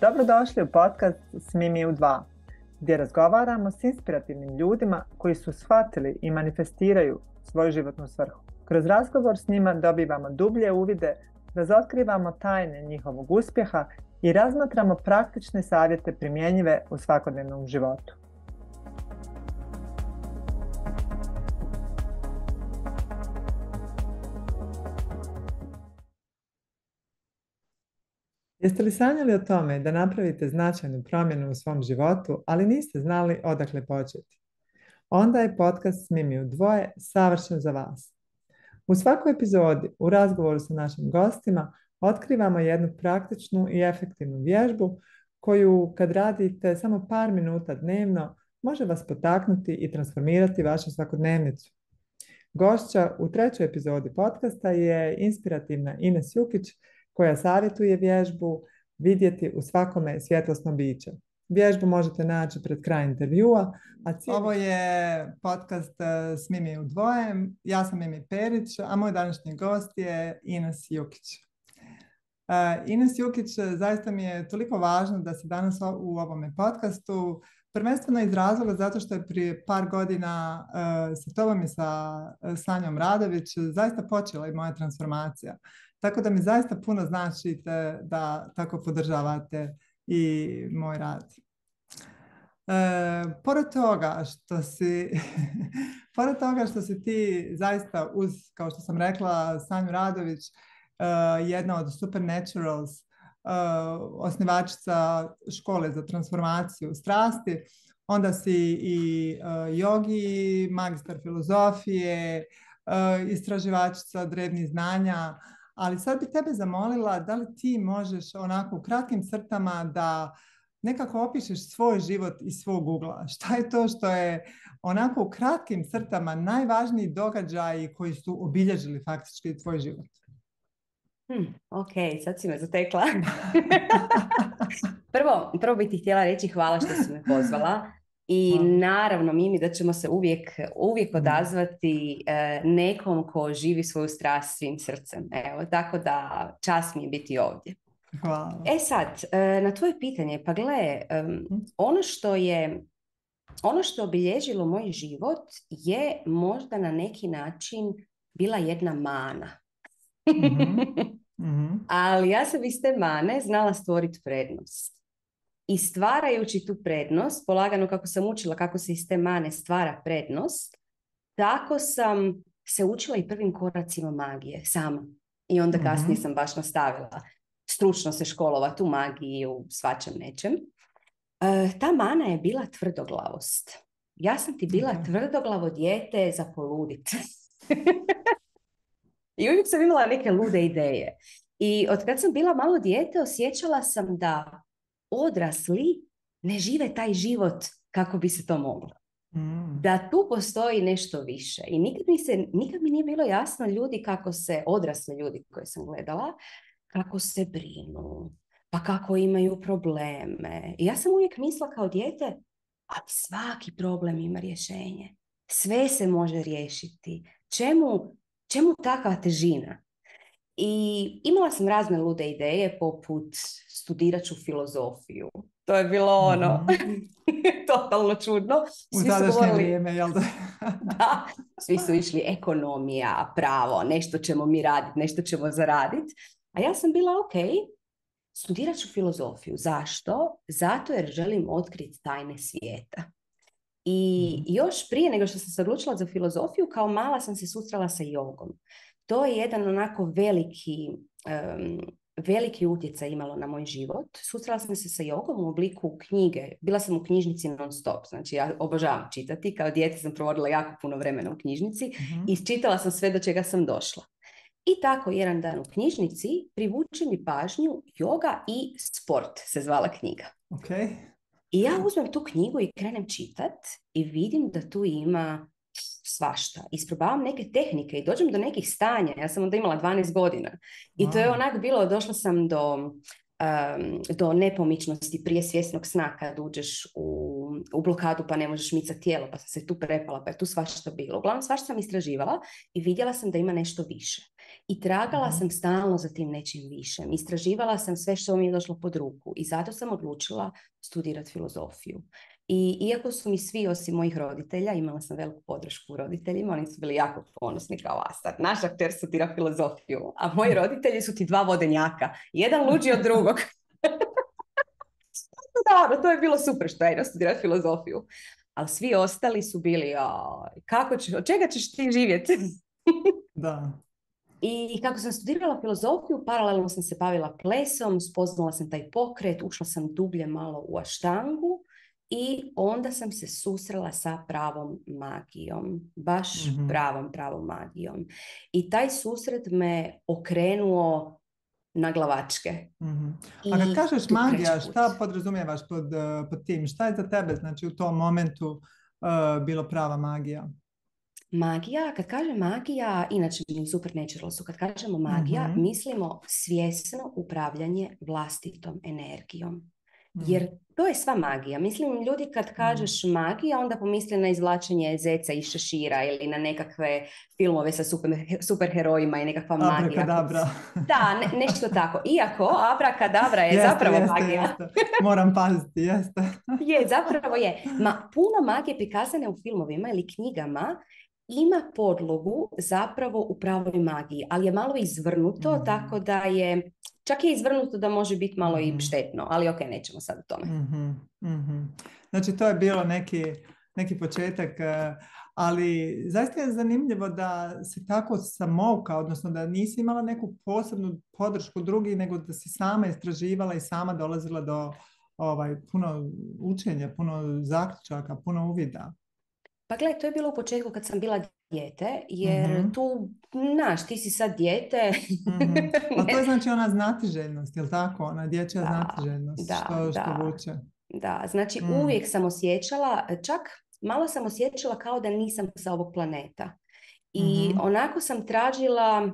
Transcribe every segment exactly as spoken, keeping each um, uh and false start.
Dobrodošli u podcast S Mimi u dva, gdje razgovaramo s inspirativnim ljudima koji su shvatili i manifestiraju svoju životnu svrhu. Kroz razgovor s njima dobivamo dublje uvide, razotkrivamo tajne njihovog uspjeha i razmatramo praktične savjete primjenjive u svakodnevnom životu. Jeste li sanjali o tome da napravite značajnu promjenu u svom životu, ali niste znali odakle početi? Onda je podcast S Mimi u dvoje savršen za vas. U svakoj epizodi, u razgovoru sa našim gostima, otkrivamo jednu praktičnu i efektivnu vježbu koju, kad radite samo par minuta dnevno, može vas potaknuti i transformirati vašu svakodnevnicu. Gošća u trećoj epizodi podcasta je inspirativna Ines Jukić, koja savjetuje vježbu vidjeti u svakome svjetlosno biće. Vježbu možete naći pred kraj intervjua. A cijeli... Ovo je podcast S Mimi u dvoje. Ja sam Mimi Perić, a moj današnji gost je Ines Jukić. Uh, Ines Jukić, zaista mi je toliko važno da se danas u ovome podcastu, prvenstveno iz razloga zato što je prije par godina uh, sa tobom i sa uh, Sanjom Radović zaista počela i moja transformacija. Tako da mi zaista puno značite da tako podržavate i moj rad. E, pored toga što si pored toga što si ti zaista uz, kao što sam rekla, Sanju Radović, uh, jedna od Supernaturals, uh, osnivačica škole za transformaciju strasti, onda si i uh, jogi, magistar filozofije, uh, istraživačica drevnih znanja. Ali sad bi tebe zamolila da li ti možeš onako u kratkim crtama da nekako opišeš svoj život iz svog ugla. Šta je to što je onako u kratkim crtama najvažniji događaji koji su obilježili faktički tvoj život? Hmm, ok, sad si me zatekla. prvo, prvo bih ti htjela reći hvala što si me pozvala. I naravno, Mimi, da ćemo se uvijek, uvijek odazvati e, nekom ko živi svoju strast svim srcem. Evo, tako da čast mi je biti ovdje. Hvala. E sad, e, na tvoje pitanje, pa gle, e, ono što je, ono što obilježilo moj život je možda na neki način bila jedna mana. Mm-hmm. Mm-hmm. Ali ja sam iz te mane znala stvoriti prednost. I stvarajući tu prednost, polagano kako sam učila kako se iz te mane stvara prednost, tako sam se učila i prvim koracima magije sama. I onda Mm-hmm. kasnije sam baš nastavila stručno se školovati u magiji i u svačem nečem. E, ta mana je bila tvrdoglavost. Ja sam ti bila okay. tvrdoglavo dijete za poludit. I uvijek sam imala neke lude ideje. I od kad sam bila malo dijete osjećala sam da odrasli ne žive taj život kako bi se to moglo. Mm. Da tu postoji nešto više. I nikad mi, se, nikad mi nije bilo jasno ljudi kako se, odrasli ljudi koje sam gledala, kako se brinu, pa kako imaju probleme. I ja sam uvijek mislila kao dijete, ali svaki problem ima rješenje. Sve se može riješiti. Čemu, čemu takva težina? I imala sam razne lude ideje poput studirat ću filozofiju. To je bilo ono mm-hmm. totalno čudno. Svi u tadašnje govorili, vrijeme, jel da? Da, svi su išli ekonomija, pravo, nešto ćemo mi raditi, nešto ćemo zaraditi. A ja sam bila ok, studirat ću filozofiju. Zašto? Zato jer želim otkriti tajne svijeta. I mm-hmm. još prije nego što sam se odlučila za filozofiju, kao mala sam se susrela sa jogom. To je jedan onako veliki, um, veliki utjecaj imalo na moj život. Susrela sam se sa jogom u obliku knjige. Bila sam u knjižnici non stop. Znači ja obožavam čitati. Kao dijete sam provodila jako puno vremena u knjižnici mm-hmm. i čitala sam sve do čega sam došla. I tako jedan dan u knjižnici privuče mi pažnju joga i sport se zvala knjiga. Okay. I ja uzmem tu knjigu i krenem čitat i vidim da tu ima svašta. Isprobavam neke tehnike i dođem do nekih stanja. Ja sam onda imala dvanaest godina. I wow. to je onak bilo, došla sam do, um, do nepomičnosti prije svjesnog sna kad uđeš u, u blokadu pa ne možeš micati tijelo, pa sam se tu prepala, pa je tu svašta bilo. Uglavnom svašta sam istraživala i vidjela sam da ima nešto više. I tragala Mhm. sam stalno za tim nečim višem. Istraživala sam sve što mi je došlo pod ruku i zato sam odlučila studirati filozofiju. I iako su mi svi osim mojih roditelja, imala sam veliku podršku u roditeljima, oni su bili jako ponosni kao vas. Sad, naš akter studira filozofiju, a moji roditelji su ti dva vodenjaka. Jedan luđi od drugog. Dobro, to je bilo super što je studirati filozofiju. Ali svi ostali su bili, joj, kako ćeš, od čega ćeš ti živjeti? Da. I kako sam studirala filozofiju, paralelno sam se bavila plesom, spoznala sam taj pokret, ušla sam dublje malo u aštangu i onda sam se susrela sa pravom magijom. Baš Mhm. pravom, pravom magijom. I taj susret me okrenuo na glavačke. Mhm. I A kad kažeš tu magija, kreće put. šta podrazumijevaš pod, eh, pod tim? Šta je za tebe, znači, u tom momentu eh, bilo prava magija? Magija, kad kažem magija, inače mi u Supernatural su, kad kažemo magija, Mhm. mislimo svjesno upravljanje vlastitom energijom. Mhm. Jer to je sva magija. Mislim, ljudi kad kažeš magija, onda pomisle na izvlačenje zeca iz šešira ili na nekakve filmove sa super, superherojima i nekakva magija. Abrakadabra. Da, ne, nešto tako. Iako abrakadabra je Jeste, zapravo jeste, magija. jeste. Moram paziti, jeste. Je, zapravo je. Ma, puno magije prikazane u filmovima ili knjigama ima podlogu zapravo u pravoj magiji, ali je malo izvrnuto, Mhm. tako da je, čak je izvrnuto da može biti malo Mhm. i štetno, ali ok, nećemo sad o tome. Mhm. Mhm. Znači, to je bilo neki, neki početak, eh, ali zaista je zanimljivo da si tako samouka, odnosno da nisi imala neku posebnu podršku drugih, nego da si sama istraživala i sama dolazila do ovaj, puno učenja, puno zaključaka, puno uvida. Pa gledaj, to je bilo u početku kad sam bila dijete, jer Mhm. tu, znaš, ti si sad dijete. Mhm. Ali to je znači ona znatiželjnost, jel tako? Ona dječja Da, znatiželjnost, da, što, što da. vuče. Da, znači Mm. uvijek sam osjećala, čak malo sam osjećala kao da nisam sa ovog planeta. I Mhm. onako sam tražila,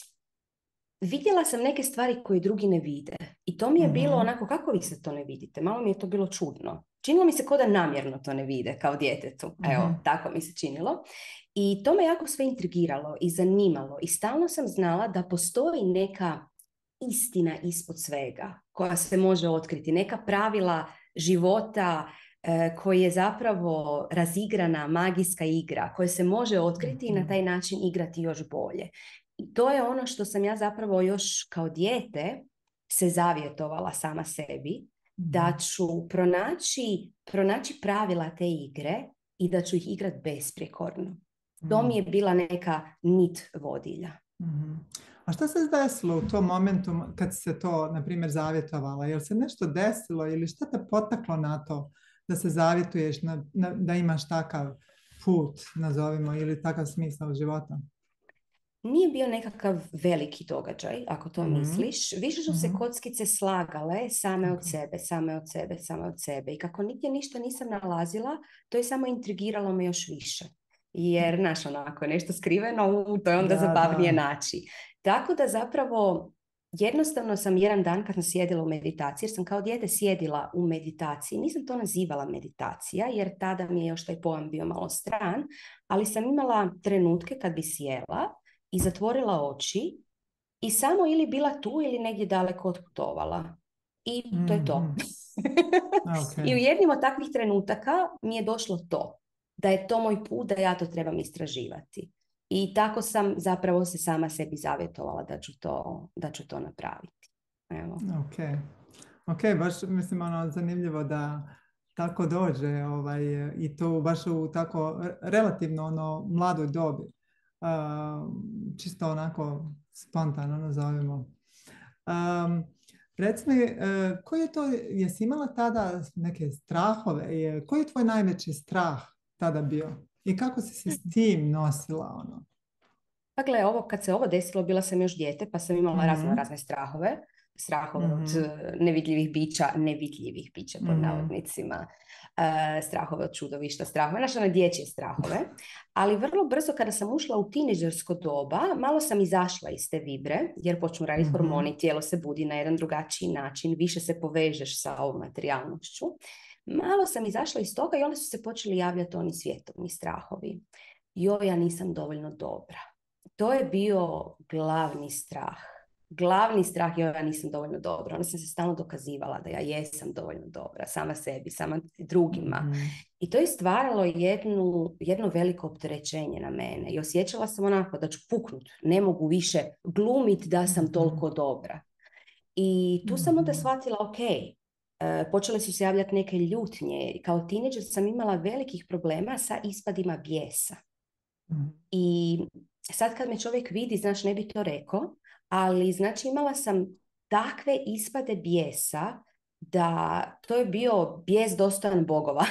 vidjela sam neke stvari koje drugi ne vide. I to mi je bilo Mhm. onako, kako vi se to ne vidite? Malo mi je to bilo čudno. Činilo mi se kao da namjerno to ne vide, kao djetetu. Evo, Mhm. tako mi se činilo. I to me jako sve intrigiralo i zanimalo. I stalno sam znala da postoji neka istina ispod svega koja se može otkriti. Neka pravila života e, koji je zapravo razigrana magijska igra koje se može otkriti i na taj način igrati još bolje. I to je ono što sam ja zapravo još kao dijete se zavjetovala sama sebi, da ću pronaći, pronaći pravila te igre i da ću ih igrati besprijekorno. To mi je bila neka nit vodilja. Mhm. A što se desilo u tom momentu kad se to, na primjer, zavjetovala? Jel se nešto desilo ili što te potaklo na to da se zavjetuješ, na, na, da imaš takav put, nazovimo, ili takav smisao života? Nije bio nekakav veliki događaj, ako to Mhm. misliš. Više su se Mhm. kockice slagale same od Ok. sebe, same od sebe, same od sebe. I kako nigdje ništa nisam nalazila, to je samo intrigiralo me još više. Jer, znaš, onako, nešto skriveno, u, to je onda Da, zabavnije da. naći. Tako da zapravo, jednostavno sam jedan dan kad sam sjedila u meditaciji, jer sam kao dijete sjedila u meditaciji, nisam to nazivala meditacija, jer tada mi je još taj pojam bio malo stran, ali sam imala trenutke kad bi sjela i zatvorila oči i samo ili bila tu ili negdje daleko otputovala. I to je to. Mhm. Ok. I u jednim od takvih trenutaka mi je došlo to. Da je to moj put, da ja to trebam istraživati. I tako sam zapravo se sama sebi zavjetovala da ću to, da ću to napraviti. Evo. Ok. Ok, baš mislim ono zanimljivo da tako dođe ovaj, i to baš u tako relativno ono mladoj dobi. Uh, čisto onako spontano nazovimo. Um, reci mi, uh, koji je to, jesi imala tada neke strahove? Je, koji je tvoj najveći strah tada bio? I kako si se s tim nosila? Ono? Pa gle, ovo, kad se ovo desilo, bila sam još dijete, pa sam imala Mhm. razne, razne strahove. Strahove od Mhm. uh, nevidljivih bića, nevidljivih bića pod Mhm. navodnicima, uh, strahove od čudovišta, strahove, znaš, one dječje strahove. Ali vrlo brzo kada sam ušla u tinejdžersko doba, malo sam izašla iz te vibre, jer počnu raditi Mhm. hormoni, tijelo se budi na jedan drugačiji način, više se povežeš sa ovom materijalnošću. Malo sam izašla iz toga i onda su se počeli javljati oni svjetovni strahovi. Joj, ja nisam dovoljno dobra. to je bio glavni strah. Glavni strah je ja nisam dovoljno dobra. Onda sam se stalno dokazivala da ja jesam dovoljno dobra, sama sebi, sama drugima. Mhm. I to je stvaralo jednu, jedno veliko opterećenje na mene. I osjećala sam onako da ću puknut. Ne mogu više glumiti da sam Mhm. toliko dobra. I tu sam onda Mhm. shvatila, ok, e, počele su se javljati neke ljutnje. Kao tineđer sam imala velikih problema sa ispadima bijesa. Mhm. I sad kad me čovjek vidi, znaš, ne bi to rekao, ali znači imala sam takve ispade bijesa da to je bio bijes dostojan bogova.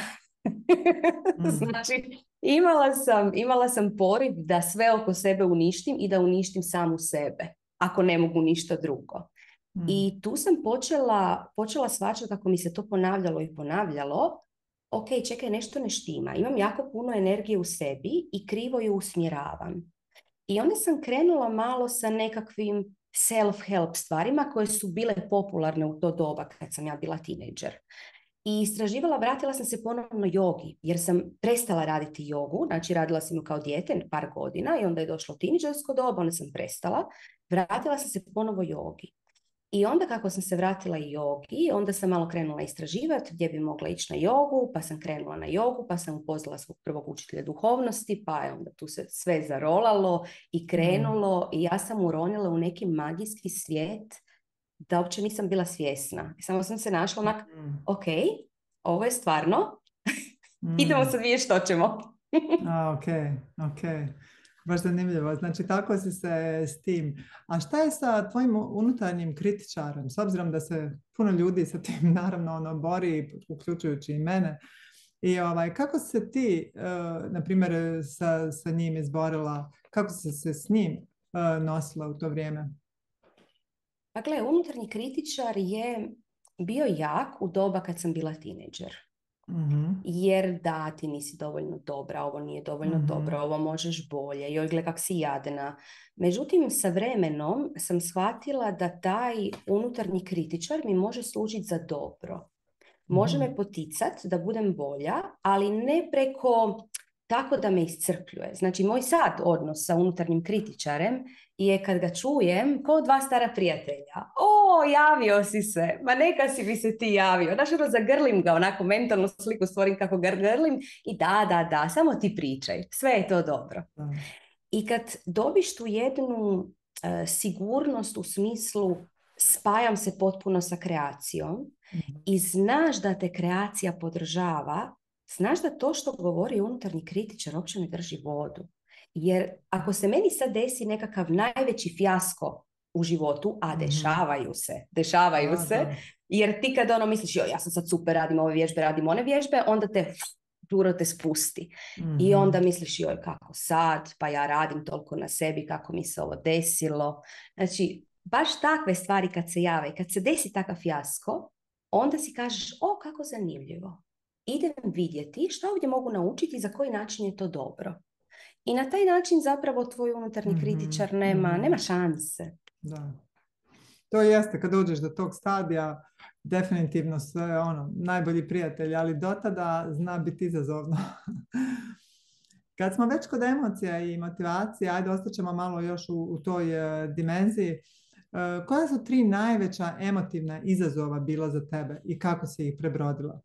Mm. Znači, imala sam, imala sam poriv da sve oko sebe uništim i da uništim samu sebe, ako ne mogu ništa drugo. Mm. I tu sam počela, počela shvaćati kako mi se to ponavljalo i ponavljalo. Ok, čekaj, nešto ne štima. Imam jako puno energije u sebi i krivo ju usmjeravam. I onda sam krenula malo sa nekakvim self-help stvarima koje su bile popularne u to doba kad sam ja bila tinejdžer. I istraživala, vratila sam se ponovno jogi, jer sam prestala raditi jogu, znači radila sam ju kao dijete par godina i onda je došlo tinejdžersko doba, onda sam prestala, vratila sam se ponovo jogi. I onda kako sam se vratila i jogi, onda sam malo krenula istraživati gdje bi mogla ići na jogu, pa sam krenula na jogu, pa sam upoznala svog prvog učitelja duhovnosti, pa je onda tu se sve zarolalo i krenulo i ja sam uronila u neki magijski svijet da uopće nisam bila svjesna. Samo sam se našla onak, Mm. ok, ovo je stvarno, Mm. idemo sad vidjeti što ćemo. A, ok, ok. Baš zanimljivo. Znači, tako si se s tim. A šta je sa tvojim unutarnjim kritičarem? S obzirom da se puno ljudi sa tim naravno ono bori, uključujući i mene. I ovaj, kako se ti, uh, na primjer, sa, sa njim izborila? Kako si se s njim uh, nosila u to vrijeme? Pa gle, unutarnji kritičar je bio jak u doba kad sam bila tinejdžer. Mm-hmm. Jer da, ti nisi dovoljno dobra, ovo nije dovoljno Mm-hmm. dobro, ovo možeš bolje, joj gle kak si jadna. Međutim, sa vremenom sam shvatila da taj unutarnji kritičar mi može služiti za dobro. Može Mm-hmm. me poticati da budem bolja, ali ne preko tako da me iscrpljuje. Znači, moj sad odnos sa unutarnjim kritičarem je kad ga čujem kao dva stara prijatelja. O, javio si se, ma neka si mi se ti javio. Znaš, ono, zagrlim ga, onako mentalnu sliku stvorim kako ga grlim i da, da, da, samo ti pričaj, sve je to dobro. Da. I kad dobiš tu jednu uh, sigurnost u smislu spajam se potpuno sa kreacijom Mm-hmm. i znaš da te kreacija podržava, znaš da to što govori unutarnji kritičar uopće ne drži vodu. Jer ako se meni sad desi nekakav najveći fijasko u životu, a dešavaju se, dešavaju Da, se, da. jer ti kad ono misliš, joj, ja sam sad super, radim ove vježbe, radim one vježbe, onda te duro te spusti. Mm-hmm. I onda misliš, joj, kako sad, pa ja radim toliko na sebi, kako mi se ovo desilo. Znači, baš takve stvari kad se jave i kad se desi takav fijasko, onda si kažeš, o, kako zanimljivo. Idem vidjeti što ovdje mogu naučiti i za koji način je to dobro. I na taj način zapravo tvoj unutarnji Mm-hmm. kritičar nema, Mm-hmm. nema šanse. Da. To jeste, kad dođeš do tog stadija, definitivno sve ono, najbolji prijatelj, ali do tada zna biti izazovno. Kad smo već kod emocija i motivacije, ajde ostaćemo malo još u, u toj uh, dimenziji. Uh, koja su tri najveća emotivna izazova bila za tebe i kako si ih prebrodila?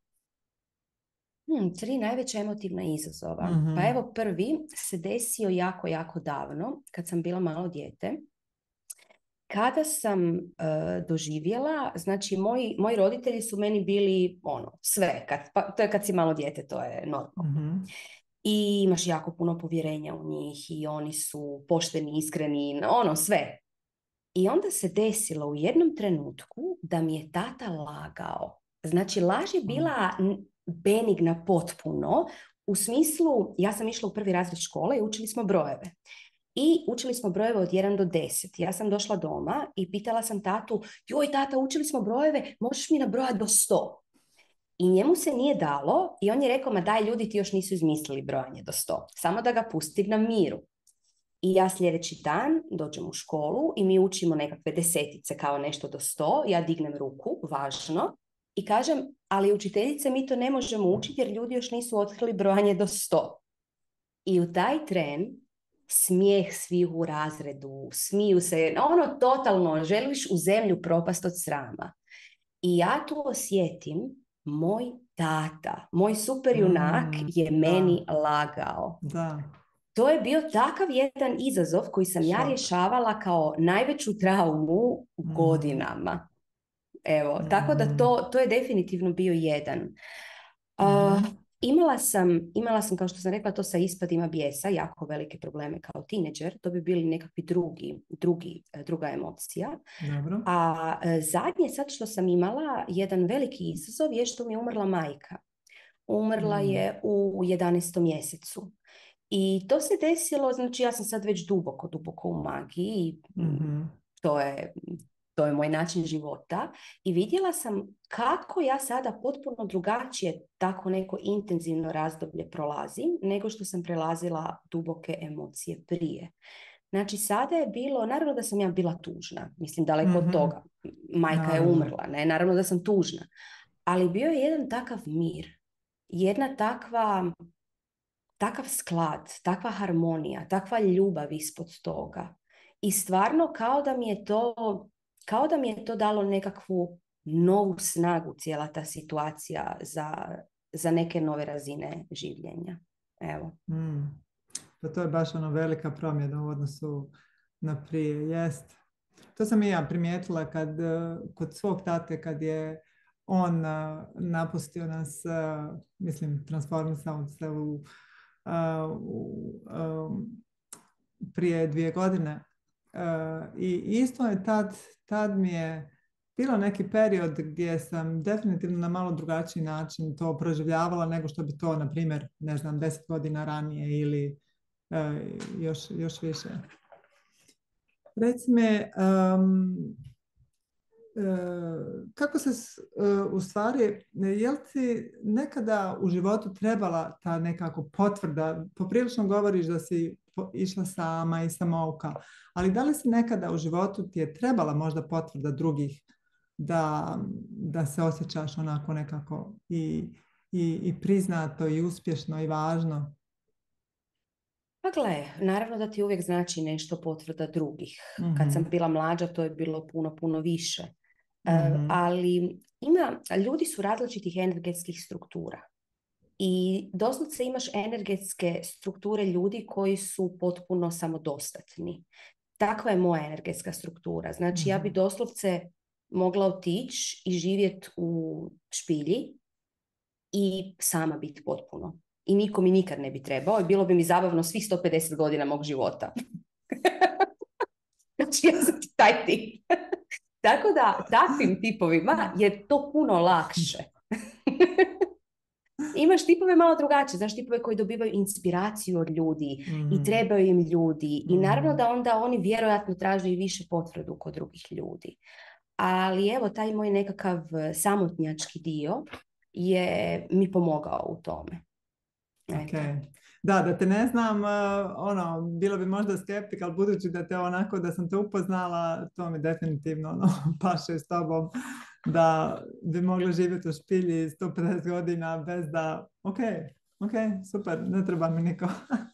Hmm, tri najveća emotivna izazova. Mm-hmm. Pa evo prvi se desio jako, jako davno, kad sam bila malo dijete. Kada sam uh, doživjela, znači moji, moji roditelji su meni bili ono, sve, kad, pa, to je kad si malo dijete, to je normalno. Mm-hmm. I imaš jako puno povjerenja u njih i oni su pošteni, iskreni, ono sve. I onda se desilo u jednom trenutku da mi je tata lagao. Znači, laž je bila benigna potpuno, u smislu, ja sam išla u prvi razred škole i učili smo brojeve. I učili smo brojeve od jedan do deset. Ja sam došla doma i pitala sam tatu, joj tata, učili smo brojeve, možeš mi nabrojati do sto? I njemu se nije dalo i on je rekao, ma daj, ljudi ti još nisu izmislili brojanje do sto, samo da ga pustim na miru. I ja sljedeći dan dođem u školu i mi učimo nekakve desetice kao nešto do sto, ja dignem ruku, važno, i kažem, ali učiteljice, mi to ne možemo učiti jer ljudi još nisu otkrili brojanje do sto. I u taj tren smijeh svih u razredu, smiju se, ono totalno, želiš u zemlju propast od srama. I ja tu osjetim, moj tata, moj super junak Mm, je da, meni lagao. da, To je bio takav jedan izazov koji sam ja šok. rješavala kao najveću traumu Mhm, godinama. Evo, tako da mhm, to, to je definitivno bio jedan. Uh, mhm, imala sam, imala sam, kao što sam rekla, to sa ispadima bijesa, jako velike probleme kao tineđer. To bi bili nekakvi drugi, drugi, druga emocija. dobro. A e, zadnje sad što sam imala, jedan veliki izazov je što mi je umrla majka. Umrla Mm, je u jedanaestom mjesecu. I to se desilo, znači ja sam sad već duboko, duboko u magiji. mhm, To je, to je moj način života. I vidjela sam kako ja sada potpuno drugačije tako neko intenzivno razdoblje prolazim nego što sam prelazila duboke emocije prije. Znači sada je bilo, naravno da sam ja bila tužna, mislim daleko od mhm, toga. Majka je naravno. umrla, ne, naravno da sam tužna. Ali bio je jedan takav mir, jedna takva takav sklad, takva harmonija, takva ljubav ispod toga. I stvarno kao da mi je to, kao da mi je to dalo nekakvu novu snagu, cijela ta situacija za, za neke nove razine življenja. Evo. Mm. Pa to je baš ono velika promjena u odnosu na prije, jest. To sam i ja primijetila kad, eh, kod svog tate, kad je on eh, napustio nas, eh, mislim, transformisao se u, eh, u, um, prije dvije godine. Eh, I isto je tad, tad mi je bilo neki period gdje sam definitivno na malo drugačiji način to proživljavala nego što bi to, na primjer, ne znam, deset godina ranije ili eh, još, još više. Reci mi, em, e, kako se s- e, u stvari, je li ti nekada u životu trebala ta nekako potvrda, poprilično govoriš da si po- išla sama i samouka, ali da li si nekada u životu ti je trebala možda potvrda drugih da, da se osjećaš onako nekako i, i, i priznato i uspješno i važno? Pa gle, naravno da ti uvijek znači nešto potvrda drugih. Kad sam Mhm, bila mlađa to je bilo puno, puno više. E, mhm, ali ima, ljudi su različitih energetskih struktura. I doslovce imaš energetske strukture ljudi koji su potpuno samodostatni. Takva je moja energetska struktura. Znači ja bi mhm. doslovce mogla otići i živjeti u špilji i sama biti potpuno. I niko mi nikad ne bi trebao i bilo bi mi zabavno svih sto pedeset godina mog života. Znači ja sam ti taj tip. Tako da takvim tipovima je to puno lakše. Imaš tipove malo drugačije, znaš tipove koji dobivaju inspiraciju od ljudi i Mhm, trebaju im ljudi i naravno mhm. da onda oni vjerojatno traže i više potvrdu kod drugih ljudi. Ali evo, taj moj nekakav samotnjački dio je mi pomogao u tome. Ok. Eto. Da, da te ne znam, uh, ono, bilo bi možda skeptik, ali budući da te onako, da sam te upoznala, to mi definitivno ono, paše s tobom, da bi mogla živjeti u špilji sto pedeset godina bez da, ok, ok, super, ne treba mi niko.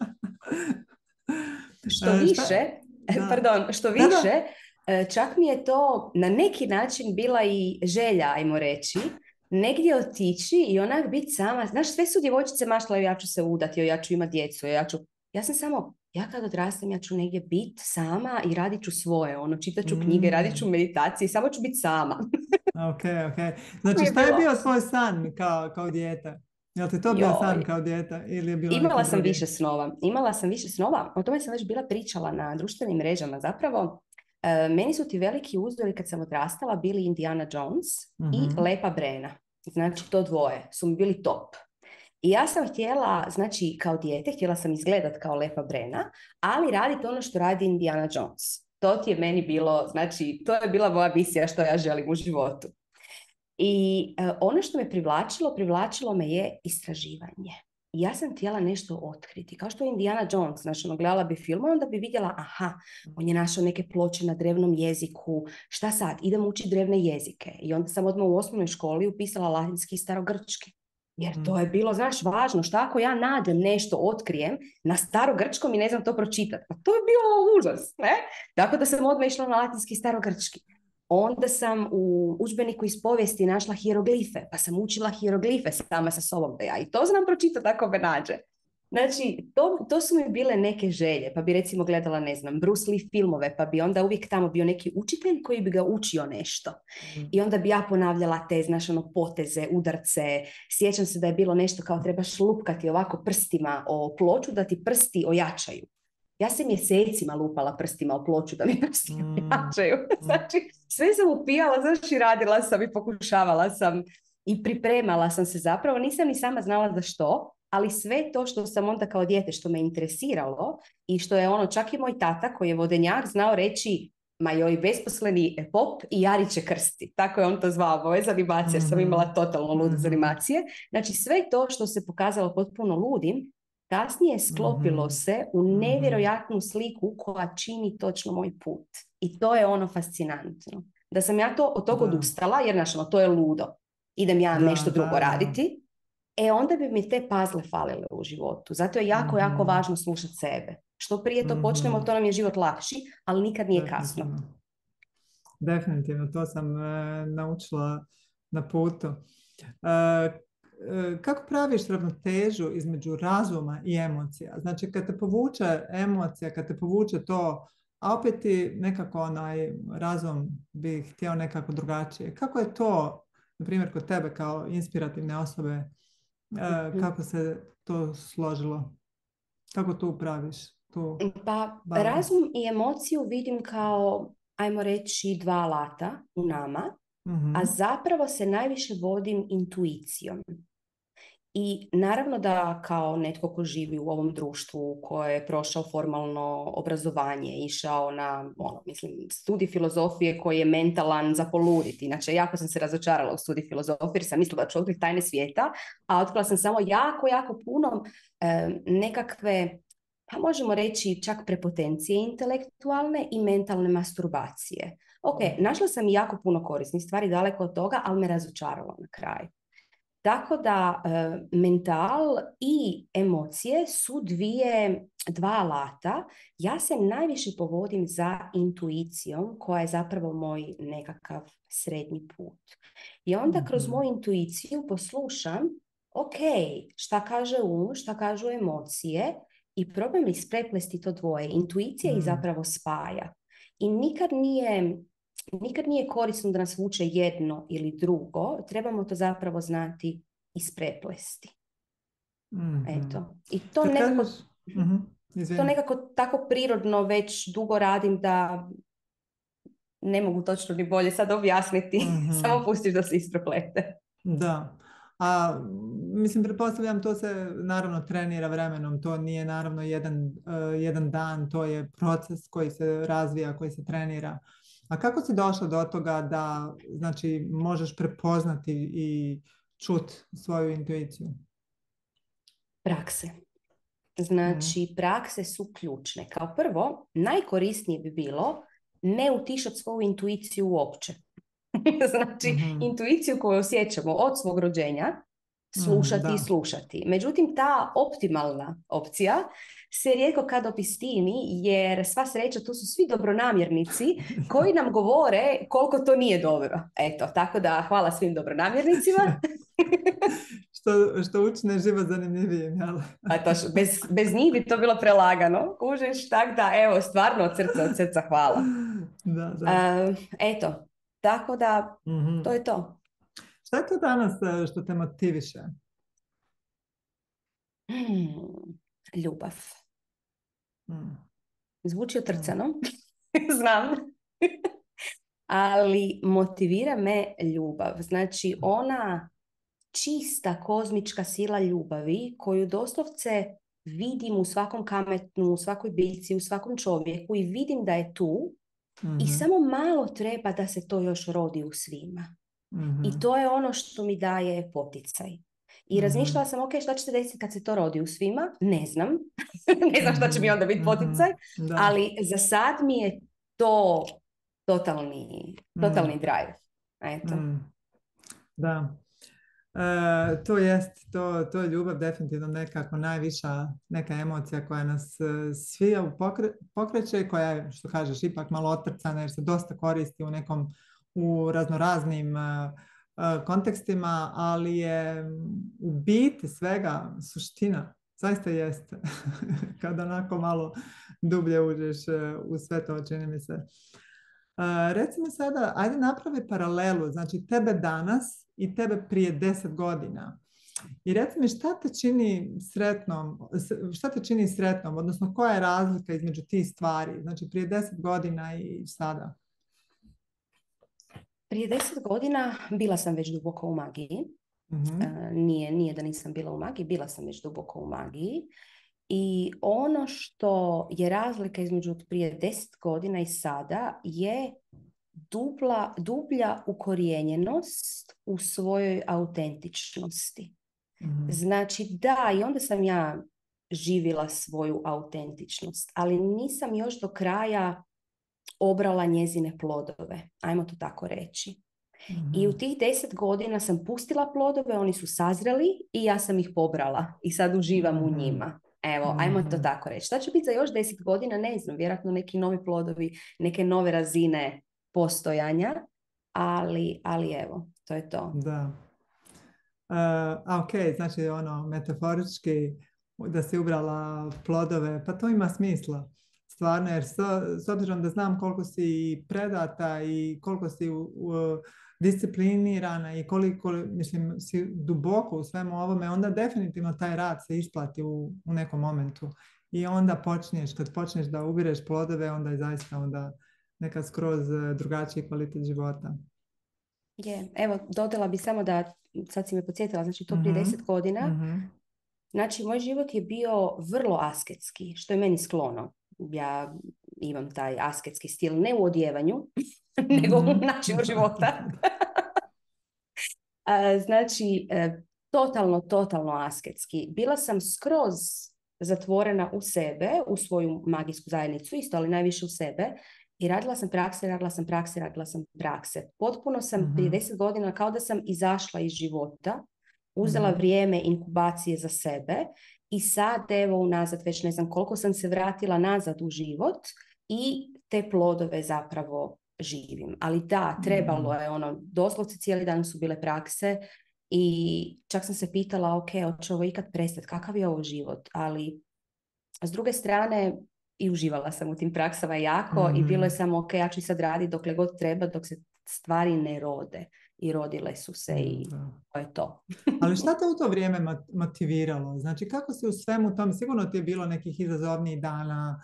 Što E, šta? više, Da, pardon, što da, više, da. e, čak mi je to na neki način bila i želja, ajmo reći, negdje otići i onak biti sama. Znaš, sve su djevojčice maštale, ja ću se udati, ja ću imati djecu, ja ću... Ja sam samo, ja kad odrastem, ja ću negdje biti sama i radit ću svoje, ono, čitat ću knjige, radit ću Mm, meditacije, samo ću biti sama. ok, ok. To Znači, mi je šta je bilo, bio tvoj san kao, kao dijete? Jel ti to bio san joj. kao dijete ili je bilo neki Imala sam drugi? više snova. Imala sam više snova. O tome sam već bila pričala na društvenim mrežama. Zapravo, e, meni su ti veliki uzori kad sam odrastala bili Indiana Jones i Mhm. Lepa Brena. Znači, to dvoje su mi bili top. I ja sam htjela, znači, kao dijete, htjela sam izgledat kao Lepa Brena, ali raditi ono što radi Indiana Jones. To ti je meni bilo, znači, to je bila moja misija što ja želim u životu. I e, ono što me privlačilo, privlačilo me je istraživanje. I ja sam htjela nešto otkriti. Kao što je Indiana Jones, znači ono, gledala bi film, onda bi vidjela, aha, on je našao neke ploče na drevnom jeziku, šta sad, idem učiti drevne jezike. I onda sam odmah u osnovnoj školi upisala latinski i starogrčki. Jer Mhm. to je bilo, znaš, važno. Šta ako ja nađem nešto, otkrijem na starogrčkom i ne znam to pročitati? Pa to je bilo užas, ne? Tako da sam odmah išla na latinski i starogrčki. Onda sam u udžbeniku iz povijesti našla hieroglife, pa sam učila hieroglife sama sa sobom, da ja i to znam pročitati ako me nađe. Znači, to, to su mi bile neke želje, pa bi recimo gledala, ne znam, Bruce Lee filmove, pa bi onda uvijek tamo bio neki učitelj koji bi ga učio nešto. Mhm. I onda bi ja ponavljala te, znaš, ono, poteze, udarce. Sjećam se da je bilo nešto kao trebaš lupkati ovako prstima o ploču da ti prsti ojačaju. Ja sam mjesecima lupala prstima o ploču da mi prsti Mm. ojačaju. Znači, sve sam upijala, znaš, i radila sam i pokušavala sam i pripremala sam se zapravo. Nisam ni sama znala za što, ali sve to što sam onda kao dijete, što me interesiralo i što je ono, čak i moj tata koji je vodenjak znao reći, ma joj, besposleni pop i Jari će krsti. Tako je on to zvao, moje animacije, jer sam imala totalno lude Mhm. animacije. Znači, sve to što se pokazalo potpuno ludim, kasnije sklopilo Mhm. se u Mhm. nevjerojatnu sliku koja čini točno moj put. I to je ono fascinantno. Da sam ja to od toga Da. odustala, jer znaš, ono, to je ludo. Idem ja Da, nešto drugo da, da. raditi. E, onda bi mi te pazle falile u životu. Zato je jako, jako Mhm. važno slušati sebe. Što prije to Mhm. počnemo, to nam je život lakši, ali nikad nije kasno. Definitivno. Definitivno, to sam e, naučila na putu. E, e, kako praviš ravnotežu između razuma i emocija? Znači, kad te povuče emocija, kad te povuče to, a opet ti nekako onaj razum bi htio nekako drugačije. Kako je to, na primjer, kod tebe kao inspirativne osobe, e, Mhm. kako se to složilo? Kako tu praviš tu Pa balans? razum i emociju vidim kao, ajmo reći, dva alata u nama, Mhm. a zapravo se najviše vodim intuicijom. I naravno da kao netko ko živi u ovom društvu, koje je prošao formalno obrazovanje, išao na, ono, mislim, studij filozofije koji je mentalan za poluditi. Inače, jako sam se razočarala u studij filozofije jer sam mislila da ću otkriti tajne svijeta, a otkrila sam samo jako, jako puno e, nekakve, pa možemo reći čak prepotencije intelektualne i mentalne masturbacije. Ok, našla sam i jako puno korisnih stvari daleko od toga, ali me razočaralo na kraju. Tako da e, mental i emocije su dvije, dva alata. Ja se najviše povodim za intuicijom koja je zapravo moj nekakav srednji put. I onda kroz moju intuiciju poslušam, ok, šta kaže um, šta kažu emocije i probam ispreplesti to dvoje. Intuicija ih zapravo spaja. I nikad nije... Nikad nije korisno da nas vuče jedno ili drugo, trebamo to zapravo znati ispreplesti. Mhm. Eto. I to Kad nekako, kažeš... Mhm. to Izvini. nekako tako prirodno već dugo radim da ne mogu točno ni bolje sad objasniti, Mhm. samo pustiš da se ispreplete. Da. A mislim, pretpostavljam, to se naravno trenira vremenom, to nije naravno jedan, uh, jedan dan, to je proces koji se razvija, koji se trenira. A kako si došla do toga da, znači, možeš prepoznati i čut svoju intuiciju? Prakse. Mhm. Znači, prakse su ključne. Kao prvo, najkorisnije bi bilo ne utišati svoju intuiciju uopće. Znači, Mhm. intuiciju koju osjećamo od svog rođenja, Mhm, slušati da. i slušati. Međutim, ta optimalna opcija se rijetko kad obistini, jer sva sreća, tu su svi dobronamjernici koji nam govore koliko to nije dobro. Eto, tako da hvala svim dobronamjernicima. što, što učine život zanimljivijim, jel? A to š, bez, bez njih bi to bilo prelagano. Kužiš, tak da, evo, stvarno od srca, od srca hvala. Da, da. Uh, eto, tako da, Mhm. to je to. Šta je to danas e, što te motiviše? Hmm, ljubav. Mm. Zvuči Mm. otrcano, znam. Ali motivira me ljubav. Znači, ona čista kozmička sila ljubavi koju doslovce vidim u svakom kametnu, u svakoj biljci, u svakom čovjeku i vidim da je tu Mhm. i samo malo treba da se to još rodi u svima. Mhm. I to je ono što mi daje poticaj. I Mhm. razmišljala sam, ok, šta će se desiti kad se to rodi u svima? Ne znam. Ne znam šta će mi onda biti Mhm. poticaj. Da. Ali za sad mi je to totalni, totalni Mm. drive. Eto. Mm. Da. E, to jest, to, to je ljubav definitivno nekako najviša neka emocija koja nas e, svija pokre, pokreće, koja je, što kažeš, ipak malo otrcana jer se dosta koristi u nekom, u raznoraznim e, e, kontekstima, ali je u biti svega suština. Zaista jeste. Kada onako malo dublje uđeš e, u sve to, čini mi se. Uh, recimo sada, ajde napravi paralelu, znači tebe danas i tebe prije deset godina. I reci mi šta te čini sretnom, šta te čini sretnom, odnosno koja je razlika između tih stvari, znači prije deset godina i sada? Prije deset godina bila sam već duboko u magiji. Mhm. Uh, nije, nije da nisam bila u magiji, bila sam već duboko u magiji. I ono što je razlika između od prije deset godina i sada je dubla, dublja ukorijenjenost u svojoj autentičnosti. Mhm. Znači da, i onda sam ja živjela svoju autentičnost, ali nisam još do kraja obrala njezine plodove, ajmo to tako reći. Mhm. I u tih deset godina sam pustila plodove, oni su sazreli i ja sam ih pobrala i sad uživam u Mhm. njima. Evo, ajmo to Mhm. tako reći. Šta će biti za još deset godina, ne znam, vjerojatno neki novi plodovi, neke nove razine postojanja, ali, ali evo, to je to. Da. Uh, a ok, znači ono metaforički da si ubrala plodove, pa to ima smisla stvarno, jer s, s obzirom da znam koliko si predata i koliko si u, u, disciplinirana i koliko, mislim, si duboko u svemu ovome, onda definitivno taj rad se isplati u, u nekom momentu. I onda počneš, kad počneš da ubireš plodove, onda je zaista onda neka skroz drugačiji kvalitet života. Je, evo, dodala bi samo da, sad si me podsjetila, znači to prije Mhm. deset godina, Mhm. znači moj život je bio vrlo asketski, što je meni sklono. Ja imam taj asketski stil, ne u odjevanju, nego u Mhm. načinu života. A, znači, e, totalno, totalno asketski. Bila sam skroz zatvorena u sebe, u svoju magijsku zajednicu, isto, ali najviše u sebe. I radila sam prakse, radila sam prakse, radila sam prakse. Potpuno sam prije Mhm. deset godina kao da sam izašla iz života, uzela Mhm. vrijeme inkubacije za sebe i sad, evo, unazad već ne znam koliko sam se vratila nazad u život i te plodove zapravo živim. Ali da, trebalo je ono, doslovce cijeli dan su bile prakse i čak sam se pitala, ok, hoće ovo ikad prestati, kakav je ovo život? Ali s druge strane i uživala sam u tim praksama jako Mhm. i bilo je samo, ok, ja ću sad raditi dokle god treba dok se stvari ne rode. I rodile su se i Da. to je to. Ali šta te u to vrijeme mat- motiviralo? Znači, kako si u svemu tom, sigurno ti je bilo nekih izazovnijih dana,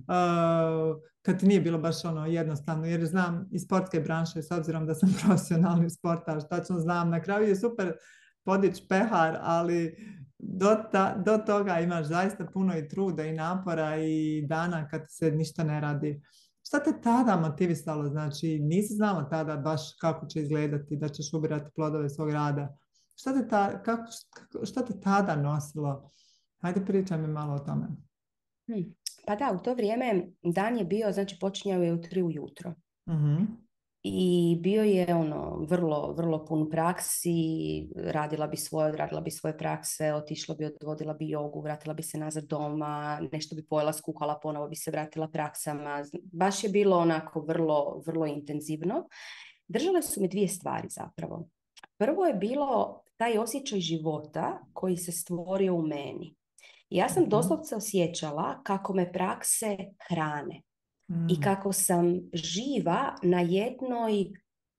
uh, kad ti nije bilo baš ono jednostavno, jer znam iz sportske branše, s obzirom da sam profesionalni sportaš, tačno znam, na kraju je super podići pehar, ali do, ta, do toga imaš zaista puno i truda i napora i dana kad se ništa ne radi. Šta te tada motivisalo? Znači, nisi znala tada baš kako će izgledati, da ćeš ubirati plodove svog rada. Šta te, ta, kako, šta te tada nosilo? Hajde pričaj mi malo o tome. Hmm. Pa da, u to vrijeme dan je bio, znači počinjao je u tri ujutro. Mhm. I bio je ono vrlo, vrlo pun praksi, radila bi svoje, odradila bi svoje prakse, otišla bi, odvodila bi jogu, vratila bi se nazad doma, nešto bi pojela, skuhala, ponovo bi se vratila praksama. Baš je bilo onako vrlo, vrlo intenzivno. Držale su mi dvije stvari zapravo. Prvo je bilo taj osjećaj života koji se stvorio u meni. Ja sam Mhm. doslovce osjećala kako me prakse hrane. I Mm. kako sam živa na jednoj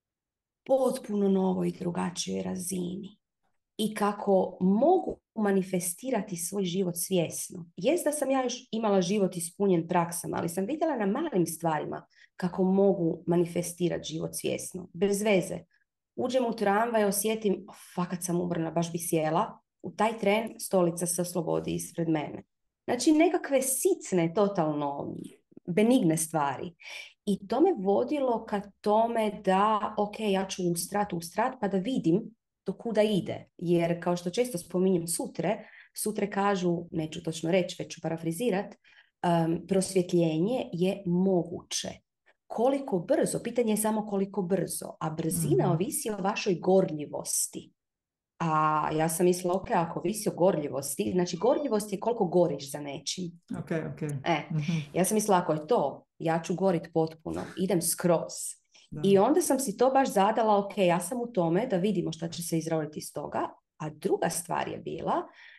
potpuno novoj drugačijoj razini. I kako mogu manifestirati svoj život svjesno. Jest da sam ja još imala život ispunjen praksama, ali sam vidjela na malim stvarima kako mogu manifestirati život svjesno. Bez veze. Uđem u tramvaj i osjetim, oh, fakat sam umorna, baš bi sjela. U taj tren stolica se oslobodi ispred mene. Znači nekakve sicne, totalno benigne stvari. I to me vodilo ka tome da, ok, ja ću ustrat, ustrat, pa da vidim do kuda ide. Jer kao što često spominjem sutre, sutre kažu, neću točno reći, već ću parafrizirat, um, prosvjetljenje je moguće. Koliko brzo, pitanje je samo koliko brzo, a brzina Mhm. ovisi o vašoj gorljivosti. A ja sam mislila, ok, ako visi o gorljivosti, znači gorljivost je koliko goriš za nečim. Ok, ok. E, Mhm. ja sam mislila, ako je to, ja ću gorit potpuno, idem skroz. Da. I onda sam si to baš zadala, ok, ja sam u tome da vidimo šta će se izroditi iz toga. A druga stvar je bila,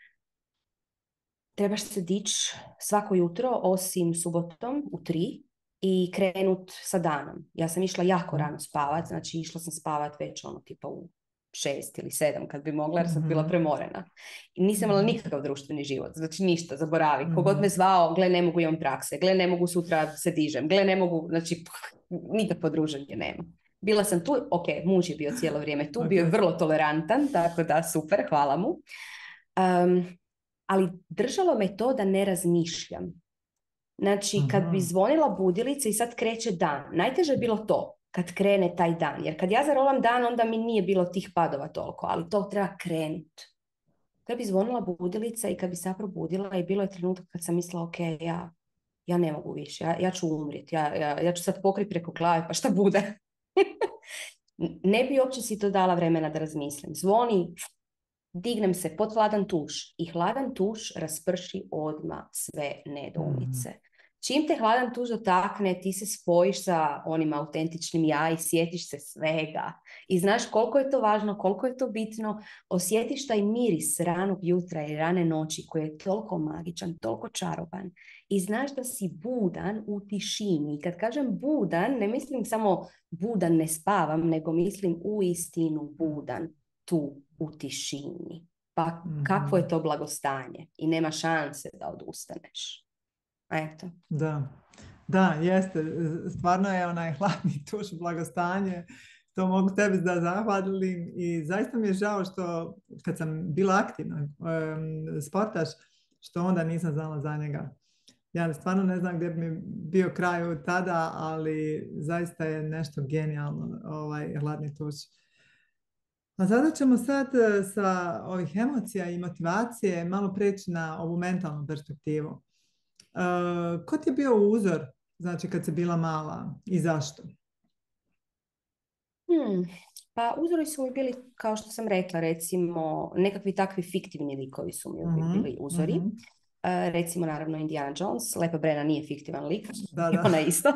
trebaš se dići svako jutro, osim subotom u tri, i krenut sa danom. Ja sam išla jako Mhm. rano spavat, znači išla sam spavat već ono tipa u šest ili sedam kad bi mogla, jer sam Mhm. bila premorena. I nisam imala Mhm. nikakav društveni život, znači ništa, zaboravi. Mhm. Kogod me zvao, gle, ne mogu, imam prakse, gle, ne mogu, sutra se dižem, gle, ne mogu, znači nikakvo druženje nema. Bila sam tu, ok, muž je bio cijelo vrijeme tu, Ok. bio je vrlo tolerantan, tako da super, hvala mu. Um, ali držalo me to da ne razmišljam. Znači, kad bi Mhm. zvonila budilica i sad kreće dan, najteže je bilo to, kad krene taj dan. Jer kad ja zarolam dan, onda mi nije bilo tih padova toliko, ali to treba krenut. Kad bi zvonila budilica i kad bi se ja probudila i bilo je trenutak kad sam mislila, ok, ja, ja ne mogu više, ja, ja ću umrijeti, ja, ja, ja ću sad pokriti preko glave, pa šta bude? Ne bi uopće si to dala vremena da razmislim. Zvoni, dignem se pod hladan tuš i hladan tuš rasprši odmah sve nedoumice. Mhm. Čim te hladan tuš dotakne, ti se spojiš sa onim autentičnim ja i sjetiš se svega. I znaš koliko je to važno, koliko je to bitno. Osjetiš taj miris ranog jutra i rane noći koji je toliko magičan, toliko čaroban. I znaš da si budan u tišini. I kad kažem budan, ne mislim samo budan ne spavam, nego mislim u istinu budan tu u tišini. Pa kakvo je to blagostanje? I nema šanse da odustaneš. Eto. Da, da, jeste. Stvarno je onaj hladni tuš blagostanje. To mogu tebi da zahvalim i zaista mi je žao što kad sam bila aktivna um, sportaš, što onda nisam znala za njega. Ja stvarno ne znam gdje bi mi bio kraj od tada, ali zaista je nešto genijalno ovaj hladni tuš. A sada ćemo sad e, sa ovih emocija i motivacije malo preći na ovu mentalnu perspektivu. Uh, ko ti je bio uzor, znači kad si bila mala i zašto? Hmm. Pa uzori su mi bili, kao što sam rekla, recimo nekakvi takvi fiktivni likovi su mi uvijek Mhm, bili uzori. mhm. E, recimo, naravno, Indiana Jones. Lepa Brena nije fiktivan lik, Da, i da. ona isto.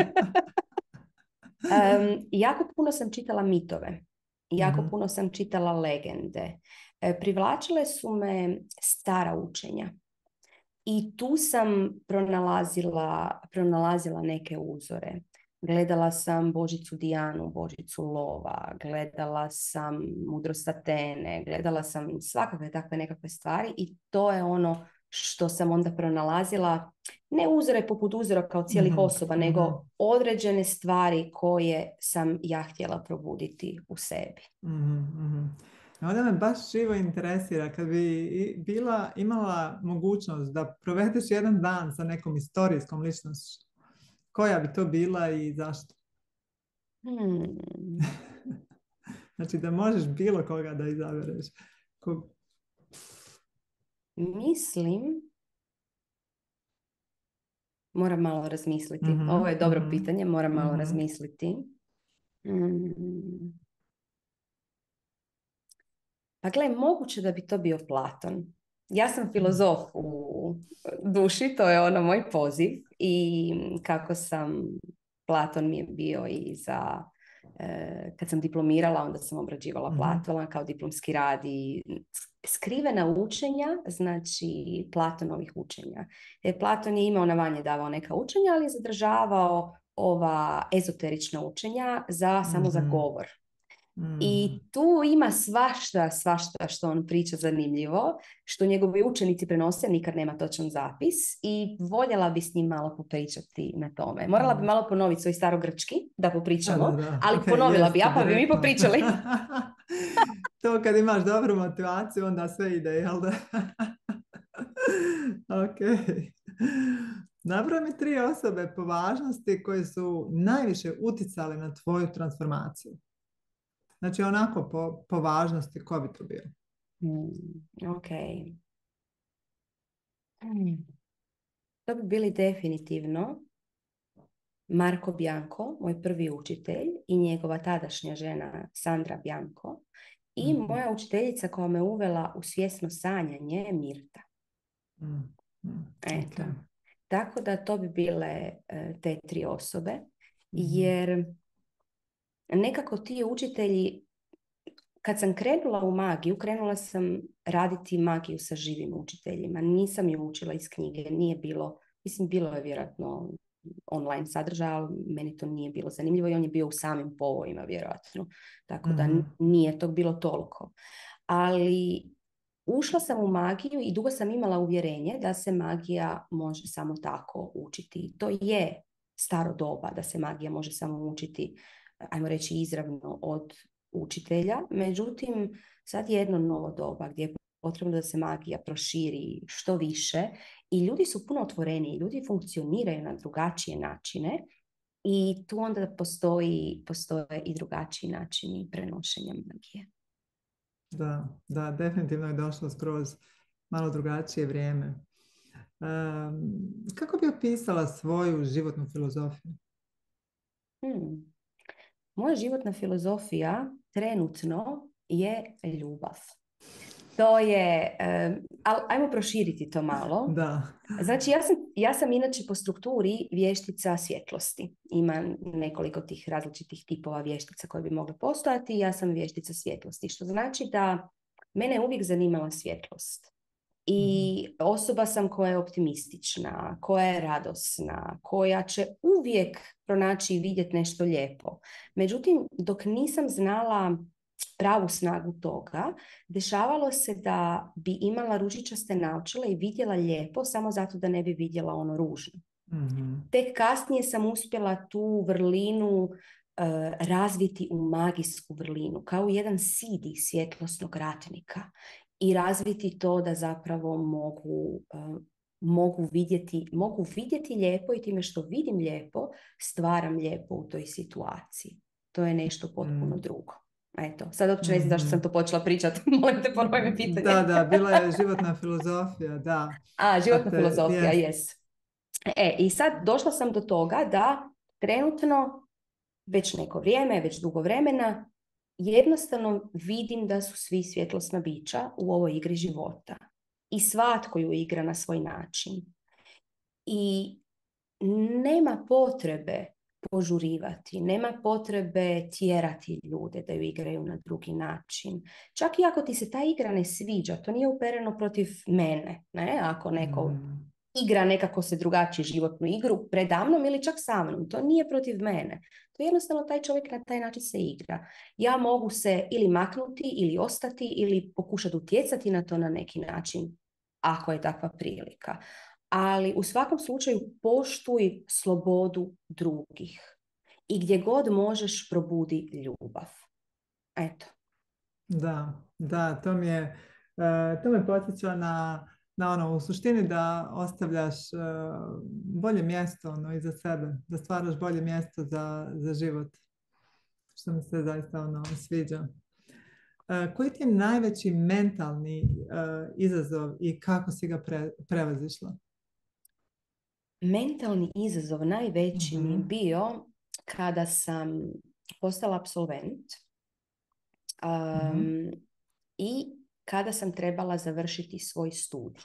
Um, jako puno sam čitala mitove. Jako Mhm, puno sam čitala legende. E, privlačile su me stara učenja. I tu sam pronalazila, pronalazila neke uzore. Gledala sam Božicu Dijanu, Božicu Lova, gledala sam Mudrost Atene, gledala sam svakakve takve nekakve stvari i to je ono što sam onda pronalazila, ne uzore poput uzora kao cijelih mhm, osoba, mhm, nego određene stvari koje sam ja htjela probuditi u sebi. mhm, mhm. Onda me baš živo interesira kad bi i- bila, imala mogućnost da provedeš jedan dan sa nekom istorijskom ličnošću. Koja bi to bila i zašto? Hmm. Znači da možeš bilo koga da izabereš. Ko... Mislim, moram malo razmisliti. Ovo je Mhm, dobro mhm, pitanje, moram malo mhm, razmisliti. Mm. Pa gle, moguće da bi to bio Platon. Ja sam filozof u duši, to je ono moj poziv i kako sam, Platon mi je bio i za, e, kad sam diplomirala, onda sam obrađivala mhm, Platona kao diplomski rad i skrivena učenja, znači Platonovih učenja. Jer Platon je imao na vanje davao neka učenja, ali je zadržavao ova ezoterična učenja za, samo za mhm, govor. mhm. I tu ima svašta, svašta što on priča zanimljivo, što njegovi učenici prenose, nikad nema točan zapis i voljela bi s njim malo popričati na tome. Morala bi malo ponoviti svoj starogrčki da Da, da, popričamo, da. ali Ok, ponovila bi jeste, ja pa bi mi direktno. popričali. To kad imaš dobru motivaciju, onda sve ide, jel da? Ok. Nabroj mi tri osobe po važnosti koje su najviše uticale na tvoju transformaciju. Znači onako po, po važnosti, ko bi to bio? Hmm, ok. Hmm. To bi bili definitivno Marko Bianco, moj prvi učitelj, i njegova tadašnja žena Sandra Bianco. i Mhm. moja učiteljica koja me uvela u svjesno sanjanje je Mirta. Mhm. Mhm. Ok. Eto. Tako da to bi bile e, te tri osobe, Mhm. jer nekako ti učitelji, kad sam krenula u magiju, krenula sam raditi magiju sa živim učiteljima. Nisam ju učila iz knjige, nije bilo, mislim, bilo je vjerojatno online sadržaj, ali meni to nije bilo zanimljivo i on je bio u samim povojima, vjerojatno. Tako da Mhm. nije to bilo toliko. Ali ušla sam u magiju i dugo sam imala uvjerenje da se magija može samo tako učiti. To je staro doba da se magija može samo učiti, ajmo reći, izravno od učitelja. Međutim, sad je jedno novo doba gdje je potrebno da se magija proširi što više i ljudi su puno otvoreniji, ljudi funkcioniraju na drugačije načine i tu onda postoji, postoje i drugačiji načini prenošenja magije. Da, da, definitivno je došlo skroz malo drugačije vrijeme. Um, kako bi opisala svoju životnu filozofiju? Hmm. Moja životna filozofija trenutno je ljubav. To je, um, ali ajmo proširiti to malo. Da. Znači, ja sam, ja sam inače po strukturi vještica svjetlosti. Ima nekoliko tih različitih tipova vještica koje bi mogle postojati. Ja sam vještica svjetlosti, što znači da mene je uvijek zanimala svjetlost. Mhm. I osoba sam koja je optimistična, koja je radosna, koja će uvijek pronaći i vidjeti nešto lijepo. Međutim, dok nisam znala pravu snagu toga, dešavalo se da bi imala ružičaste naočale i vidjela lijepo samo zato da ne bi vidjela ono ružno. Mhm. Tek kasnije sam uspjela tu vrlinu uh, razviti u magijsku vrlinu, kao jedan sidi svjetlosnog ratnika i razviti to da zapravo mogu, uh, mogu, vidjeti, mogu vidjeti lijepo i time što vidim lijepo, stvaram lijepo u toj situaciji. To je nešto potpuno Mhm. drugo. Eto, sad uopće ne znam zašto sam Mhm. to počela pričati. Molim te, ponovi mi pitanje. Da, da, bila je životna filozofija, da. A, A životna te, filozofija, jest. jes. E, i sad došla sam do toga da trenutno, već neko vrijeme, već dugo vremena, jednostavno vidim da su svi svjetlosna bića u ovoj igri života. I svatko ju igra na svoj način. I nema potrebe požurivati, nema potrebe tjerati ljude da ju igraju na drugi način. Čak i ako ti se ta igra ne sviđa, to nije upereno protiv mene. Ne? Ako neko Mhm. igra nekako se drugačiju životnu igru predamnom ili čak sa mnom, to nije protiv mene. To je jednostavno taj čovjek na taj način se igra. Ja mogu se ili maknuti ili ostati ili pokušati utjecati na to na neki način ako je takva prilika. Ali u svakom slučaju poštuj slobodu drugih. I gdje god možeš probudi ljubav. Eto. Da, da, to mi je, e, to me podsjeća na, na ono, u suštini da ostavljaš e, bolje mjesto ono, iza sebe, da stvaraš bolje mjesto za, za život, što mi se zaista ono, sviđa. E, koji ti je najveći mentalni e, izazov i kako si ga pre, prevazišla? Mentalni izazov najveći mi je Mhm. bio kada sam postala apsolvent Mhm. um, i kada sam trebala završiti svoj studij.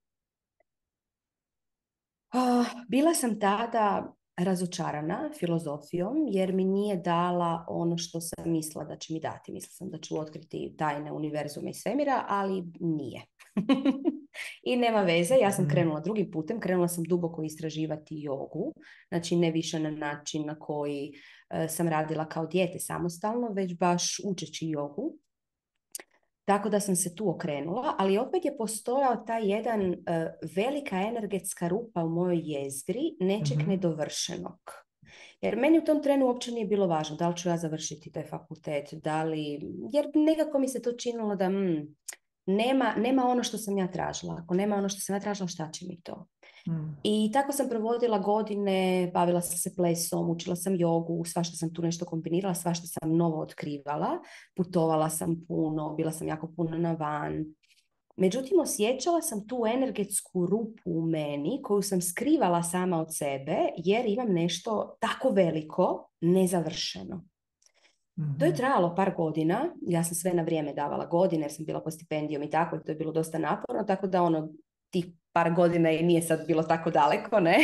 Uh, bila sam tada razočarana filozofijom jer mi nije dala ono što sam mislila da će mi dati. Mislila sam da ću otkriti tajne univerzuma i svemira, ali nije. I nema veze, ja sam Mhm. krenula drugim putem, krenula sam duboko istraživati jogu, znači ne više na način na koji uh, sam radila kao dijete samostalno, već baš učeći jogu. Tako da sam se tu okrenula, ali opet je postojao taj jedan uh, velika energetska rupa u mojoj jezgri nečeg Mhm. nedovršenog. Jer meni u tom trenu uopće nije bilo važno da li ću ja završiti taj fakultet, da li, jer nekako mi se to činilo da mm, nema, nema ono što sam ja tražila. Ako nema ono što sam ja tražila, šta će mi to? Mhm. I tako sam provodila godine, bavila sam se plesom, učila sam jogu, svašta sam tu nešto kombinirala, svašta sam novo otkrivala, putovala sam puno, bila sam jako puno na van. Međutim, osjećala sam tu energetsku rupu u meni koju sam skrivala sama od sebe jer imam nešto tako veliko nezavršeno. To je Mhm. trajalo par godina, ja sam sve na vrijeme davala godine jer sam bila po stipendijom i tako, i to je bilo dosta naporno, tako da ono, tih par godina i nije sad bilo tako daleko, ne?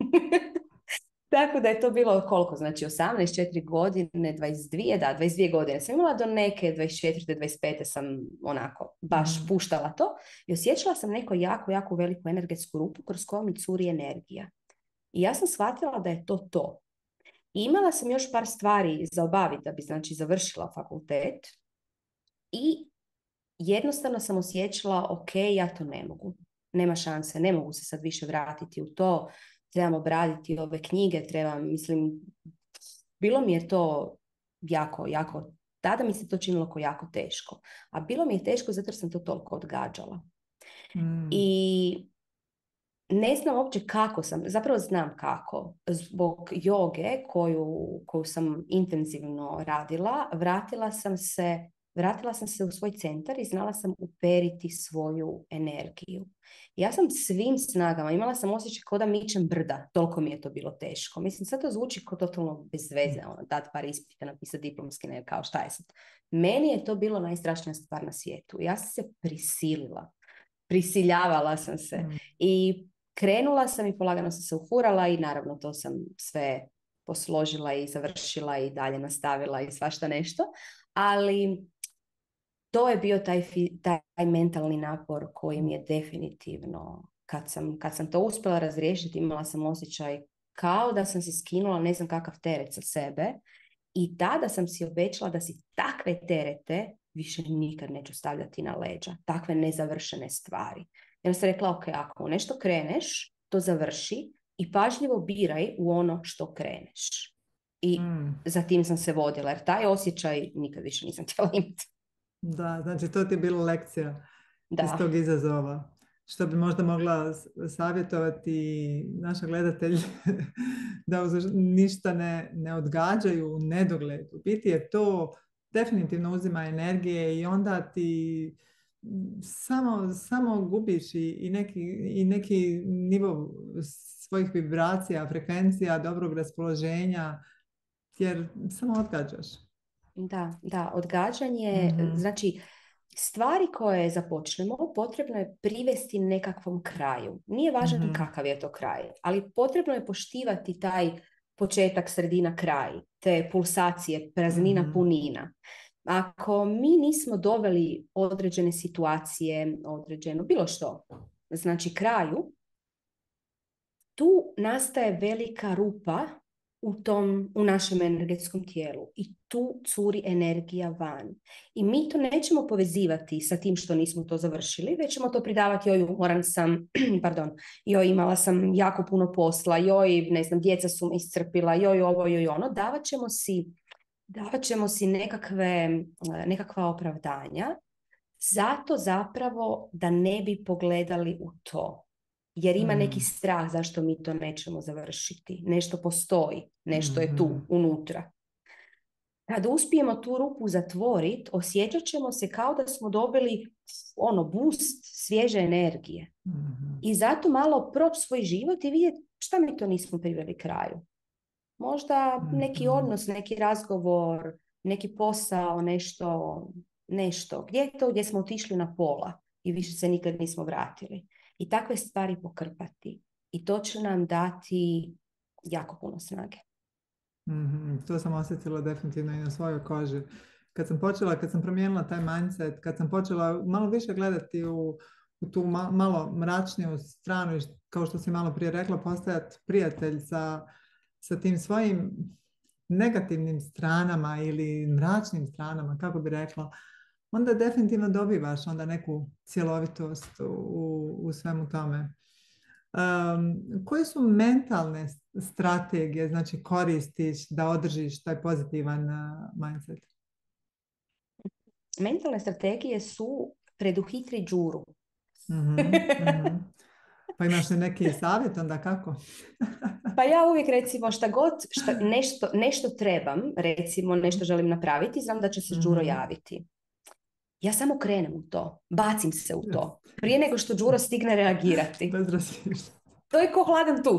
Tako da je to bilo koliko, znači osamnaest, četiri godine, dvadeset dvije, da, dvadeset dvije godine sam imala do neke dvadeset četiri, dvadeset pet sam onako baš Mhm. puštala to i osjećala sam neku jako, jako veliku energetsku rupu kroz koju mi curi energija. I ja sam shvatila da je to to. I imala sam još par stvari za obaviti da bi znači završila fakultet i jednostavno sam osjećala ok, ja to ne mogu. Nema šanse, ne mogu se sad više vratiti u to, trebam obraditi ove knjige, trebam, mislim, bilo mi je to jako, jako, tada mi se to činilo kao jako teško. A bilo mi je teško zato jer sam to toliko odgađala. Mm. I ne znam uopće kako sam, zapravo znam kako. Zbog joge koju, koju sam intenzivno radila, vratila sam se, vratila sam se u svoj centar i znala sam uperiti svoju energiju. Ja sam svim snagama, imala sam osjećaj kao da mičem brda, toliko mi je to bilo teško. Mislim, sad to zvuči kao totalno bez veze, ono, dat par ispita, napisati diplomski, ne, kao šta je sad. Meni je to bilo najstrašnija stvar na svijetu. Ja sam se prisilila. Prisiljavala sam se. Mm. I krenula sam i polagano sam se ufurala i naravno to sam sve posložila i završila i dalje nastavila i svašta nešto, ali to je bio taj, taj mentalni napor koji mi je definitivno, kad sam, kad sam to uspjela razriješiti, imala sam osjećaj kao da sam si skinula ne znam kakav teret sa sebe i tada sam si obećala da si takve terete više nikad neću stavljati na leđa, takve nezavršene stvari. Ja sam rekla, ok, ako u nešto kreneš, to završi i pažljivo biraj u ono što kreneš. I Mm. za tim sam se vodila, jer taj osjećaj nikad više nisam htjela imati. Da, znači to ti je bila lekcija iz Da, tog izazova. Što bi možda mogla s- savjetovati naša gledatelj da uz ništa ne, ne odgađaju u nedogled. U biti je to definitivno uzima energije i onda ti samo, samo gubiš i, i, neki, i neki nivo svojih vibracija, frekvencija, dobrog raspoloženja, jer samo odgađaš. da, da, odgađanje, Mhm, znači stvari koje započnemo potrebno je privesti nekakvom kraju. Nije važan mhm, kakav je to kraj, ali potrebno je poštivati taj početak, sredina, kraj, te pulsacije, praznina, mhm, punina. Ako mi nismo doveli određene situacije, određeno, bilo što, znači kraju, tu nastaje velika rupa u tom, u našem energetskom tijelu i tu curi energija van. I mi to nećemo povezivati sa tim što nismo to završili, već ćemo to pridavati, joj, umoran sam, pardon, joj, imala sam jako puno posla, joj, ne znam, djeca su me iscrpila, joj, ovo, joj, ono, davat ćemo si, davat ćemo si nekakve, nekakva opravdanja, zato zapravo da ne bi pogledali u to. Jer ima neki mhm, strah zašto mi to nećemo završiti. Nešto postoji, nešto je tu, mhm, unutra. Kad uspijemo tu rupu zatvoriti, osjećat ćemo se kao da smo dobili ono boost svježe energije. mhm, I zato malo proći svoj život i vidjeti šta mi to nismo priveli kraju. Možda neki mhm, odnos, neki razgovor, neki posao, nešto, nešto. Gdje je to gdje smo otišli na pola i više se nikad nismo vratili. I takve stvari pokrpati. I to će nam dati jako puno snage. mhm. To sam osjetila definitivno i na svojoj koži. Kad sam počela, kad sam promijenila taj mindset, kad sam počela malo više gledati u, u tu ma- malo mračniju stranu i š- kao što si malo prije rekla, postajati prijatelj sa, sa tim svojim negativnim stranama ili mračnim stranama, kako bi rekla, onda definitivno dobivaš onda neku cjelovitost u, u svemu tome. Um, koje su mentalne s- strategije, znači koristiš da održiš taj pozitivan uh, mindset? Mentalne strategije su preduhitri džuru. Mhm, mhm. Pa imaš li neki savjet onda kako? Pa ja uvijek recimo šta god, šta, nešto, nešto trebam, recimo nešto želim napraviti, znam da će se Đuro Mhm. javiti. Ja samo krenem u to, bacim se u Yes. to. Prije nego što Đuro stigne reagirati. Bez razmišljanja. To je ko hladan tuš.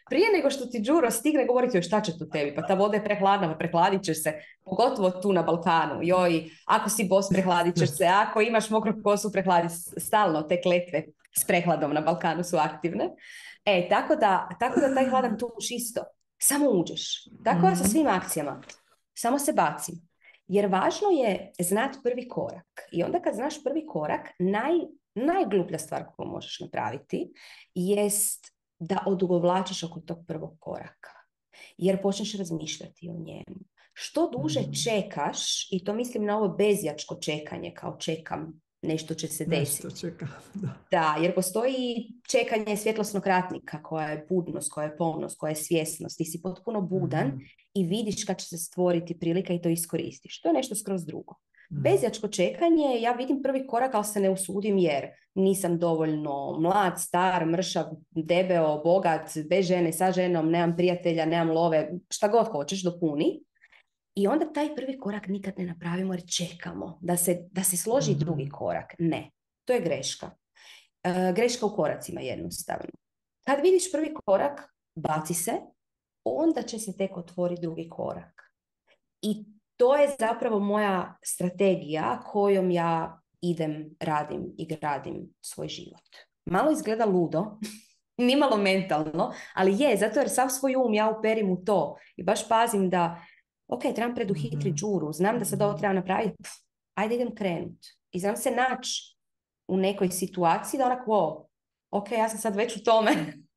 Prije nego što ti Đuro stigne govoriti joj šta će tu tebi, pa ta voda je prehladna, pa prehladit će se, pogotovo tu na Balkanu. Joj, ako si bos, prehladit ćeš se, ako imaš mokru kosu, prehladit stalno, te kletve s prehladom na Balkanu su aktivne. E, tako da, tako da taj hladan tuš isto, samo uđeš. Tako ja sa svim akcijama, samo se bacim. Jer važno je znati prvi korak. I onda kad znaš prvi korak, naj, najgluplja stvar koju možeš napraviti jest da odugovlačiš oko tog prvog koraka. Jer počneš razmišljati o njemu. Što duže mm. čekaš, i to mislim na ovo bezjačko čekanje, kao čekam, nešto će se desiti. Nešto čeka, da. Da, jer postoji čekanje svjetlosnog ratnika, koja je budnost, koja je polnost, koja je svjesnost. Ti si potpuno budan mm. i vidiš kad će se stvoriti prilika i to iskoristiš. To je nešto skroz drugo. Mm. Bezjačko čekanje, ja vidim prvi korak, ali se ne usudim jer nisam dovoljno mlad, star, mršav, debeo, bogat, bez žene, sa ženom, nemam prijatelja, nemam love, šta god hoćeš, dopuni. I onda taj prvi korak nikad ne napravimo jer čekamo da se, da se složi mm-hmm. drugi korak. Ne, to je greška. E, greška u koracima jednostavno. Kad vidiš prvi korak, baci se, onda će se tek otvoriti drugi korak. I to je zapravo moja strategija kojom ja idem, radim i gradim svoj život. Malo izgleda ludo, nimalo mentalno, ali je, zato jer sav svoj um ja uperim u to i baš pazim da ok, trebam preduhitri Đuru, znam da sad ovo treba napraviti, pff, ajde idem krenut. I znam se naći u nekoj situaciji da onako, wow, ok, ja sam sad već u tome.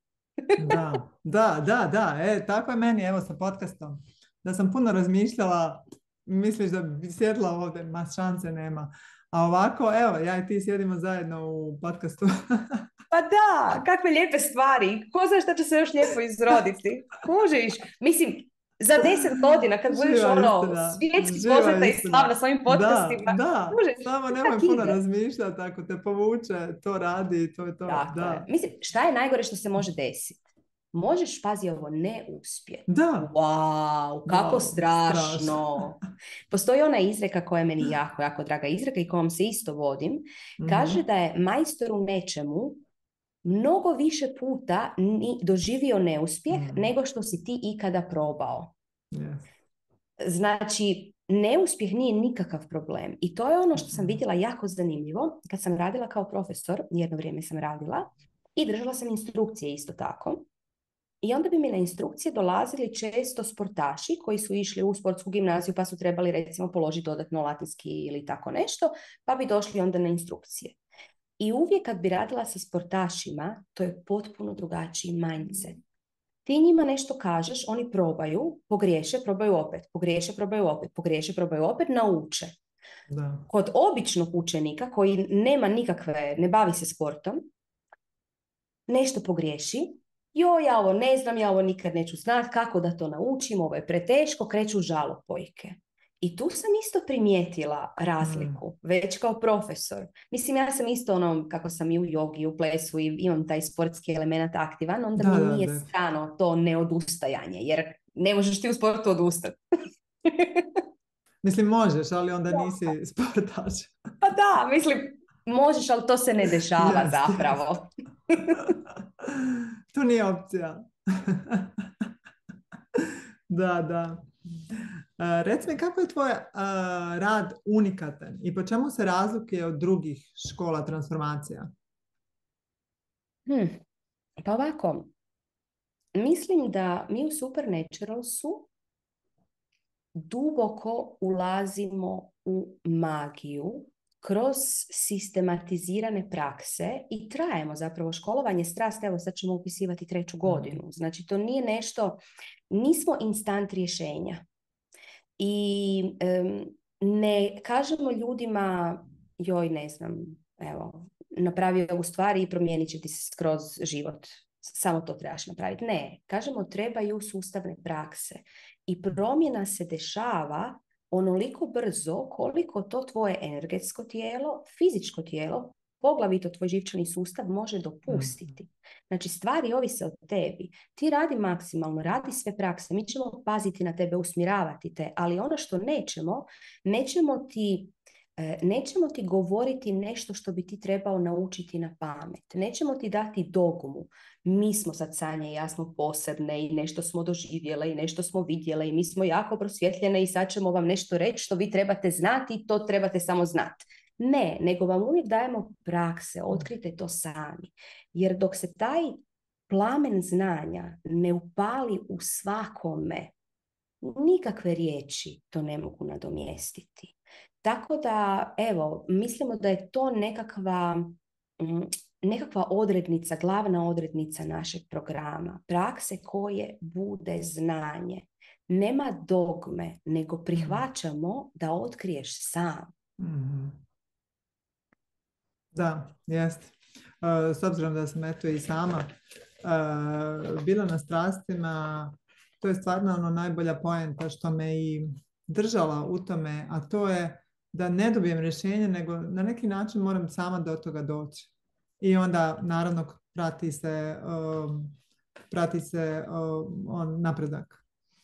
da, da, da, da, e, tako je meni, evo sa podcastom. Da sam puno razmišljala, misliš da bi sjedla ovdje, ma šanse nema. A ovako, evo, ja i ti sjedimo zajedno u podcastu. Pa da, kakve lijepe stvari. Ko zna šta će se još lijepo izroditi? Kužiš? Mislim, za deset godina kad budeš živa ono istina. Svjetski poznata i slavna svojim podcastima. Da, da. Možeš, samo nemoj puno razmišljati, ako te povuče, to radi, to je to. Tako da. je. Mislim, šta je najgore što se može desiti? Možeš, pazi ovo, ne uspjeti. Da. Wow, kako wow, strašno. strašno. Postoji ona izreka koja je meni jako, jako draga izreka i kojom se isto vodim. Mm-hmm. Kaže da je majstor u nečemu mnogo više puta ni doživio neuspjeh mm. nego što si ti ikada probao. Yes. Znači, neuspjeh nije nikakav problem. I to je ono što sam vidjela jako zanimljivo kad sam radila kao profesor, jedno vrijeme sam radila i držala sam instrukcije isto tako. I onda bi mi na instrukcije dolazili često sportaši koji su išli u sportsku gimnaziju pa su trebali recimo položiti dodatno latinski ili tako nešto, pa bi došli onda na instrukcije. I uvijek kad bi radila sa sportašima, to je potpuno drugačiji mindset. Ti njima nešto kažeš, oni probaju, pogriješe, probaju opet, pogriješe, probaju opet, pogriješe, probaju opet, nauče. Da. Kod običnog učenika koji nema nikakve, ne bavi se sportom, nešto pogriješi, joj, ja ovo ne znam, ja ovo nikad neću znati, kako da to naučim, ovo je preteško, kreću žalopojke. I tu sam isto primijetila razliku, mm. već kao profesor. Mislim, ja sam isto ono, kako sam i u jogi, u plesu i imam taj sportski element aktivan, onda da, mi nije da, da. strano to neodustajanje, jer ne možeš ti u sportu odustati. Mislim, možeš, ali onda nisi sportaš. Pa da, mislim, možeš, ali to se ne dešava yes, zapravo. To nije opcija. da, da. Uh, reci mi, kako je tvoj uh, rad unikatan i po čemu se razlikuje od drugih škola transformacija? Hmm. Pa ovako, mislim da mi u Supernaturalsu duboko ulazimo u magiju kroz sistematizirane prakse i trajemo zapravo školovanje strast, evo sad ćemo upisivati treću godinu. Znači to nije nešto, nismo instant rješenja. I um, ne kažemo ljudima, joj ne znam, evo, napravi ovu stvari i promijenit će ti se skroz život. Samo to trebaš napraviti. Ne, kažemo trebaju sustavne prakse. I promjena se dešava onoliko brzo koliko to tvoje energetsko tijelo, fizičko tijelo, poglavito tvoj živčani sustav može dopustiti. Znači stvari ovise o tebi. Ti radi maksimalno, radi sve prakse, mi ćemo paziti na tebe, usmjeravati te, ali ono što nećemo, nećemo ti Nećemo ti govoriti nešto što bi ti trebao naučiti na pamet. Nećemo ti dati dogmu. Mi smo sad Sanja i ja smo posebne i nešto smo doživjele i nešto smo vidjele i mi smo jako prosvjetljene i sad ćemo vam nešto reći što vi trebate znati i to trebate samo znati. Ne, nego vam uvijek dajemo prakse, otkrite to sami. Jer dok se taj plamen znanja ne upali u svakome, nikakve riječi to ne mogu nadomjestiti. Tako da, evo, mislimo da je to nekakva, nekakva odrednica, glavna odrednica našeg programa. Prakse koje bude znanje. Nema dogme, nego prihvaćamo da otkriješ sam. Mm-hmm. Da, jest. Uh, s obzirom da sam eto i sama uh, bila na strastima, to je stvarno ono najbolja poenta što me i držala u tome, a to je da ne dobijem rješenje, nego na neki način moram sama do toga doći. I onda naravno prati se, um, prati se um, on napredak.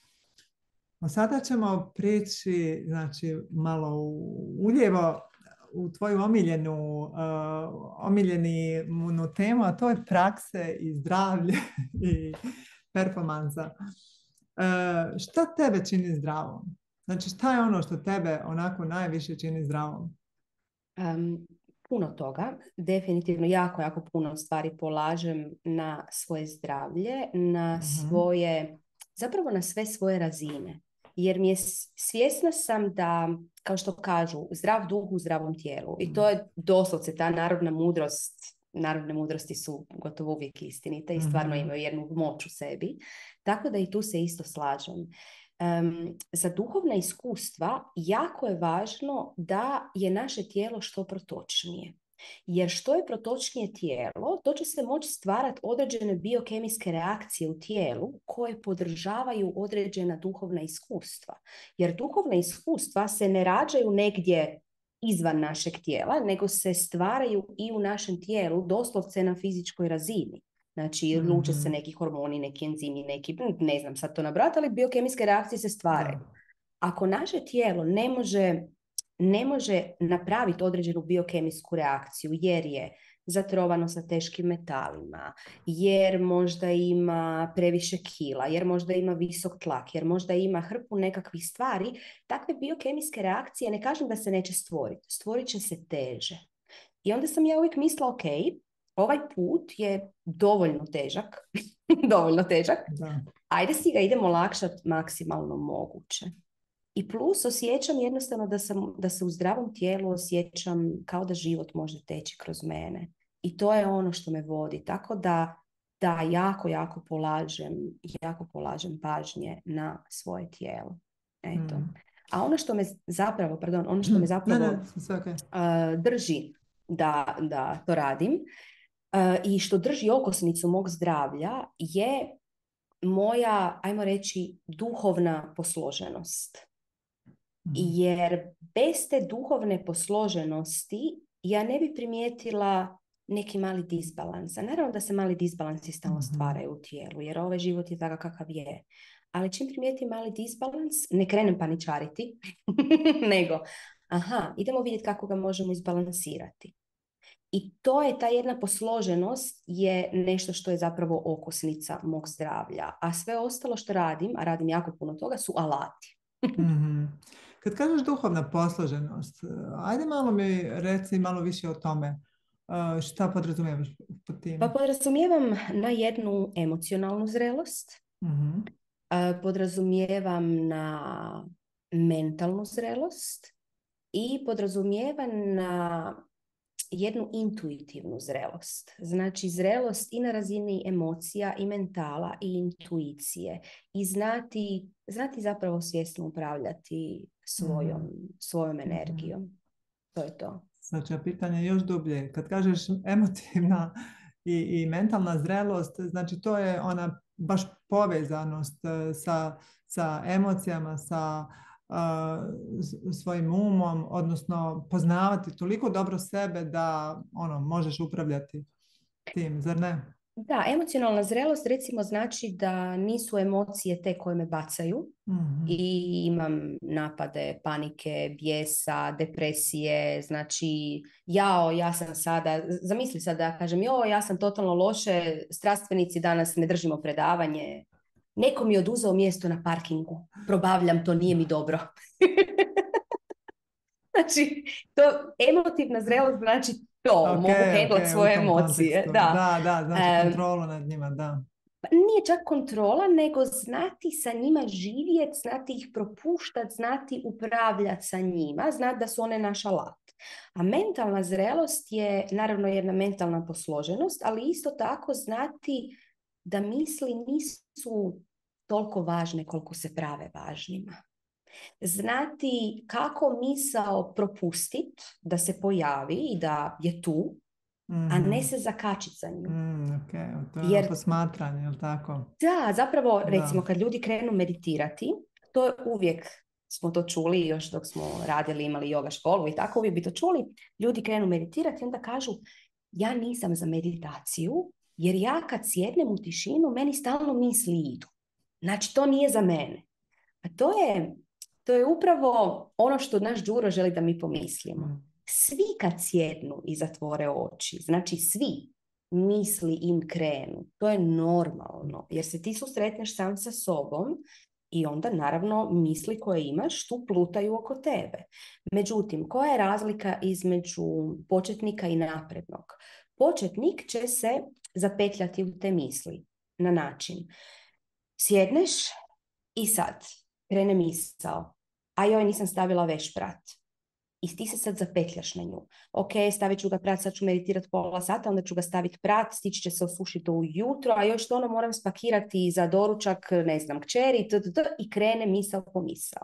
A sada ćemo prići, znači, malo uljevo u tvoju omiljenu, uh, omiljenu temu, a to je prakse i zdravlje i performansa. Uh, šta tebe čini zdravom? Znači, šta je ono što tebe onako najviše čini zdravom? Um, puno toga. Definitivno jako, jako puno stvari polažem na svoje zdravlje, na uh-huh. svoje, zapravo na sve svoje razine. Jer mi je svjesna sam da, kao što kažu, zdrav duh u zdravom tijelu. I to je doslovce ta narodna mudrost. Narodne mudrosti su gotovo uvijek istinite i stvarno imaju jednu moć u sebi. Tako da i tu se isto slažem. Um, za duhovna iskustva jako je važno da je naše tijelo što protočnije. Jer što je protočnije tijelo, to će se moći stvarati određene biokemijske reakcije u tijelu koje podržavaju određena duhovna iskustva. Jer duhovna iskustva se ne rađaju negdje izvan našeg tijela, nego se stvaraju i u našem tijelu, doslovce na fizičkoj razini. Znači, mm-hmm. luče se neki hormoni, neki enzimi, neki, ne znam sad to nabrati, ali biokemijske reakcije se stvaraju. Da. Ako naše tijelo ne može, ne može napraviti određenu biokemijsku reakciju, jer je zatrovano sa teškim metalima, jer možda ima previše kila, jer možda ima visok tlak, jer možda ima hrpu nekakvih stvari, takve biokemijske reakcije, ne kažem da se neće stvoriti, stvorit će se teže. I onda sam ja uvijek mislila, ok, ovaj put je dovoljno težak, dovoljno težak, da. Ajde si ga idemo olakšati maksimalno moguće. I plus osjećam jednostavno da, sam, da se u zdravom tijelu osjećam kao da život može teći kroz mene. I to je ono što me vodi. Tako da, da jako, jako polažem, jako polažem pažnje na svoje tijelo. Eto. Mm. A ono što me zapravo, pardon, ono što me zapravo ne, ne, okay. uh, drži da, da to radim uh, i što drži okosnicu mog zdravlja je moja, ajmo reći, duhovna posloženost. Jer bez te duhovne posloženosti ja ne bi primijetila neki mali disbalans. A naravno da se mali disbalansi stalno stvaraju u tijelu, jer ovaj život je takav kakav je. Ali čim primijetim mali disbalans, ne krenem paničariti, nego, aha, idemo vidjeti kako ga možemo izbalansirati. I to je ta jedna posloženost je nešto što je zapravo okosnica mog zdravlja. A sve ostalo što radim, a radim jako puno toga, su alati. Mm-hmm. Kad kažeš duhovna posloženost, ajde malo mi reci malo više o tome. Šta podrazumijevaš pod tim? Pa podrazumijevam na jednu emocionalnu zrelost, mm-hmm. podrazumijevam na mentalnu zrelost i podrazumijevam na jednu intuitivnu zrelost. Znači zrelost i na razini emocija i mentala i intuicije. I znati, znati zapravo svjesno upravljati svojom, mm. svojom energijom. Mm. To je to. Znači, pitanje je još dublje. Kad kažeš emotivna i, i mentalna zrelost, znači to je ona baš povezanost sa, sa emocijama, sa Uh, svojim umom, odnosno poznavati toliko dobro sebe da ono, možeš upravljati tim, zar ne? Da, emocionalna zrelost recimo znači da nisu emocije te koje me bacaju Mhm. i imam napade panike, bijesa, depresije, znači jao, ja sam sada, zamisli sad da kažem jo, ja sam totalno loše, strastvenici danas ne držimo predavanje, neko mi je oduzeo mjesto na parkingu, probavljam to, nije mi dobro. Znači, to emotivna zrelost znači to, Ok, mogu ok, hendlat u svoje tom emocije, kontekstu. da. Da, da, znači Em, kontrolu nad njima, da. Pa nije čak kontrola, nego znati sa njima živjeti, znati ih propuštati, znati upravljati sa njima, znati da su one naš alat. A mentalna zrelost je naravno jedna mentalna posloženost, ali isto tako znati da misli nisu toliko važne koliko se prave važnima. Znati kako misao propustiti da se pojavi i da je tu, a ne Mhm. se zakačiti za nju. Mm, ok, to je ono Jer posmatranje, je li tako? da, zapravo, recimo, Da. kad ljudi krenu meditirati, to je uvijek, smo to čuli još dok smo radili, imali yoga školu i tako, uvijek bi to čuli, ljudi krenu meditirati i onda kažu, ja nisam za meditaciju, jer ja kad sjednem u tišinu, meni stalno misli idu. Znači, to nije za mene. A to je, to je upravo ono što naš Đuro želi da mi pomislimo. Mm. Svi kad sjednu i zatvore oči, znači svi, misli im krenu. To je normalno, jer se ti susretneš sam sa sobom i onda naravno misli koje imaš tu plutaju oko tebe. Međutim, koja je razlika između početnika i naprednog? Početnik će se zapetljati u te misli na način. Sjedneš i sad krene misao. A joj, nisam stavila veš prat. I ti se sad zapetljaš na nju. Ok, stavit ću ga prat, sad ću meditirati pola sata, onda ću ga staviti prat, stići će se osušiti ujutro, a još to ono moram spakirati za doručak, ne znam, kćeri, tdd, i krene misao po misao.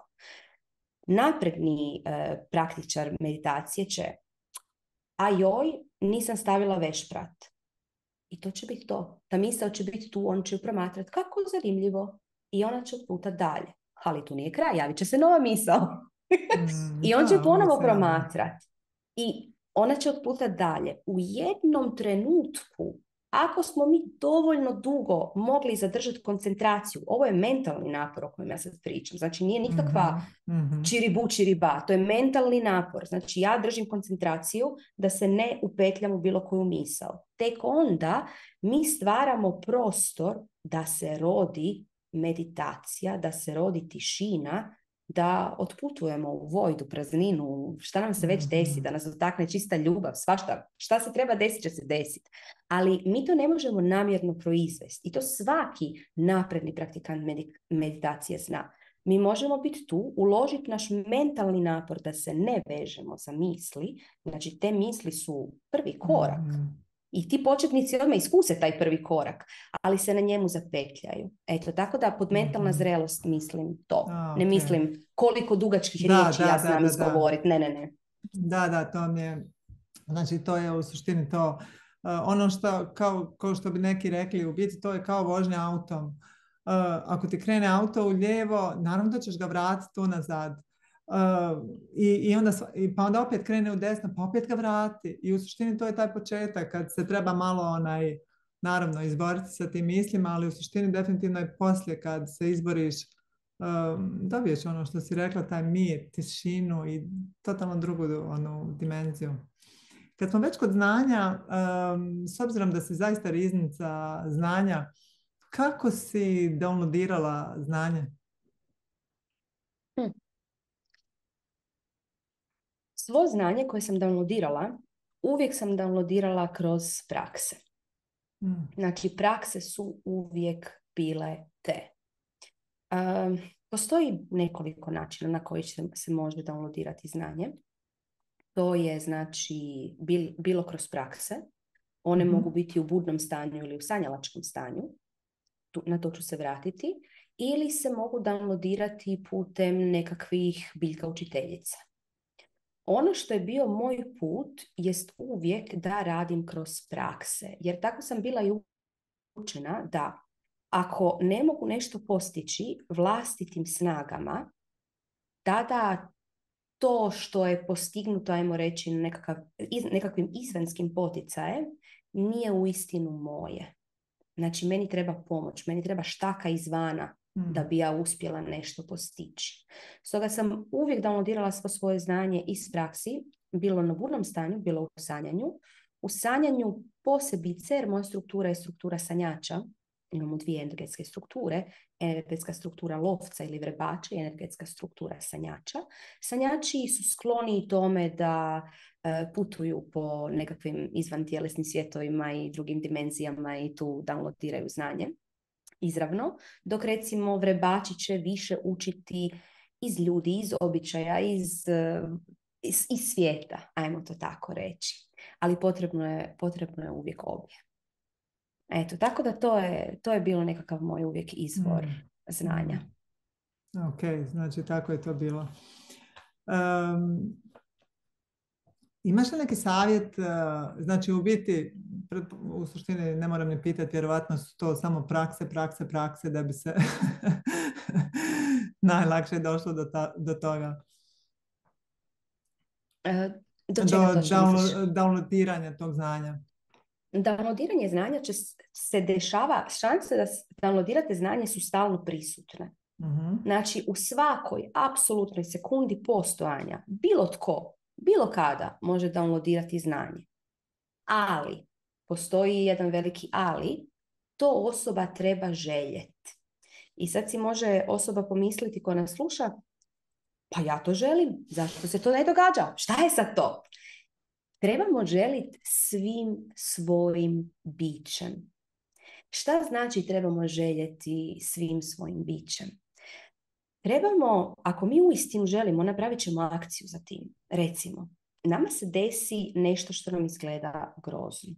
Napredni e, praktičar meditacije će, a joj, nisam stavila veš prat. I to će biti to. Ta misao će biti tu, on će ju promatrati kako zanimljivo. I ona će odplutati dalje. Ali tu nije kraj, javit će se nova misao. Mm, I on će da, uvijek ponovo se javlja. promatrati. I ona će odplutati dalje. U jednom trenutku, ako smo mi dovoljno dugo mogli zadržati koncentraciju, ovo je mentalni napor o kojem ja sad pričam. Znači nije nikakva Mhm, mhm. čiribu čiriba, to je mentalni napor. Znači ja držim koncentraciju da se ne upetljam u bilo koju misao. Tek onda mi stvaramo prostor da se rodi meditacija, da se rodi tišina, da otputujemo u vojdu, prazninu, šta nam se već desi, da nas dotakne čista ljubav, svašta, šta se treba desiti će se desiti. Ali mi to ne možemo namjerno proizvesti i to svaki napredni praktikant meditacije zna. Mi možemo biti tu, uložiti naš mentalni napor da se ne vežemo za misli, znači te misli su prvi korak. Mhm. I ti početnici odmah iskuse taj prvi korak, ali se na njemu zapetljaju. Eto, tako da pod mentalna Mhm. zrelost mislim to. A, Ne ok. mislim koliko dugačkih Da, riječi da, ja da, znam da, da. izgovoriti. Ne, ne, ne. Da, da, to mi je, znači to je u suštini to, uh, ono što, kao, kao što bi neki rekli, u biti to je kao vožnja autom. Uh, ako ti krene auto u lijevo, naravno da ćeš ga vratiti unazad. Uh, i, i onda, sva- i pa onda opet krene u desno, pa opet ga vrati. I u suštini to je taj početak kad se treba malo onaj, naravno, izboriti sa tim mislima, ali u suštini definitivno je poslije kad se izboriš, um, dobiješ ono što si rekla, taj mir, tišinu i totalno drugu onu dimenziju. Kad smo već kod znanja, um, s obzirom da si zaista riznica znanja, kako si downloadirala znanje? Hm. Svo znanje koje sam downloadirala, uvijek sam downloadirala kroz prakse. Mm. Znači, prakse su uvijek bile te. Um, postoji nekoliko načina na koji se, se može downloadirati znanje. To je, znači, bil, bilo kroz prakse. One Mhm. mogu biti u budnom stanju ili u sanjalačkom stanju. Tu, na to ću se vratiti. Ili se mogu downloadirati putem nekakvih biljka učiteljica. Ono što je bio moj put jest uvijek da radim kroz prakse. Jer tako sam bila i učena da ako ne mogu nešto postići vlastitim snagama, tada to što je postignuto, ajmo reći, nekakav, iz, nekakvim izvanskim poticajem, nije uistinu moje. Znači, meni treba pomoć, meni treba štaka izvana Mm. da bi ja uspjela nešto postići. Stoga sam uvijek downloadirala svo svoje znanje iz praksi, bilo na burnom stanju, bilo u sanjanju. U sanjanju posebice, jer moja struktura je struktura sanjača, imamo dvije energetske strukture, energetska struktura lovca ili vrebača i energetska struktura sanjača. Sanjači su skloni tome da e, putuju po nekakvim izvantjelesnim svjetovima i drugim dimenzijama i tu downloadiraju znanje izravno, dok recimo vrebači će više učiti iz ljudi, iz običaja, iz, iz, iz svijeta, ajmo to tako reći. Ali potrebno je, potrebno je uvijek obje. Eto, tako da to je, to je bilo nekakav moj uvijek izvor Mm. znanja. Mm. Ok, znači tako je to bilo. Um, imaš li neki savjet, uh, znači u biti, u suštini ne moram ni pitati, vjerovatno su to samo prakse, prakse, prakse da bi se najlakše došlo do, ta, do toga. E, do Do čega točno misliš? download, downloadiranja tog znanja. Downloadiranje znanja će se dešava, šanse da downloadirate znanje su stalno prisutne. Uh-huh. Znači, u svakoj apsolutnoj sekundi postojanja, bilo tko, bilo kada može downloadirati znanje. Ali, postoji jedan veliki ali, to osoba treba željeti. I sad si može osoba pomisliti koja nas sluša, pa ja to želim, zašto se to ne događa? Šta je sad to? Trebamo želiti svim svojim bićem. Šta znači trebamo željeti svim svojim bićem? Trebamo, ako mi uistinu želimo, napravit ćemo akciju za tim. Recimo, nama se desi nešto što nam izgleda grozno.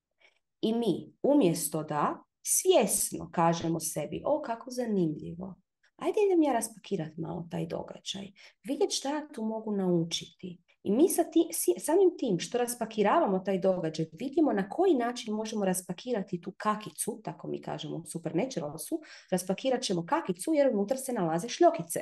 I mi, umjesto da svjesno kažemo sebi, o kako zanimljivo, ajde idem ja raspakirati malo taj događaj, vidjeti šta ja tu mogu naučiti. I mi sa ti, samim tim što raspakiravamo taj događaj, vidimo na koji način možemo raspakirati tu kakicu, tako mi kažemo u Supernaturalsu, raspakirat ćemo kakicu jer unutra se nalaze šljokice.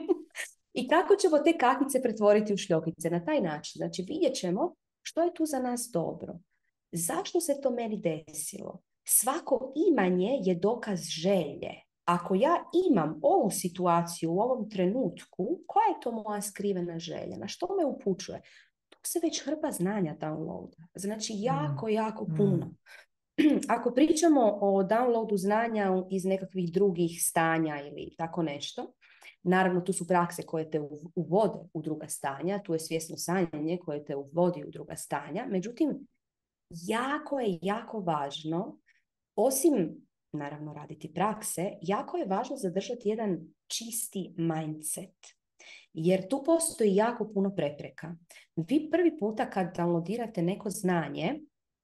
I kako ćemo te kakice pretvoriti u šljokice? Na taj način. Znači vidjet ćemo što je tu za nas dobro. Zašto se to meni desilo? Svako imanje je dokaz želje. Ako ja imam ovu situaciju u ovom trenutku, koja je to moja skrivena želja? Na što me upućuje? Tu se već hrpa znanja downloada. Znači jako, jako puno. Ako pričamo o downloadu znanja iz nekakvih drugih stanja ili tako nešto, naravno tu su prakse koje te uvode u druga stanja, tu je svjesno sanjanje koje te uvodi u druga stanja, međutim, jako je, jako važno, osim naravno raditi prakse, jako je važno zadržati jedan čisti mindset. Jer tu postoji jako puno prepreka. Vi prvi puta kad downloadirate neko znanje,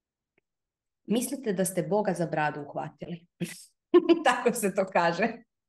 mislite da ste Boga za bradu uhvatili. Tako se to kaže.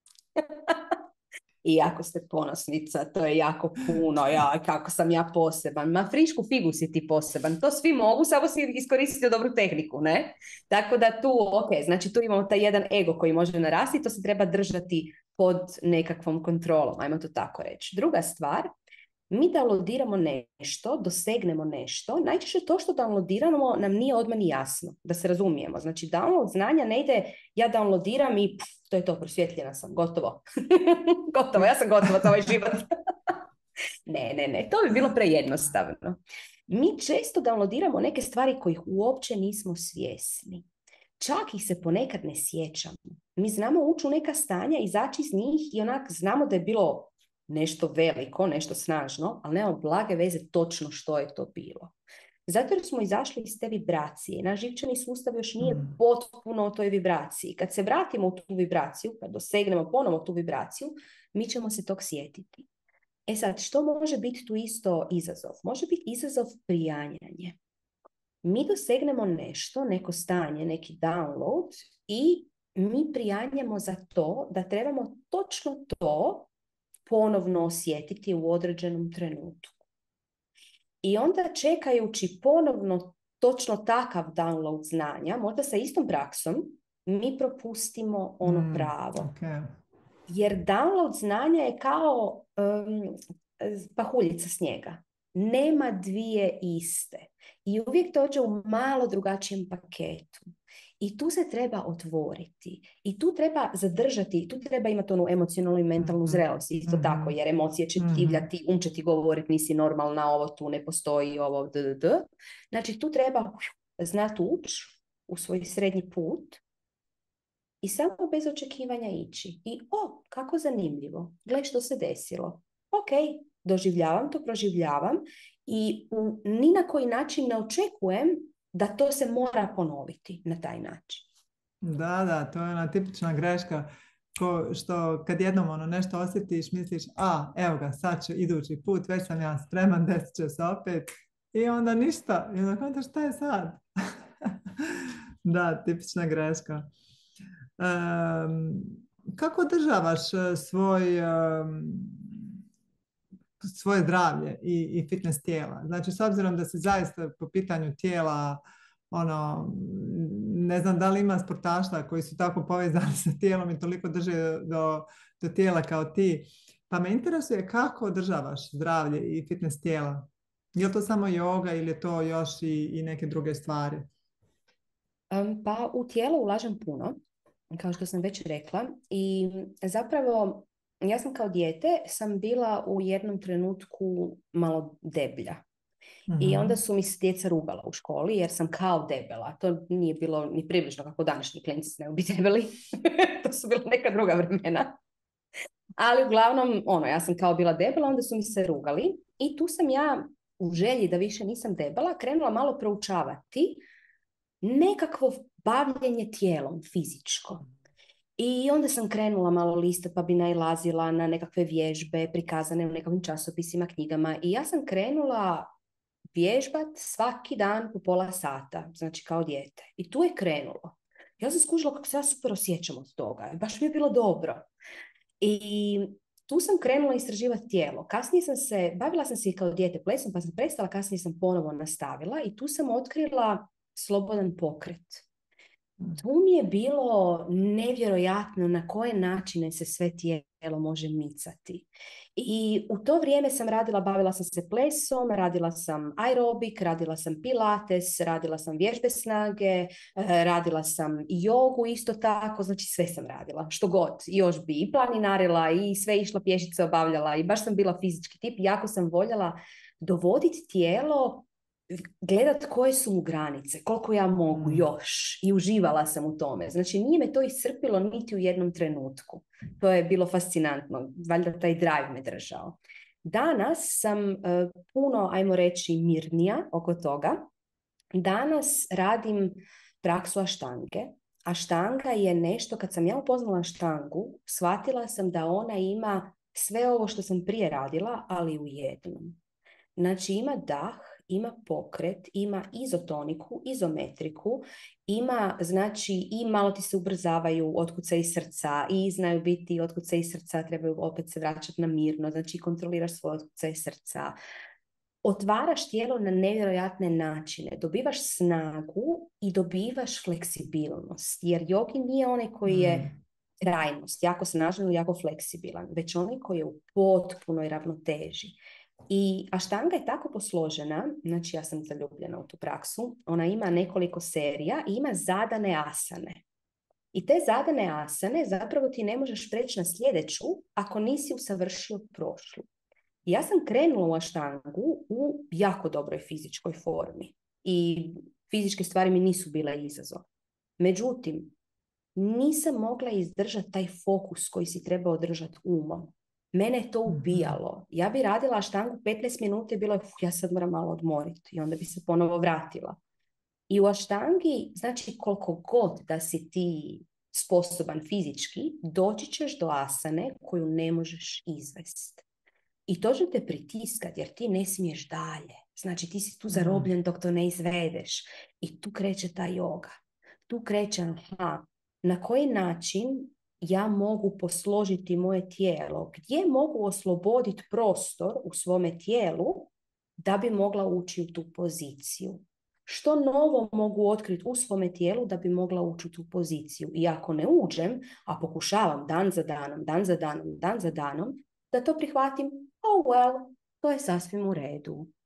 I ako ste ponosnica, to je jako puno, ja, kako sam ja poseban. Ma frišku figu si ti poseban, to svi mogu, samo si iskoristiti dobru tehniku, ne? Tako da tu, ok, znači tu imamo taj jedan ego koji može narasti, to se treba držati pod nekakvom kontrolom, ajmo to tako reći. Druga stvar, mi downloadiramo nešto, dosegnemo nešto, najčešće to što downloadiramo nam nije odmah ni jasno, da se razumijemo. Znači download znanja ne ide, ja downloadiram i pff, to je to, prosvjetljena sam, gotovo. Gotovo, ja sam gotova za ovaj život. ne, ne, ne, to bi bilo prejednostavno. Mi često downloadiramo neke stvari kojih uopće nismo svjesni. Čak ih se ponekad ne sjećamo. Mi znamo ući u neka stanja, izaći iz njih i onak znamo da je bilo nešto veliko, nešto snažno, ali nemamo blage veze točno što je to bilo. Zato jer smo izašli iz te vibracije. Naš živčani sustav još nije mm. potpuno u toj vibraciji. Kad se vratimo u tu vibraciju, kad dosegnemo ponovo tu vibraciju, mi ćemo se tog sjetiti. E sad, što može biti tu isto izazov? Može biti izazov prijanjanje. Mi dosegnemo nešto, neko stanje, neki download i mi prijanjamo za to da trebamo točno to ponovno osjetiti u određenom trenutku. I onda čekajući ponovno točno takav download znanja, možda sa istom praksom, mi propustimo ono mm, pravo. Okay. Jer download znanja je kao um, pahuljica snijega. Nema dvije iste. I uvijek dođe u malo drugačijem paketu. I tu se treba otvoriti. I tu treba zadržati, tu treba imati onu emocionalnu i mentalnu Mhm. zrelost. Isto Mhm. tako, jer emocije će Mhm. divljati, um će ti govoriti nisi normalna, ovo tu ne postoji, ovo d, d, d. Znači, tu treba znati ući u svoj srednji put i samo bez očekivanja ići. I o, kako zanimljivo. Gle što se desilo. Ok, doživljavam to, proživljavam i u, ni na koji način ne očekujem da to se mora ponoviti na taj način. Da, da, to je ona tipična greška ko što kad jednom ono nešto osjetiš, misliš, a, evo ga, sad ću idući put, već sam ja spreman, desit će se opet. I onda ništa. I onda kontaš, šta je sad? Da, tipična greška. Em, kako održavaš e, svoj, em, svoje zdravlje i, i fitness tijela? Znači, s obzirom da si zaista po pitanju tijela, ono, ne znam da li ima sportaša koji su tako povezani sa tijelom i toliko drže do, do tijela kao ti. Pa me interesuje kako održavaš zdravlje i fitness tijela. Je li to samo joga ili je to još i, i neke druge stvari? Um, pa u tijelo ulažem puno, kao što sam već rekla, i zapravo ja sam kao dijete sam bila u jednom trenutku malo deblja. I onda Mhm. su mi se djeca rugala u školi jer sam kao debela. To nije bilo ni približno kako današnji klinci ne bi debeli. To su bila neka druga vremena. Ali uglavnom, ono, ja sam kao bila debela, onda su mi se rugali. I tu sam ja, u želji da više nisam debela, krenula malo proučavati nekakvo bavljenje tijelom, fizičko. I onda sam krenula malo lista pa bi nailazila na nekakve vježbe prikazane u nekakvim časopisima, knjigama. I ja sam krenula vježbat svaki dan po pola sata, znači kao dijete. I tu je krenulo. Ja sam skužila kako se ja super osjećam od toga. Baš mi je bilo dobro. I tu sam krenula istraživati tijelo. Kasnije sam se, bavila sam se i kao dijete plesom, pa sam prestala, kasnije sam ponovo nastavila i tu sam otkrila slobodan pokret. Tu mi je bilo nevjerojatno na koje načine se sve tijelo može micati. I u to vrijeme sam radila, bavila sam se plesom, radila sam aerobik, radila sam pilates, radila sam vježbe snage, radila sam jogu isto tako, znači sve sam radila, što god. Još bi i planinarila i sve išla pješice obavljala i baš sam bila fizički tip i jako sam voljela dovoditi tijelo, gledat koje su mu granice, koliko ja mogu još i uživala sam u tome. Znači nije me to iscrpilo niti u jednom trenutku. To je bilo fascinantno, valjda taj drive me držao. Danas sam uh, puno, ajmo reći, mirnija oko toga. Danas radim praksu aštange. Aštanga je nešto, kad sam ja upoznala aštangu, shvatila sam da ona ima sve ovo što sam prije radila, ali u jednom. Znači ima dah, ima pokret, ima izotoniku, izometriku, ima, znači, i malo ti se ubrzavaju otkucaji srca i znaju biti otkucaji srca, trebaju opet se vraćati na mirno, znači kontroliraš svoje otkucaje srca. Otvaraš tijelo na nevjerojatne načine, dobivaš snagu i dobivaš fleksibilnost, jer jogi nije onaj koji je trajnost, jako snažan ili jako fleksibilan, već onaj koji je u potpunoj ravnoteži. I aštanga je tako posložena, znači ja sam zaljubljena u tu praksu, ona ima nekoliko serija i ima zadane asane. I te zadane asane zapravo ti ne možeš preći na sljedeću ako nisi usavršio prošlu. I ja sam krenula u aštangu u jako dobroj fizičkoj formi i fizičke stvari mi nisu bile izazov. Međutim, nisam mogla izdržati taj fokus koji si treba održati umom. Mene je to ubijalo. Ja bi radila aštangu petnaest minuta i bilo je, ja sad moram malo odmoriti i onda bi se ponovo vratila. I u aštangi, znači koliko god da si ti sposoban fizički, doći ćeš do asane koju ne možeš izvesti. I to će te pritiskat jer ti ne smiješ dalje. Znači ti si tu zarobljen dok to ne izvedeš. I tu kreće ta joga. Tu kreće, aha, na koji način ja mogu posložiti moje tijelo, gdje mogu osloboditi prostor u svome tijelu da bi mogla ući u tu poziciju. Što novo mogu otkriti u svome tijelu da bi mogla ući u tu poziciju. I ako ne uđem, a pokušavam dan za danom, dan za danom, dan za danom, da to prihvatim, oh well, to je sasvim u redu.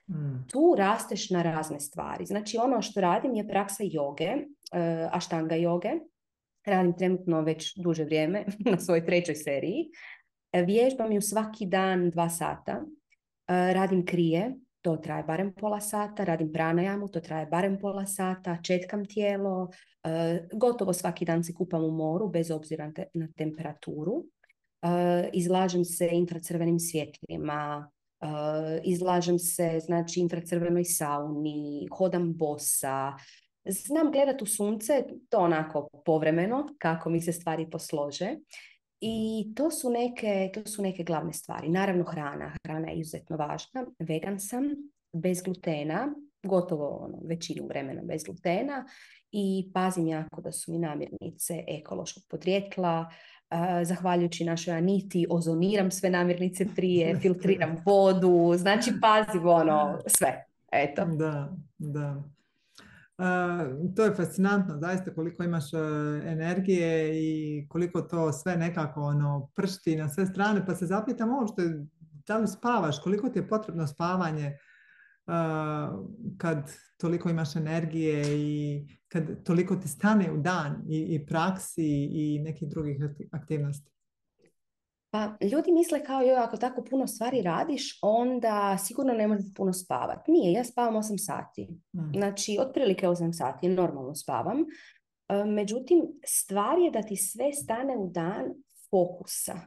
Mm. Tu rasteš na razne stvari. Znači ono što radim je praksa joge, uh, aštanga joge. Radim trenutno već duže vrijeme na svojoj trećoj seriji. Vježbam ju svaki dan dva sata. Radim krije, to traje barem pola sata. Radim pranajamu, to traje barem pola sata. Četkam tijelo. Gotovo svaki dan se kupam u moru, bez obzira na temperaturu. Izlažem se infracrvenim svjetlima. Izlažem se, znači, infracrvenoj sauni. Hodam bosa. Znam gledat u sunce, to onako povremeno, kako mi se stvari poslože. I to su neke, to su neke glavne stvari. Naravno hrana. Hrana je izuzetno važna. Vegan sam, bez glutena, gotovo ono, većinu vremena bez glutena i pazim jako da su mi namirnice ekološkog podrijetla. Uh, zahvaljujući našoj Aniti ozoniram sve namirnice prije, filtriram vodu, znači pazim ono sve. Eto. Da, da. Uh, to je fascinantno, zaista koliko imaš uh, energije i koliko to sve nekako ono pršti na sve strane, pa se zapitam uopšte da li spavaš, koliko ti je potrebno spavanje uh, kad toliko imaš energije i kad toliko ti stane u dan i, i praksi i nekih drugih aktivnosti. Pa ljudi misle kao joj, ako tako puno stvari radiš, onda sigurno ne možeš puno spavati. Nije, ja spavam osam sati. Mm. Znači, otprilike osam sati, normalno spavam. E, međutim, stvar je da ti sve stane u dan fokusa.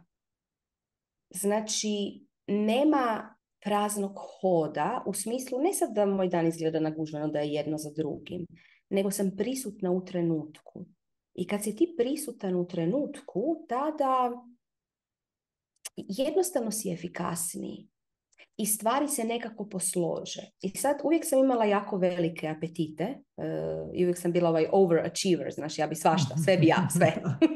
Znači, nema praznog hoda, u smislu, ne sad da moj dan izgleda nagužvano da je jedno za drugim, nego sam prisutna u trenutku. I kad si ti prisutan u trenutku, tada jednostavno si efikasniji i stvari se nekako poslože. I sad uvijek sam imala jako velike apetite uh, i uvijek sam bila ovaj overachiever, znači ja bi svašta, sve bi ja, sve.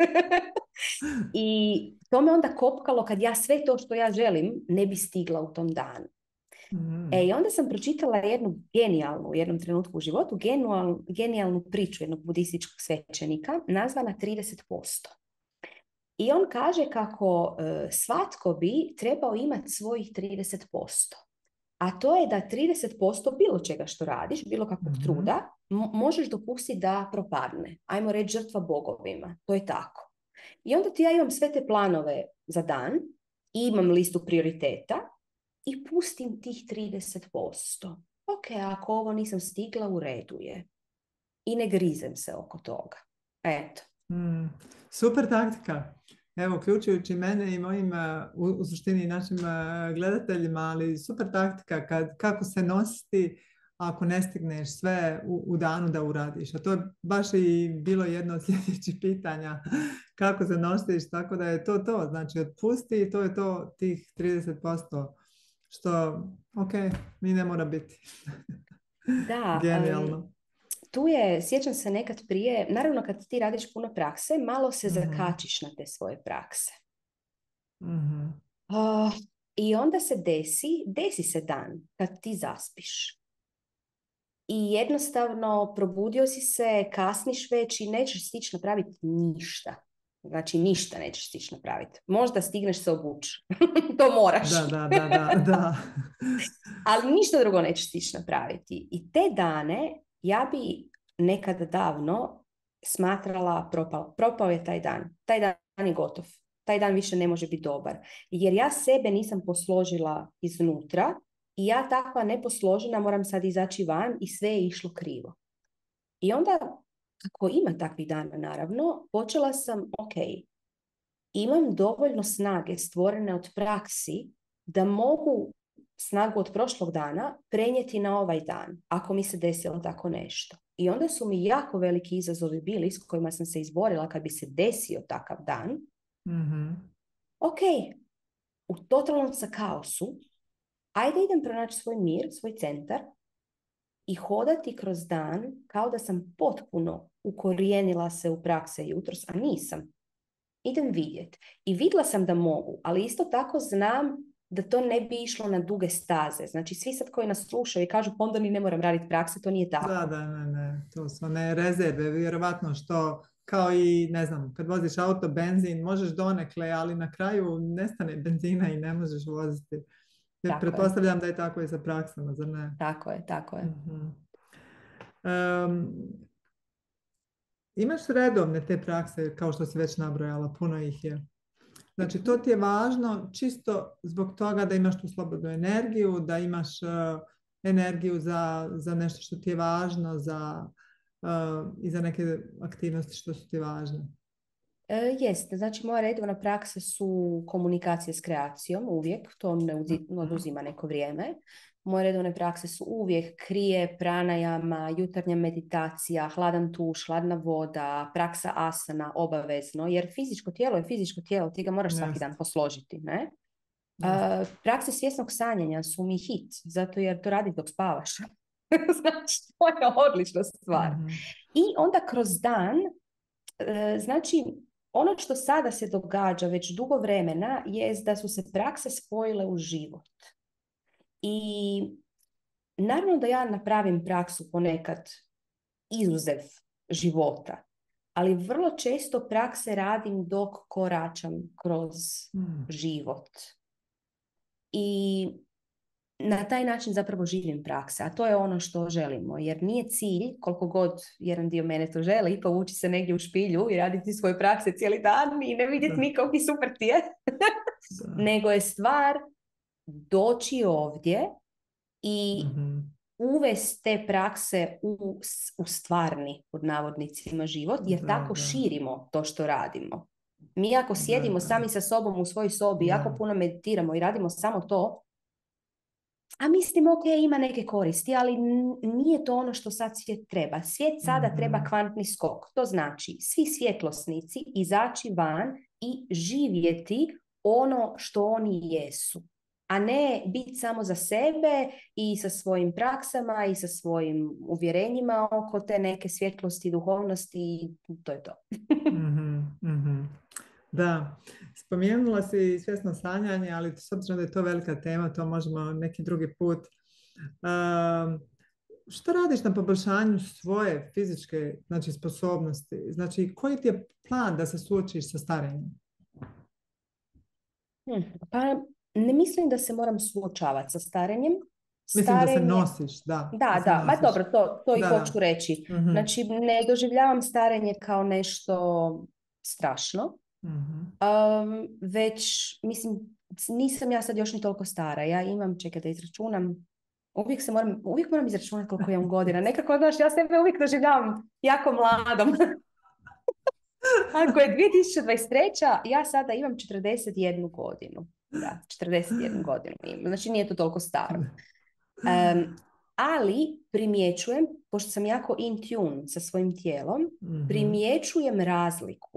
I to me onda kopkalo kad ja sve to što ja želim ne bi stigla u tom danu. Mm. E, i onda sam pročitala jednu genijalnu, u jednom trenutku u životu, genijalnu, genijalnu priču jednog budističkog svećenika, nazvana trideset posto. I on kaže kako e, svatko bi trebao imati svojih trideset posto. A to je da trideset posto bilo čega što radiš, bilo kakvog mm-hmm. truda, m- možeš dopustiti da propadne. Ajmo reći žrtva bogovima. To je tako. I onda ti ja imam sve te planove za dan, imam listu prioriteta i pustim tih trideset posto. Ok, ako ovo nisam stigla, u redu je. I ne grizem se oko toga. Eto. Mm, super taktika. Evo, uključujući mene i mojim, u, u suštini našim gledateljima, ali super taktika kad, kako se nositi ako ne stigneš sve u, u danu da uradiš. A to je baš i bilo jedno od sljedećih pitanja. Kako se nosiš, tako da je to to. Znači, otpusti i to je to, tih trideset posto. Što, ok, mi ne mora biti. Da. Genijalno. Um... Tu je, sjećam se nekad prije, naravno kad ti radiš puno prakse, malo se mm-hmm. zakačiš na te svoje prakse. Mm-hmm. Uh, I onda se desi, desi se dan kad ti zaspiš. I jednostavno probudio si se, kasniš već i nećeš stići napraviti ništa. Znači ništa nećeš stići napraviti. Možda stigneš se obući. To moraš. Da, da, da, da, da. Ali ništa drugo nećeš stići napraviti. I te dane ja bi nekad davno smatrala propao. Propao je taj dan. Taj dan je gotov. Taj dan više ne može biti dobar. Jer ja sebe nisam posložila iznutra i ja takva neposložena moram sad izaći van i sve je išlo krivo. I onda, ako ima takvih dana naravno, počela sam, ok, imam dovoljno snage stvorene od praksi da mogu snagu od prošlog dana prenijeti na ovaj dan, ako mi se desilo tako nešto. I onda su mi jako veliki izazovi bili s kojima sam se izborila kad bi se desio takav dan. Mm-hmm. Ok, u totalnom sa kaosu, ajde idem pronaći svoj mir, svoj centar i hodati kroz dan kao da sam potpuno ukorijenila se u prakse jutros, a nisam. Idem vidjeti. I vidjela sam da mogu, ali isto tako znam da to ne bi išlo na duge staze. Znači, svi sad koji nas slušaju i kažu, pa onda ni ne moram raditi prakse, to nije tako. Da, da, ne, ne. To su one rezerve, vjerovatno što, kao i, ne znam, kad voziš auto, benzin, možeš donekle, ali na kraju nestane benzina i ne možeš voziti. Jer Tako je, pretpostavljam da je tako i sa praksama, zar ne? tako je, tako je. Mhm. Em, Imaš redovne te prakse, kao što si već nabrojala, puno ih je. Znači, to ti je važno čisto zbog toga da imaš tu slobodnu energiju, da imaš uh, energiju za, za nešto što ti je važno, za, uh, i za neke aktivnosti što su ti važne. E, jeste, znači moja redovna praksa su komunikacije s kreacijom, uvijek, to ne uzi- oduzima neko vrijeme. Moje redovne prakse su uvijek krije, pranajama, jutarnja meditacija, hladan tuš, hladna voda, praksa asana, obavezno, jer fizičko tijelo je fizičko tijelo, ti ga moraš svaki Jeste, dan posložiti, ne? jeste. E, prakse svjesnog sanjanja su mi hit, zato jer to radiš dok spavaš. Znači, to je odlična stvar. Mhm, I onda kroz dan, e, znači, ono što sada se događa već dugo vremena je da su se prakse spojile u život. I naravno da ja napravim praksu ponekad izuzev života, ali vrlo često prakse radim dok koračam kroz mhm, život. I na taj način zapravo živim prakse, a to je ono što želimo, jer nije cilj, koliko god jedan dio mene to želi, povući se negdje u špilju i raditi svoje prakse cijeli dan i ne vidjeti da, nikog i super ti je, da. nego je stvar doći ovdje i Mhm, uvesti te prakse u, u stvarni, pod navodnicima, život, jer da, tako da, širimo to što radimo. Mi ako da, sjedimo da, sami sa sobom u svojoj sobi, jako da. puno meditiramo i radimo samo to, a mislim, ok, ima neke koristi, ali n- nije to ono što sad svijet treba. Svijet sada treba Mhm, kvantni skok. To znači svi svjetlosnici izaći van i živjeti ono što oni jesu. A ne biti samo za sebe i sa svojim praksama i sa svojim uvjerenjima oko te neke svjetlosti, duhovnosti i to je to. mhm, mhm. Da, spomenula si svjesno sanjanje, ali s obzirom da je to velika tema, to možemo neki drugi put. Um, Što radiš na poboljšanju svoje fizičke, znači, sposobnosti? Znači, koji ti je plan da se suočiš sa starenjem? Hm, Pa ne mislim da se moram suočavati sa starenjem. Mislim da se Starenje. nosiš, da, da Da, se da, ma nosiš. dobro, to, to i Da, hoću da. reći. Mhm, Znači, ne doživljavam starenje kao nešto strašno, mhm. um, već, mislim, nisam ja sad još ni toliko stara. Ja imam, čekaj da izračunam, uvijek se moram, uvijek moram izračunati koliko imam godina. Nekako, znaš, ja sebe uvijek doživljavam jako mladom. Ako je dvije tisuće dvadeset treća, ja sada imam četrdeset jednu godinu. Da, četrdeset jednu godinu imam. Znači, nije to toliko staro. Um, ali primjećujem, pošto sam jako in tune sa svojim tijelom, Mhm, primjećujem razliku.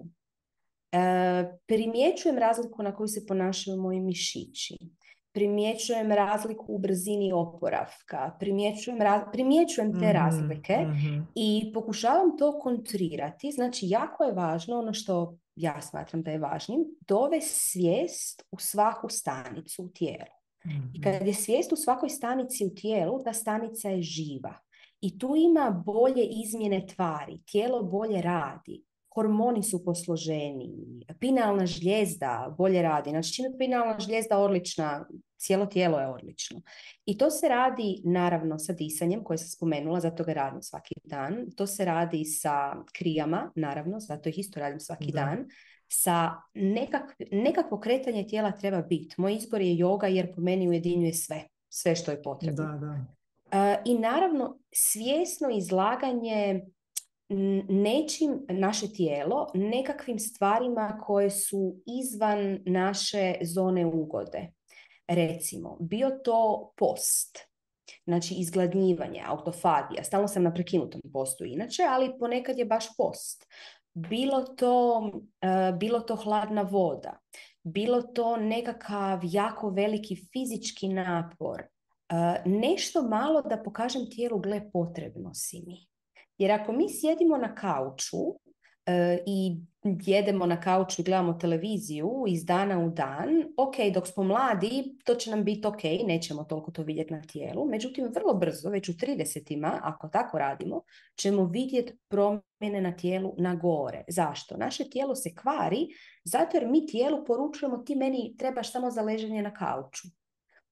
E, primjećujem razliku na koju se ponašaju moji mišići. Primjećujem razliku u brzini oporavka. Primjećujem, ra- primjećujem te mhm, razlike mhm, i pokušavam to kontrirati. Znači, jako je važno, ono što ja smatram da je važnim, dovesti svijest u svaku stanicu u tijelu. I mhm. kad je svijest u svakoj stanici u tijelu, ta stanica je živa. I tu ima bolje izmjene tvari, tijelo bolje radi, hormoni su posloženiji, pinealna žlijezda bolje radi. Znači, čim je pinealna žlijezda odlična, cijelo tijelo je odlično. I to se radi, naravno, sa disanjem, koje sam spomenula, zato ga radim svaki dan. To se radi sa krijama, naravno, zato ih isto radim svaki Da, dan. Sa nekak, nekakvo kretanje tijela treba biti. Moj izbor je yoga jer po meni ujedinjuje sve, sve što je potrebno. da, da. E, I naravno svjesno izlaganje n- nečim naše tijelo, nekakvim stvarima koje su izvan naše zone ugode. Recimo, bio to post, znači izgladnjivanje, autofagija, stalno sam na prekinutom postu inače, ali ponekad je baš post. Bilo to, e, bilo to hladna voda, bilo to nekakav jako veliki fizički napor, e, nešto malo da pokažem tijelu, gle, potrebno si mi. Jer ako mi sjedimo na kauču e, i jedemo na kauču i gledamo televiziju iz dana u dan, ok, dok smo mladi, to će nam biti ok, nećemo toliko to vidjeti na tijelu, međutim, vrlo brzo, već u tridesetima, ako tako radimo, ćemo vidjeti promjene na tijelu na gore. Zašto? Naše tijelo se kvari zato jer mi tijelu poručujemo ti meni trebaš samo za leženje na kauču.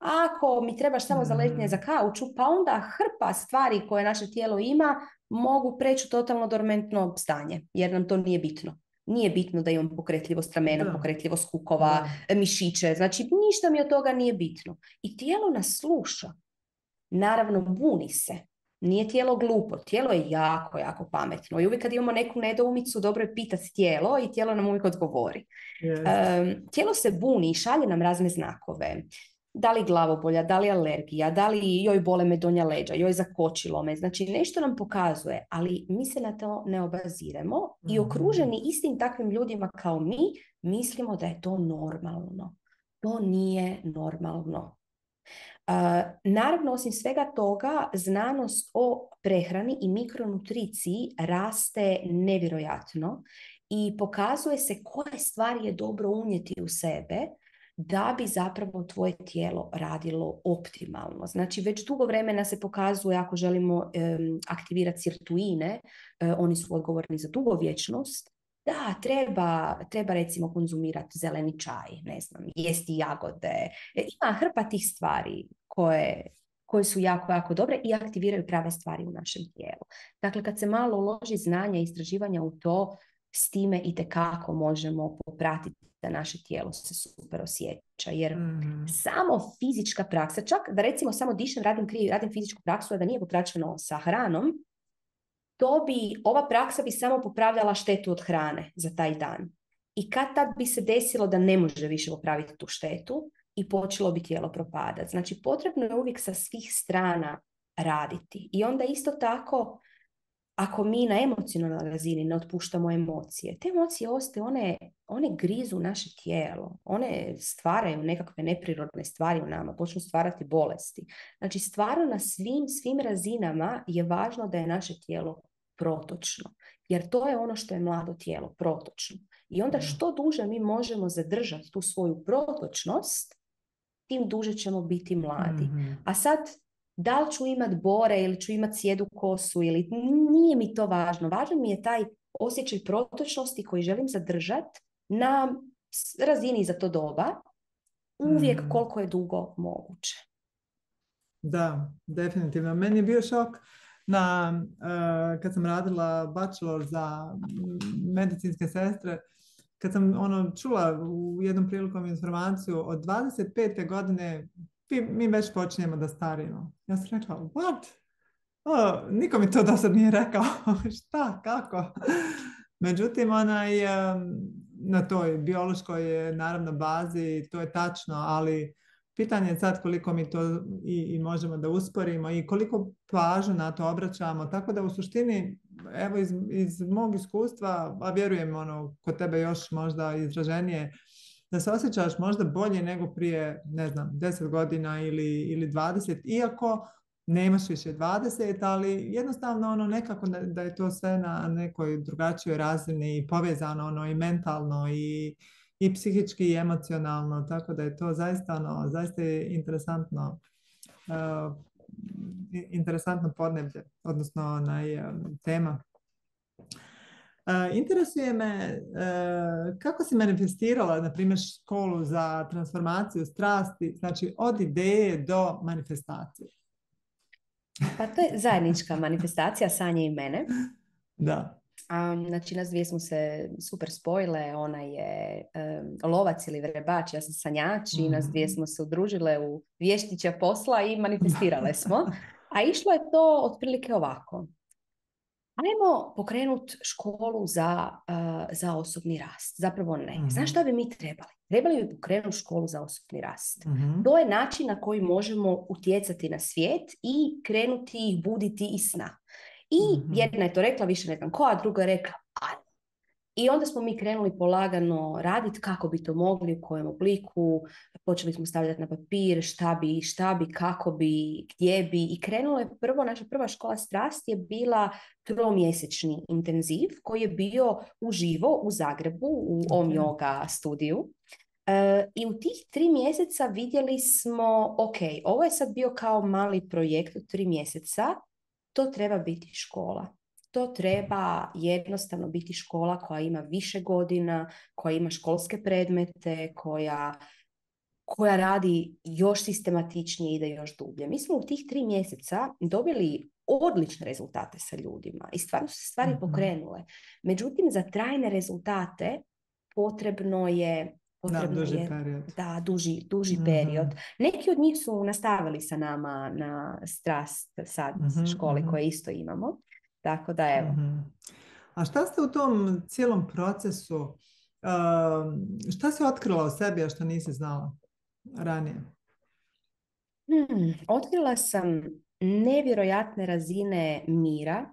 Ako mi trebaš samo za letnje za kauču, pa onda hrpa stvari koje naše tijelo ima mogu preći u totalno dormentno stanje, jer nam to nije bitno. Nije bitno da imam pokretljivost ramena, Da. pokretljivost kukova, Da. mišiće, znači ništa mi od toga nije bitno. I tijelo nas sluša. Naravno, buni se. Nije tijelo glupo, tijelo je jako, jako pametno. I uvijek kad imamo neku nedoumicu, dobro je pitati tijelo i tijelo nam uvijek odgovori. Jest. Um, tijelo se buni i šalje nam razne znakove. Da li glavobolja, da li alergija, da li joj bole me donja leđa, joj zakočilo me. Znači nešto nam pokazuje, ali mi se na to ne obaziremo mm-hmm. i okruženi istim takvim ljudima kao mi, mislimo da je to normalno. To nije normalno. Uh, naravno, osim svega toga, znanost o prehrani i mikronutriciji raste nevjerojatno i pokazuje se koje stvari je dobro unijeti u sebe da bi zapravo tvoje tijelo radilo optimalno. Znači, već dugo vremena se pokazuje, ako želimo um, aktivirati sirtuine, uh, oni su odgovorni za dugovječnost, da, treba, treba recimo konzumirati zeleni čaj, ne znam, jesti jagode. Ima hrpa tih stvari koje, koje su jako, jako dobre i aktiviraju prave stvari u našem tijelu. Dakle, kad se malo uloži znanja i istraživanja u to, s time itekako možemo popratiti da naše tijelo se super osjeća. Jer mm-hmm. samo fizička praksa, čak da recimo samo dišem, radim kriv, radim fizičku praksu, a da nije popraćeno sa hranom, to bi, ova praksa bi samo popravljala štetu od hrane za taj dan. I kad tad bi se desilo da ne može više popraviti tu štetu i počelo bi tijelo propadati. Znači, potrebno je uvijek sa svih strana raditi. I onda isto tako, ako mi na emocionalnoj razini ne otpuštamo emocije, te emocije ostaju, one, one grizu naše tijelo, one stvaraju nekakve neprirodne stvari u nama, počnu stvarati bolesti. Znači, stvarno na svim, svim razinama je važno da je naše tijelo protočno, jer to je ono što je mlado tijelo, protočno. I onda što duže mi možemo zadržati tu svoju protočnost, tim duže ćemo biti mladi. Mm-hmm. A sad, da li ću imat bore ili ću imat sjedu kosu ili nije mi to važno. Važno mi je taj osjećaj protočnosti koji želim zadržati na razini za to doba uvijek mm. koliko je dugo moguće. Da, definitivno. Meni je bio šok na, uh, kad sam radila bachelor za medicinske sestre, kad sam ono čula u jednom prilikom informaciju od dvadeset pete godine mi već počinjemo da starimo. Ja sam rekla, what? Oh, niko mi to do sad nije rekao. Šta, kako? Međutim, onaj, na toj biološkoj naravno bazi to je tačno, ali pitanje je sad koliko mi to i, i možemo da usporimo i koliko pažnju na to obraćamo. Tako da u suštini, evo iz, iz mog iskustva, a vjerujem ono, kod tebe još možda izraženije, da se osjećaš možda bolje nego prije, ne znam, deset godina ili, ili dvadeset, iako nemaš više dvadeset, ali jednostavno ono nekako da, da je to sve na nekoj drugačijoj razini i povezano ono i mentalno i, i psihički i emocionalno, tako da je to zaista ono, zaista je interesantno uh, interesantno podneblje, odnosno onaj, um, tema. Uh, interesuje me uh, kako si manifestirala, na primjer, školu za transformaciju strasti, znači od ideje do manifestacije. Pa to je zajednička manifestacija Sanje i mene. Da. Um, znači, nas dvije smo se super spojile, ona je um, lovac ili vrebač, ja sam sanjač mm. i nas dvije smo se udružile u vještića posla i manifestirale smo. A išlo je to otprilike ovako. Ajmo pokrenuti školu za, uh, za osobni rast. Zapravo ne. Mm-hmm. Znaš šta bi mi trebali? Trebali bi pokrenuti školu za osobni rast. Mm-hmm. To je način na koji možemo utjecati na svijet i krenuti ih buditi iz sna. I mm-hmm. jedna je to rekla, više ne znam ko, a druga je rekla ajmo. I onda smo mi krenuli polagano raditi kako bi to mogli, u kojem obliku, počeli smo stavljati na papir šta bi, šta bi, kako bi, gdje bi i krenulo je prvo, naša prva škola strasti je bila tromjesečni intenziv koji je bio uživo u Zagrebu u Om Yoga studiju. Uh, I u tih tri mjeseca vidjeli smo, ok, ovo je sad bio kao mali projekt od tri mjeseca, to treba biti škola. To treba jednostavno biti škola koja ima više godina, koja ima školske predmete, koja koja radi još sistematičnije i ide još dublje. Mi smo u tih tri mjeseca dobili odlične rezultate sa ljudima i stvarno su se stvari Mhm. pokrenule. Međutim, za trajne rezultate potrebno je Da, potrebno duži je period. da, duži, duži Mhm. period. Neki od njih su nastavili sa nama na Strast sad Mhm, školi mhm, koje isto imamo. Tako da evo. mhm. A šta ste u tom cijelom procesu, um, šta si otkrila o sebi, a što nisi znala ranije? Hmm, otkrila sam nevjerojatne razine mira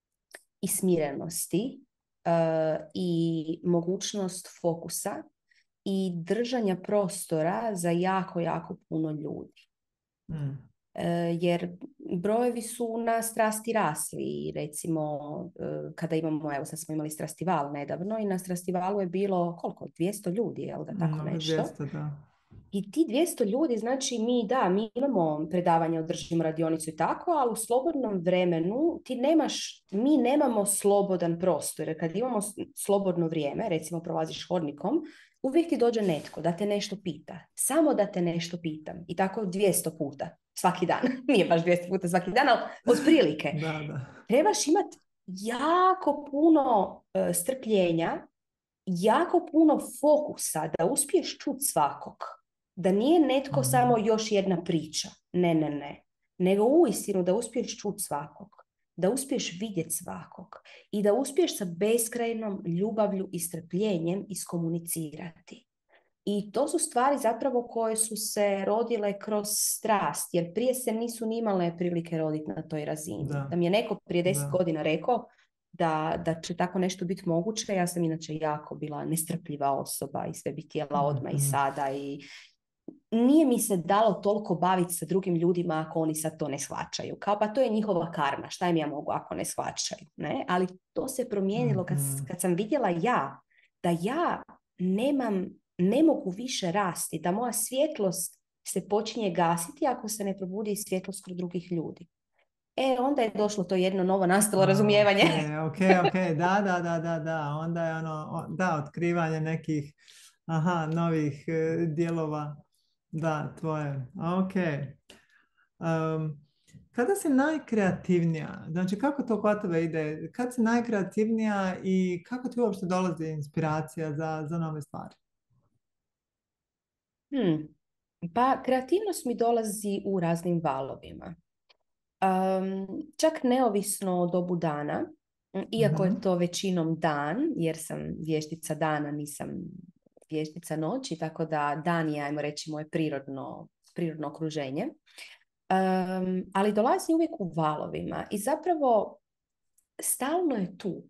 i smirenosti uh, i mogućnost fokusa i držanja prostora za jako, jako puno ljudi. Mm. E, jer brojevi su na Strasti rasli. Recimo, e, kada imamo, evo sad smo imali Strastival nedavno i na Strastivalu je bilo koliko? dvjesto ljudi, jel da tako No, nešto? dvjesto, da. I ti dvjesto ljudi, znači mi, da, mi imamo predavanje, održimo radionicu i tako, ali u slobodnom vremenu ti nemaš, mi nemamo slobodan prostor. Jer kad imamo slobodno vrijeme, recimo prolaziš hodnikom, uvijek ti dođe netko da te nešto pita. Samo da te nešto pitam. I tako dvjesto puta svaki dan. Nije baš dvjesto puta svaki dan, ali otprilike. Da, da. Trebaš imati jako puno uh, strpljenja, jako puno fokusa da uspiješ čuti svakog. Da nije netko Mhm. samo još jedna priča. Ne, ne, ne. Nego uistinu da uspiješ čuti svakog. Da uspiješ vidjeti svakog. I da uspiješ sa beskrajnom ljubavlju i strpljenjem iskomunicirati. I to su stvari zapravo koje su se rodile kroz strast. Jer prije se nisu ni imale prilike roditi na toj razini. Da. Da mi je neko prije deset Da. godina rekao da, da će tako nešto biti moguće. Ja sam inače jako bila nestrpljiva osoba i sve bi htjela odmah i Mhm. sada i nije mi se dalo toliko baviti sa drugim ljudima ako oni sad to ne shvaćaju. Kao pa to je njihova karma, šta im ja mogu ako ne shvaćaju. Ne? Ali to se promijenilo kad, Mhm. kad sam vidjela ja, da ja nemam, ne mogu više rasti, da moja svjetlost se počinje gasiti ako se ne probudi svjetlost kod drugih ljudi. E, onda je došlo to jedno novo nastalo A, razumijevanje. ok, ok, ok, da, da, da, da, da, onda je ono, o- da, otkrivanje nekih, aha, novih e, dijelova, da, tvoje, ok. Um, kada si najkreativnija, znači kako to kod tebe ide, kad si najkreativnija i kako ti uopšte dolazi inspiracija za, za nove stvari? Hmm. Pa kreativnost mi dolazi u raznim valovima. Um, čak neovisno o dobu dana, iako je Mhm. to većinom dan, jer sam vještica dana, nisam vještica noći, tako da dan je, ajmo reći, moje prirodno, prirodno okruženje. Um, ali dolazi uvijek u valovima i zapravo stalno je tu.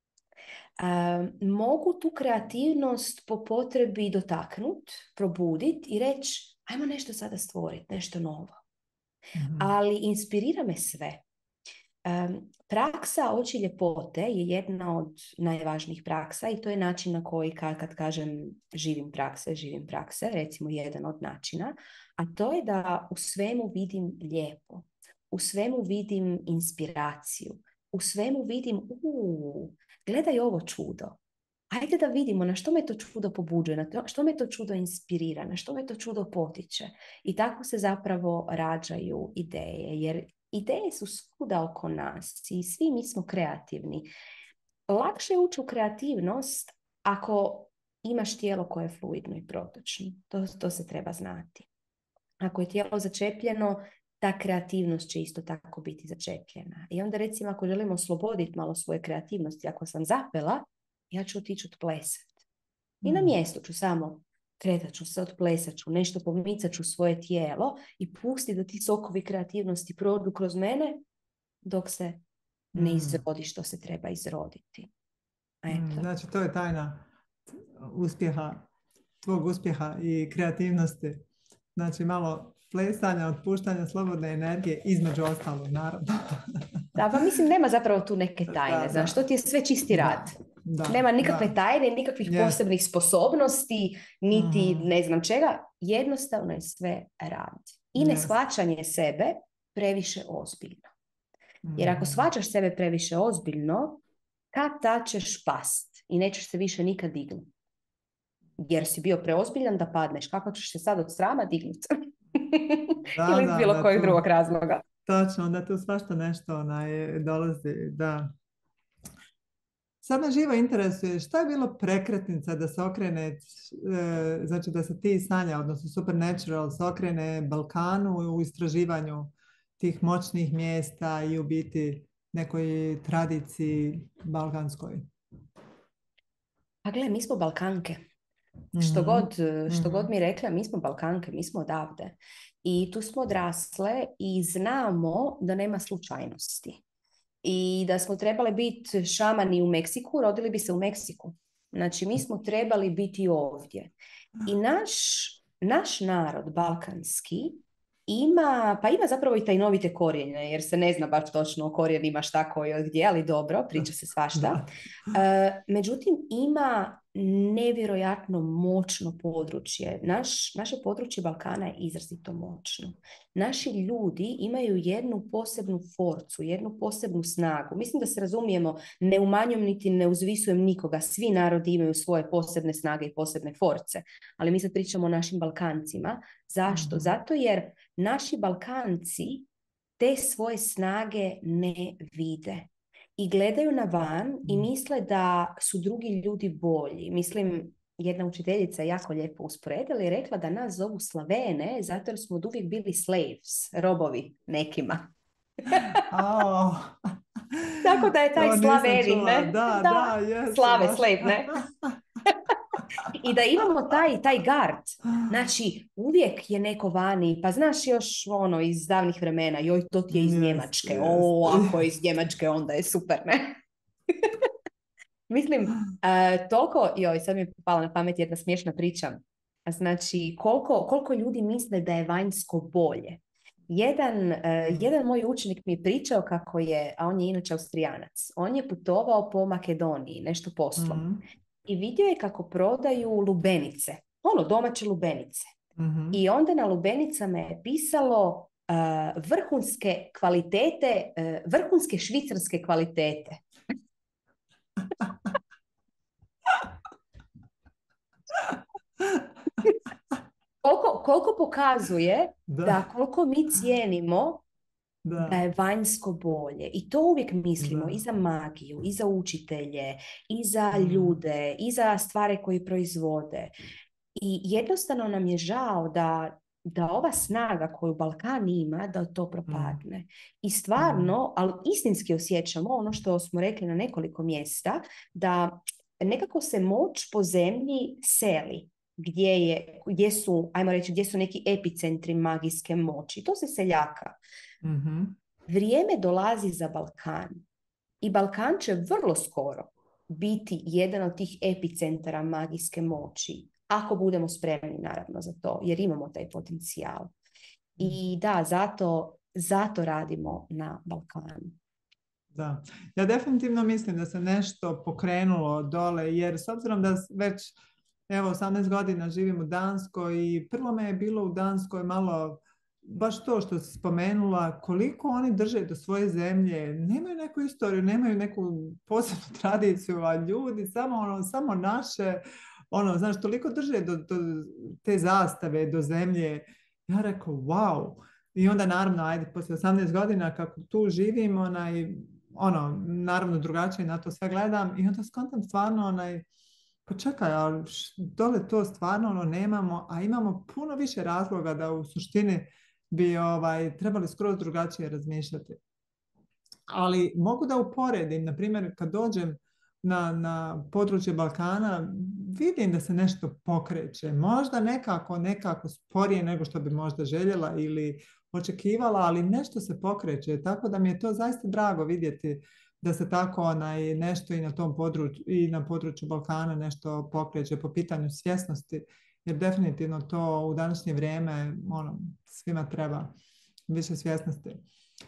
Um, mogu tu kreativnost po potrebi dotaknut, probudit i reći ajmo nešto sada stvoriti, nešto novo. Mhm. Ali inspirira me sve. Um, praksa oči ljepote je jedna od najvažnijih praksa i to je način na koji kad, kad kažem živim prakse, živim prakse, recimo jedan od načina, a to je da u svemu vidim lijepo, u svemu vidim inspiraciju, u svemu vidim uuu, gledaj ovo čudo. Ajde da vidimo na što me to čudo pobuđuje, na to, što me to čudo inspirira, na što me to čudo potiče. I tako se zapravo rađaju ideje, jer ideje su svuda oko nas i svi mi smo kreativni. Lakše je ući u kreativnost ako imaš tijelo koje je fluidno i protočno. To, to se treba znati. Ako je tijelo začepljeno, ta kreativnost će isto tako biti začepljena. I onda recimo ako želimo osloboditi malo svoje kreativnosti, ako sam zapela, ja ću otići odplesati. I na Mm. mjestu ću samo kretat ću se, odplesat ću, nešto pomicat ću svoje tijelo i pusti da ti sokovi kreativnosti prođu kroz mene dok se ne Mm. izrodi što se treba izroditi. Mm, Eto. znači, to je tajna uspjeha, tvog uspjeha i kreativnosti. Znači, malo plesanja, otpuštanja slobodne energije, između ostalog, naravno. Da, pa mislim, nema zapravo tu neke tajne, Da, znaš, da. to ti je sve čisti Da, rad. da, Nema nikakve da. tajne, nikakvih Yes. posebnih sposobnosti, niti Mhm. ne znam čega, jednostavno je sve rad. I ne Yes. shvaćanje sebe previše ozbiljno. Jer ako Mhm. shvaćaš sebe previše ozbiljno, kad tad ćeš past i nećeš se više nikad dignuti. jer si bio preozbiljan da padneš. Kako ćeš se sad od srama dignuti? Da, Ili iz da, bilo da, kojeg tu, drugog razloga. točno, da tu svašta nešto onaj, dolazi, da. Sad me živo interesuje šta je bilo prekretnica da se okrene, e, znači da se ti Sanja, odnosno Supernatural, se okrene Balkanu u istraživanju tih moćnih mjesta i u biti nekoj tradiciji balkanskoj. Pa gle, mi smo Balkanke. Što Mhm, god, što god mhm, mi rekla, mi smo Balkanke, mi smo odavde. I tu smo odrasle i znamo da nema slučajnosti. I da smo trebali biti šamani u Meksiku, rodili bi se u Meksiku. Znači, mi smo trebali biti ovdje. I naš, naš narod balkanski ima, pa ima zapravo i tajnovite korijene, jer se ne zna baš točno o korijenima šta koji od gdje, ali dobro, priča se svašta. da. E, međutim, ima nevjerojatno moćno područje. Naš, naše područje Balkana je izrazito moćno. Naši ljudi imaju jednu posebnu forcu, jednu posebnu snagu. Mislim da se razumijemo, ne umanjujem niti ne uzvisujem nikoga. Svi narodi imaju svoje posebne snage i posebne force. Ali mi sad pričamo o našim Balkancima. Zašto? Mhm, Zato jer naši Balkanci te svoje snage ne vide. I gledaju na van i mhm. misle da su drugi ljudi bolji. Mislim, jedna učiteljica je jako lijepo usporedila i rekla da nas zovu Slavene zato jer smo od uvijek bili slaves, robovi nekima. Ao, Tako da je taj to nisam Slavenin, čula. ne? Da, da, Da, jesu slave, baš. slave, ne? I da imamo taj, taj gard. Znači, uvijek je neko vani, pa znaš još ono iz davnih vremena, joj, to ti je iz Jest, Njemačke, jest. o, ako je iz Njemačke, onda je super, ne? Mislim, uh, toliko, joj, sad mi je pala na pamet jedna smiješna priča. Znači, koliko, koliko ljudi misle da je vanjsko bolje. Jedan, uh, jedan moj učenik mi je pričao kako je, a on je inače Austrijanac, on je putovao po Makedoniji, nešto poslom. Mhm, I vidio je kako prodaju lubenice, ono, domaće lubenice. mhm. I onda na lubenicama je pisalo uh, vrhunske kvalitete, uh, vrhunske švicarske kvalitete. Koliko, koliko pokazuje Da, da koliko mi cijenimo da da, je vanjsko bolje. I to uvijek mislimo i da. za magiju, i za učitelje, i za Mm, ljude, i za stvari koji proizvode. I jednostavno nam je žao da, da ova snaga koju Balkan ima, da to mm, propadne. I mm, stvarno, ali istinski osjećamo ono što smo rekli na nekoliko mjesta, da nekako se moć po zemlji seli. Gdje, je, gdje su, ajmo reći, gdje su neki epicentri magijske moći. To se seljaka. mhm, Vrijeme dolazi za Balkan. I Balkan će vrlo skoro biti jedan od tih epicentara magijske moći. Ako budemo spremni, naravno, za to, jer imamo taj potencijal. I da, zato, zato radimo na Balkanu. da. Ja definitivno mislim da se nešto pokrenulo dole, jer s obzirom da već evo osamnaest godina živim u Danskoj i prvo me je bilo u Danskoj malo baš to što si spomenula, koliko oni drže do svoje zemlje, nemaju neku istoriju, nemaju neku posebnu tradiciju, a ljudi samo ono, samo naše, ono, znaš, toliko drže do, do te zastave, do zemlje. Ja rekao, wow. I onda naravno, ajde, poslije osamnaest godina kako tu živim, onaj, ono, naravno drugačije na to sve gledam i onda skontam stvarno onaj, pa čekaj, ali š- dole to stvarno ono nemamo, a imamo puno više razloga da u suštini bi ovaj, trebali skroz drugačije razmišljati. Ali mogu da uporedim, na primjer, kad dođem na, na područje Balkana, vidim da se nešto pokreće. Možda nekako, nekako sporije nego što bi možda željela ili očekivala, ali nešto se pokreće. Tako da mi je to zaista drago vidjeti da se tako onaj, nešto i na tom području, i na području Balkana nešto pokreće po pitanju svjesnosti, jer definitivno to u današnje vrijeme ono, svima treba više svjesnosti.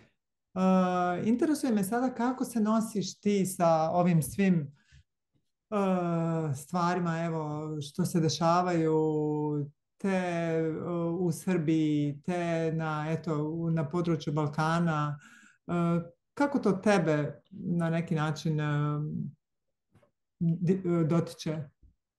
Uh, interesuje me sada kako se nosiš ti sa ovim svim uh, stvarima, evo, što se dešavaju te uh, u Srbiji, te na, eto, u- na području Balkana. Uh, kako to tebe na neki način uh, di- uh, dotiče?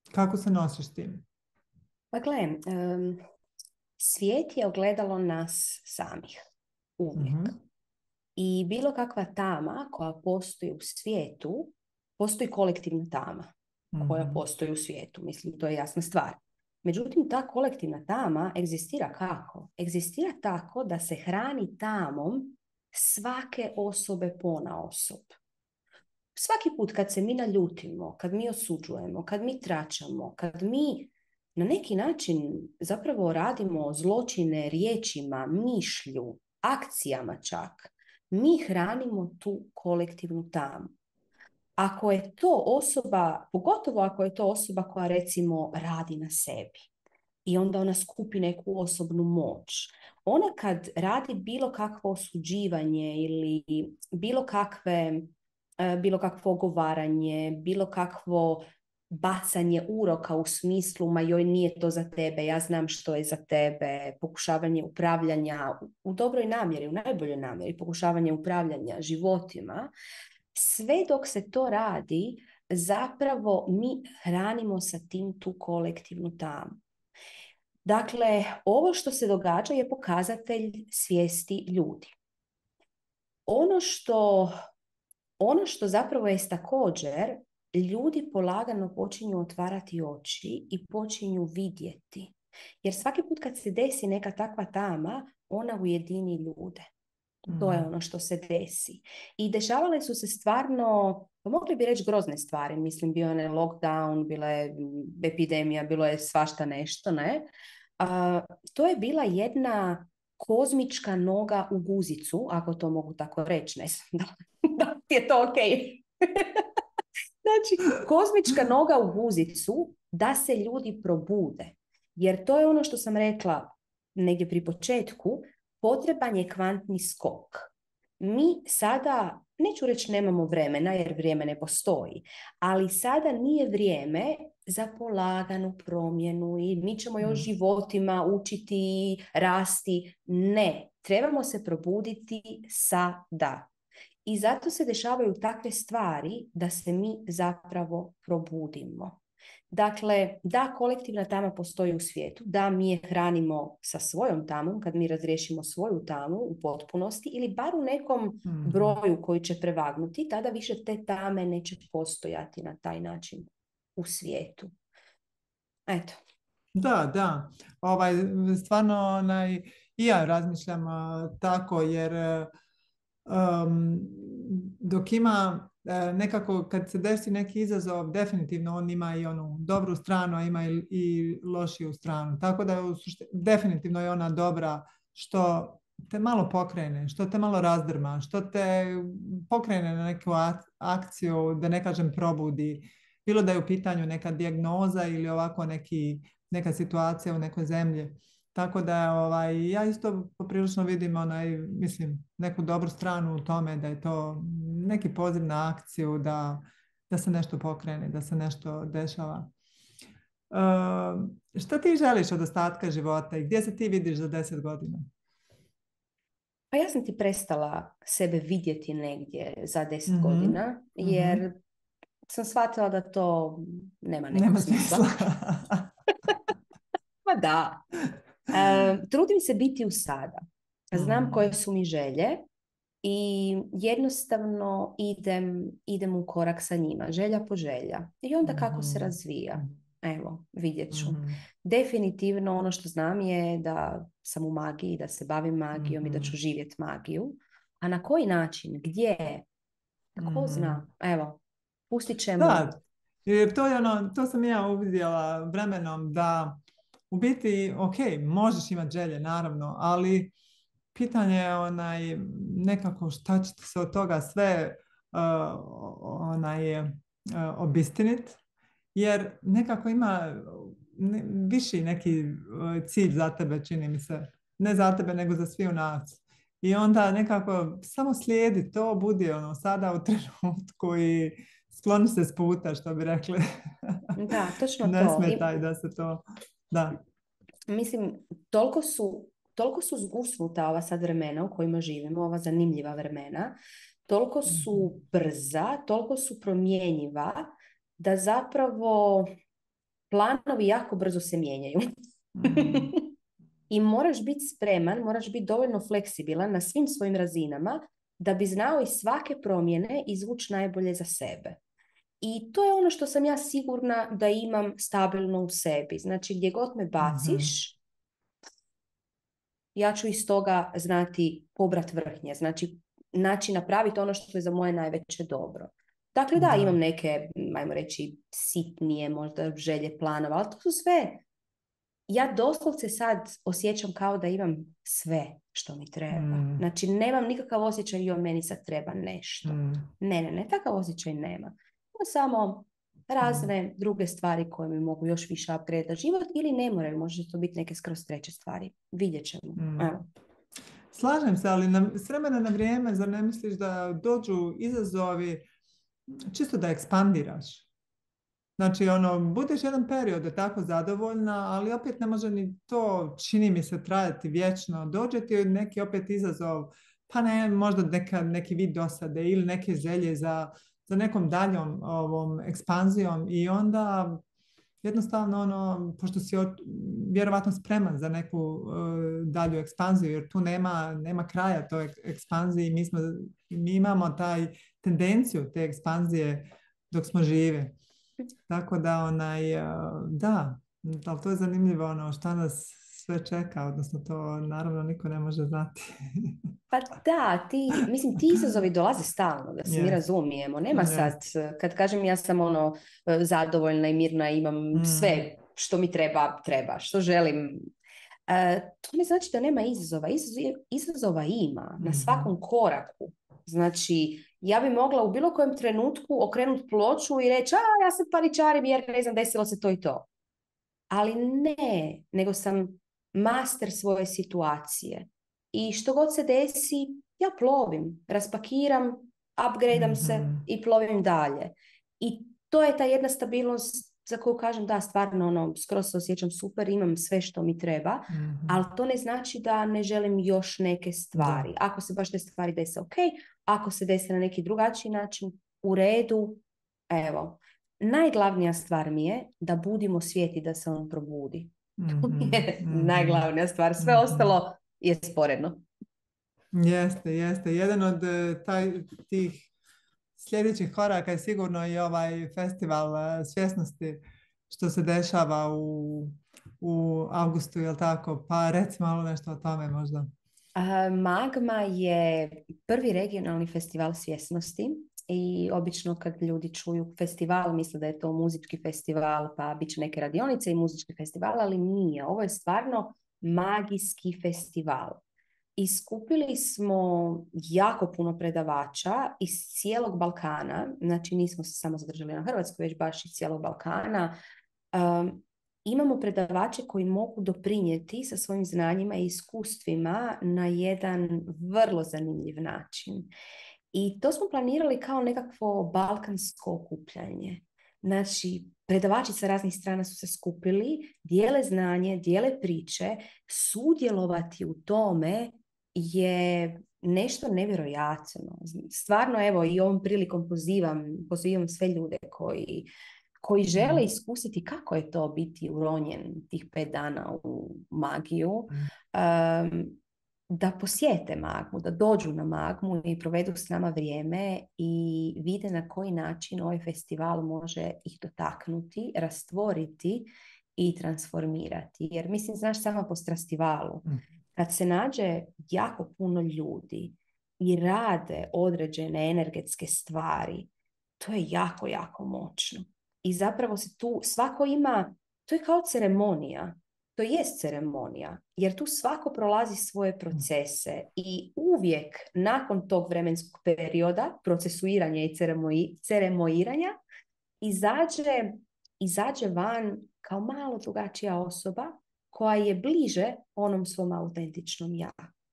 Kako se nosiš s tim? Pa gle, em, svijet je ogledalo nas samih, uvijek. Mhm, I bilo kakva tama koja postoji u svijetu, postoji kolektivna tama koja mhm, postoji u svijetu. Mislim, to je jasna stvar. Međutim, ta kolektivna tama egzistira kako? Egzistira tako da se hrani tamom svake osobe ponaosob. Svaki put kad se mi naljutimo, kad mi osuđujemo, kad mi tračamo, kad mi na neki način zapravo radimo zločine riječima, mišlju, akcijama čak, mi hranimo tu kolektivnu tamu. Ako je to osoba, pogotovo ako je to osoba koja recimo radi na sebi i onda ona skupi neku osobnu moć, ona kad radi bilo kakvo osuđivanje ili bilo kakve e, bilo kakvo ogovaranje, bilo kakvo bacanje uroka u smislu ma joj nije to za tebe, ja znam što je za tebe, pokušavanje upravljanja u dobroj namjeri, u najboljoj namjeri, pokušavanje upravljanja životima, sve dok se to radi, zapravo mi hranimo sa tim tu kolektivnu tamu. Dakle, ovo što se događa je pokazatelj svijesti ljudi. Ono što, ono što zapravo je također, ljudi polagano počinju otvarati oči i počinju vidjeti. Jer svaki put kad se desi neka takva tama, ona ujedini ljude. To je mhm. ono što se desi. I dešavale su se stvarno, pa mogli bi reći grozne stvari. Mislim, bio je lockdown, bila je epidemija, bilo je svašta nešto, ne? A, to je bila jedna kozmička noga u guzicu, ako to mogu tako reći, ne znam da, da je to ok. Znači, kozmička noga u guzicu da se ljudi probude. Jer to je ono što sam rekla negdje pri početku, potreban je kvantni skok. Mi sada, neću reći nemamo vremena jer vrijeme ne postoji, ali sada nije vrijeme za polaganu promjenu i mi ćemo još životima učiti, rasti. Ne, trebamo se probuditi sada. I zato se dešavaju takve stvari da se mi zapravo probudimo. Dakle, da, kolektivna tama postoji u svijetu, da mi je hranimo sa svojom tamom, kad mi razriješimo svoju tamu u potpunosti ili bar u nekom Mhm. broju koji će prevagnuti, tada više te tame neće postojati na taj način u svijetu. Eto. Da, da. Ovaj, stvarno onaj, i ja razmišljam uh, tako jer um, dok ima uh, nekako kad se desi neki izazov, definitivno on ima i onu dobru stranu, a ima i, i lošiju stranu. Tako da je u sušti- definitivno je ona dobra što te malo pokrene, što te malo razdrma, što te pokrene na neku ak- akciju, da ne kažem probudi. Bilo da je u pitanju neka dijagnoza ili ovako neki neka situacija u nekoj zemlji. Tako da ovaj, ja isto poprilično vidim onaj, mislim, neku dobru stranu u tome da je to neki poziv na akciju, da, da se nešto pokrene, da se nešto dešava. E, šta ti želiš od ostatka života i gdje se ti vidiš za deset godina? Pa ja sam ti prestala sebe vidjeti negdje za deset Mhm, godina, mhm. jer sam shvatila da to nema nekog Nema smisla. smisla. Pa da. E, trudim se biti u sada. Znam koje Mhm, su mi želje i jednostavno idem, idem u korak sa njima, želja po želja. I onda kako se mhm, razvija. Evo, vidjet ću. mhm, Definitivno ono što znam je da sam u magiji, da se bavim magijom i da ću mhm, živjeti magiju. A na koji način, gdje, ko mhm. zna. Evo, pustit ćemo. Da, jer to je ono, to sam ja uvidjela vremenom da u biti, ok, možeš imati želje, naravno, ali pitanje je onaj, nekako šta će ti se od toga sve uh, onaj, uh, obistinit, jer nekako ima ne, viši neki uh, cilj za tebe, čini mi se. Ne za tebe, nego za svi u nas. I onda nekako samo slijedi to, budi ono sada u trenutku i skloni se s puta, što bi rekli. Da, točno Ne to. I smetaj da se to... Da. mislim, toliko su, toliko su zgusnuta ova sad vremena u kojima živimo, ova zanimljiva vremena, toliko Mhm. su brza, toliko su promjenjiva, da zapravo planovi jako brzo se mijenjaju. Mhm. I moraš biti spreman, moraš biti dovoljno fleksibilan na svim svojim razinama da bi znao iz svake promjene izvući najbolje za sebe. I to je ono što sam ja sigurna da imam stabilno u sebi. Znači, gdje god me baciš, ja ću iz toga znati pobrat vrhnje. Znači, znači napraviti ono što je za moje najveće dobro. Dakle, da, Da. imam neke, ajmo reći, sitnije možda želje, planova, ali to su sve. Ja doslovce sad osjećam kao da imam sve što mi treba. Mm. Znači, nemam nikakav osjećaj joj, meni sad treba nešto. Mm. Ne, ne, ne, takav osjećaj nema. Ima samo razne mm. druge stvari koje mi mogu još više upgrade život ili ne moraju, može to biti neke skroz treće stvari. Vidjet ćemo. Mm. Evo. Slažem se, ali na, s vremena na vrijeme, zar ne misliš da dođu izazovi čisto da ekspandiraš? Znači, ono, budeš jedan period je tako zadovoljna, ali opet ne može ni to, čini mi se, trajati vječno. Dođe ti neki opet izazov, pa ne, možda neka, neki vid dosade ili neke želje za, za nekom daljom ovom ekspanzijom i onda jednostavno, ono, pošto si od, vjerovatno spreman za neku uh, dalju ekspanziju, jer tu nema, nema kraja toj ekspanziji, mi, smo, mi imamo taj tendenciju te ekspanzije dok smo živi. Tako da, onaj, da, ali to je zanimljivo, ono, šta nas sve čeka, odnosno to naravno niko ne može znati. Pa da, ti, mislim, ti izazovi dolaze stalno, da se yes. mi razumijemo. Nema yes. sad, kad kažem ja sam ono zadovoljna i mirna, imam mm. sve što mi treba, treba, što želim. E, to ne znači da nema izazova. Izazova, izazova ima mm. na svakom koraku. Znači, ja bi mogla u bilo kojem trenutku okrenuti ploču i reći, a ja se paničarim jer ne znam, desilo se to i to. Ali ne, nego sam master svoje situacije. I što god se desi, ja plovim, raspakiram, upgradeam mm-hmm. se i plovim dalje. I to je ta jedna stabilnost za koju kažem da, stvarno, ono, skoro se osjećam super, imam sve što mi treba, mm-hmm. ali to ne znači da ne želim još neke stvari. Da. Ako se baš te stvari dese, ok, ako se dese na neki drugačiji način, u redu, evo. Najglavnija stvar mi je da budimo svijeti da se on probudi. Mm-hmm. To mi je mm-hmm. najglavnija stvar. Sve mm-hmm. ostalo je sporedno. Jeste, jeste. Jedan od taj, tih sljedećih koraka je sigurno i ovaj festival svjesnosti što se dešava u, u avgustu, je li tako? Pa reci malo nešto o tome možda. Uh, Magma je prvi regionalni festival svjesnosti i obično kad ljudi čuju festival misle da je to muzički festival pa bit će neke radionice i muzički festival, ali nije. Ovo je stvarno magijski festival. I skupili smo jako puno predavača iz cijelog Balkana, znači nismo se samo zadržali na Hrvatskoj, već baš iz cijelog Balkana. Um, imamo predavače koji mogu doprinijeti sa svojim znanjima i iskustvima na jedan vrlo zanimljiv način. I to smo planirali kao nekakvo balkansko okupljanje. Znači, predavači sa raznih strana su se skupili, dijele znanje, dijele priče, sudjelovati u tome je nešto nevjerojatno. Stvarno, evo, i ovom prilikom pozivam, pozivam sve ljude koji, koji žele iskusiti kako je to biti uronjen tih pet dana u magiju, um, da posjete Magmu, da dođu na Magmu i provedu s nama vrijeme i vide na koji način ovaj festival može ih dotaknuti, rastvoriti i transformirati. Jer mislim, znaš, samo po Strastivalu, kad se nađe jako puno ljudi i rade određene energetske stvari, to je jako, jako moćno. I zapravo se tu svako ima, to je kao ceremonija. To jest ceremonija, jer tu svako prolazi svoje procese i uvijek nakon tog vremenskog perioda, procesuiranja i ceremoniranja, izađe, izađe van kao malo drugačija osoba koja je bliže onom svom autentičnom ja.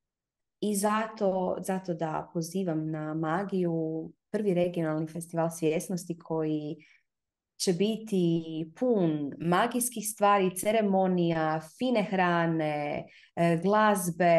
I zato, zato da pozivam na magiju, prvi regionalni festival svjesnosti koji će biti pun magijskih stvari, ceremonija, fine hrane, glazbe,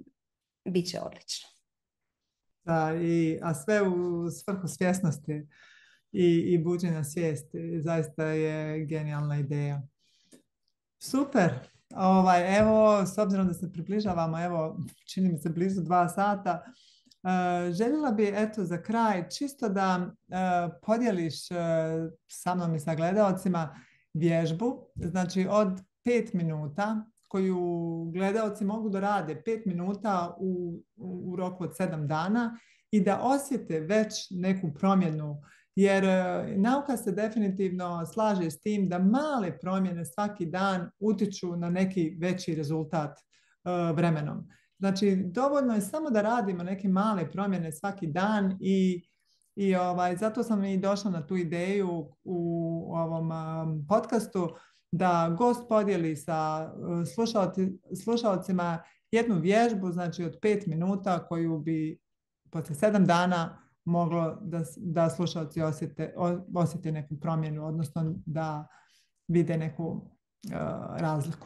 bit će odlično. Da, i, a sve u svrhu svjesnosti i, i buđenja svijesti. Zaista je genijalna ideja. Super. Ovaj, evo, s obzirom da se približavamo, evo, čini mi se blizu dva sata, e, željela bi, eto, za kraj, čisto da e, podijeliš e, sa mnom i sa gledaocima vježbu, znači od pet minuta, koju gledaoci mogu da rade pet minuta u, u roku od sedam dana i da osjete već neku promjenu. Jer e, nauka se definitivno slaže s tim da male promjene svaki dan utiču na neki veći rezultat e, vremenom. Znači, dovoljno je samo da radimo neke male promjene svaki dan i, i ovaj, zato sam i došla na tu ideju u ovom um, podcastu da gost podijeli sa uh, slušalci, slušalcima jednu vježbu, znači od pet minuta koju bi poslije sedam dana moglo da, da slušalci osjete, osjete neku promjenu, odnosno da vide neku uh, razliku.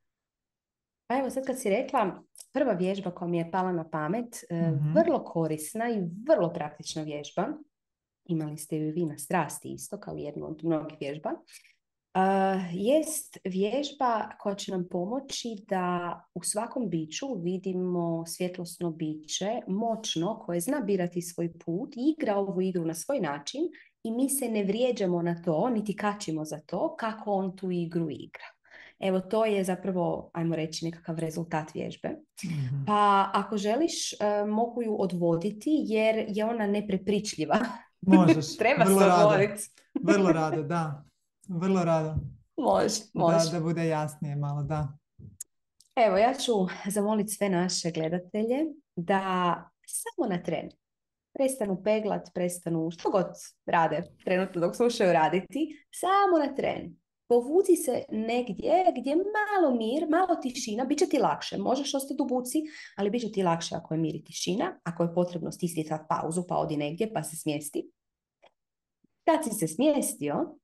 Pa evo sad kad si rekla, prva vježba koja mi je pala na pamet, Mm-hmm. vrlo korisna i vrlo praktična vježba, imali ste ju i vi na strasti isto kao jednu od mnogih vježba, uh, jest vježba koja će nam pomoći da u svakom biću vidimo svjetlosno biće, moćno, koje zna birati svoj put i igra ovu igru na svoj način i mi se ne vrijeđamo na to, niti kačimo za to kako on tu igru igra. Evo, to je zapravo, ajmo reći, nekakav rezultat vježbe. Mm-hmm. Pa ako želiš, mogu ju odvoditi jer je ona neprepričljiva. Možeš. Treba vrlo se rado. odvoditi. Vrlo rado, da. Vrlo rado. Može, može. Da, da bude jasnije malo, da. Evo, ja ću zamoliti sve naše gledatelje da samo na tren prestanu peglat, prestanu što god rade trenutno dok slušaju raditi, samo na tren. Povuci se negdje gdje malo mir, malo tišina, bit će ti lakše. Možeš ostati u buci, ali bit će ti lakše ako je mir i tišina. Ako je potrebno stisniti pauzu, pa odi negdje, pa se smjesti. Kad si se smjestio,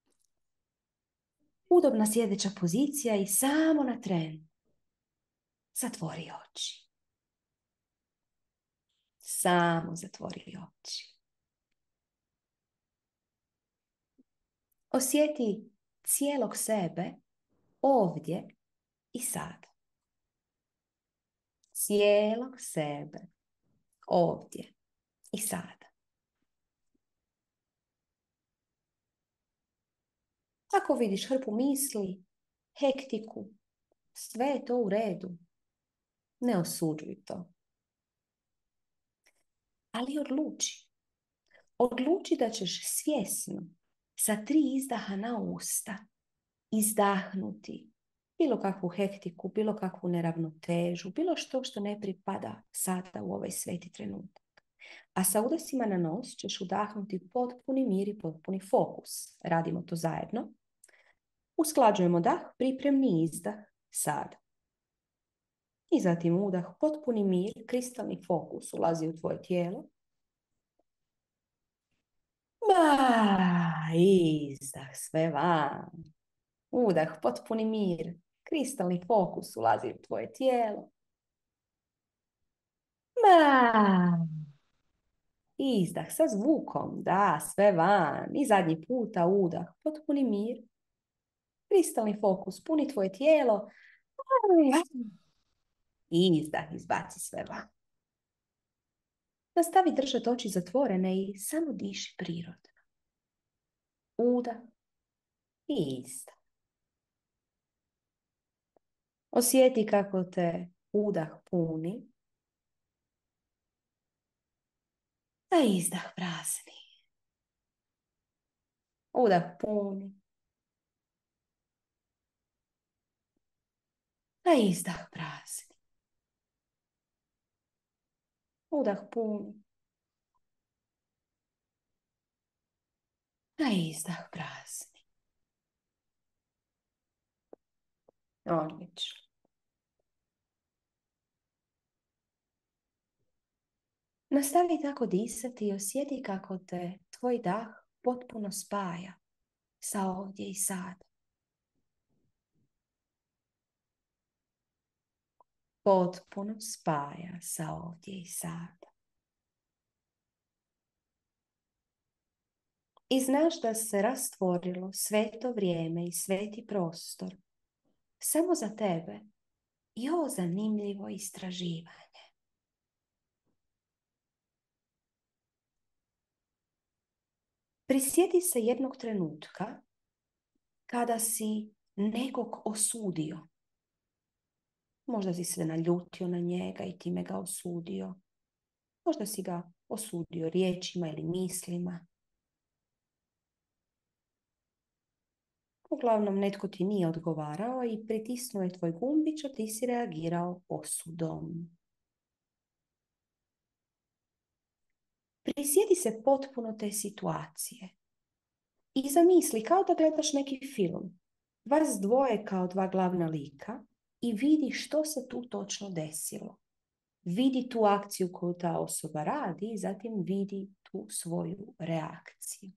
udobna sjedeća pozicija i samo na tren. Zatvori oči. Samo zatvori oči. Osjeti cijelog sebe ovdje i sad. Cijelog sebe ovdje i sad. Ako vidiš hrpu misli, hektiku, sve je to u redu. Ne osuđuj to. Ali odluči. Odluči da ćeš svjesno sa tri izdaha na usta izdahnuti bilo kakvu hektiku, bilo kakvu neravnotežu, bilo što što ne pripada sada u ovaj sveti trenutak. A sa udasima na nos ćeš udahnuti potpuni mir i potpuni fokus. Radimo to zajedno. Usklađujemo dah, pripremni izdah, sad. I zatim udah, potpuni mir, kristalni fokus ulazi u tvoje tijelo. Ma, izdah, sve van. Udah, potpuni mir, kristalni fokus ulazi u tvoje tijelo. Ma, izdah sa zvukom, da, sve van. I zadnji puta udah, potpuni mir, kristalni fokus, puni tvoje tijelo. I izdah, izbaci sve van. Nastavi držati oči zatvorene i samo diši prirodno. Udah i izdah. Osjeti kako te udah puni, a izdah prazni. Udah puni, a izdah prazni. Udah puni, a izdah prazni. Odlično. Nastavi tako disati i osjeti kako te tvoj dah potpuno spaja sa ovdje i sad. Potpuno spaja sa ovdje i sad. I znaš da se rastvorilo sve to vrijeme i sveti prostor samo za tebe i ovo zanimljivo istraživanje. Prisjeti se jednog trenutka kada si nekog osudio. Možda si se naljutio na njega i time ga osudio. Možda si ga osudio riječima ili mislima. Uglavnom, netko ti nije odgovarao i pritisnuo je tvoj gumbić, a ti si reagirao osudom. Prisjeti se potpuno te situacije i zamisli kao da gledaš neki film. Vas dvoje kao dva glavna lika i vidi što se tu točno desilo. Vidi tu akciju koju ta osoba radi i zatim vidi tu svoju reakciju.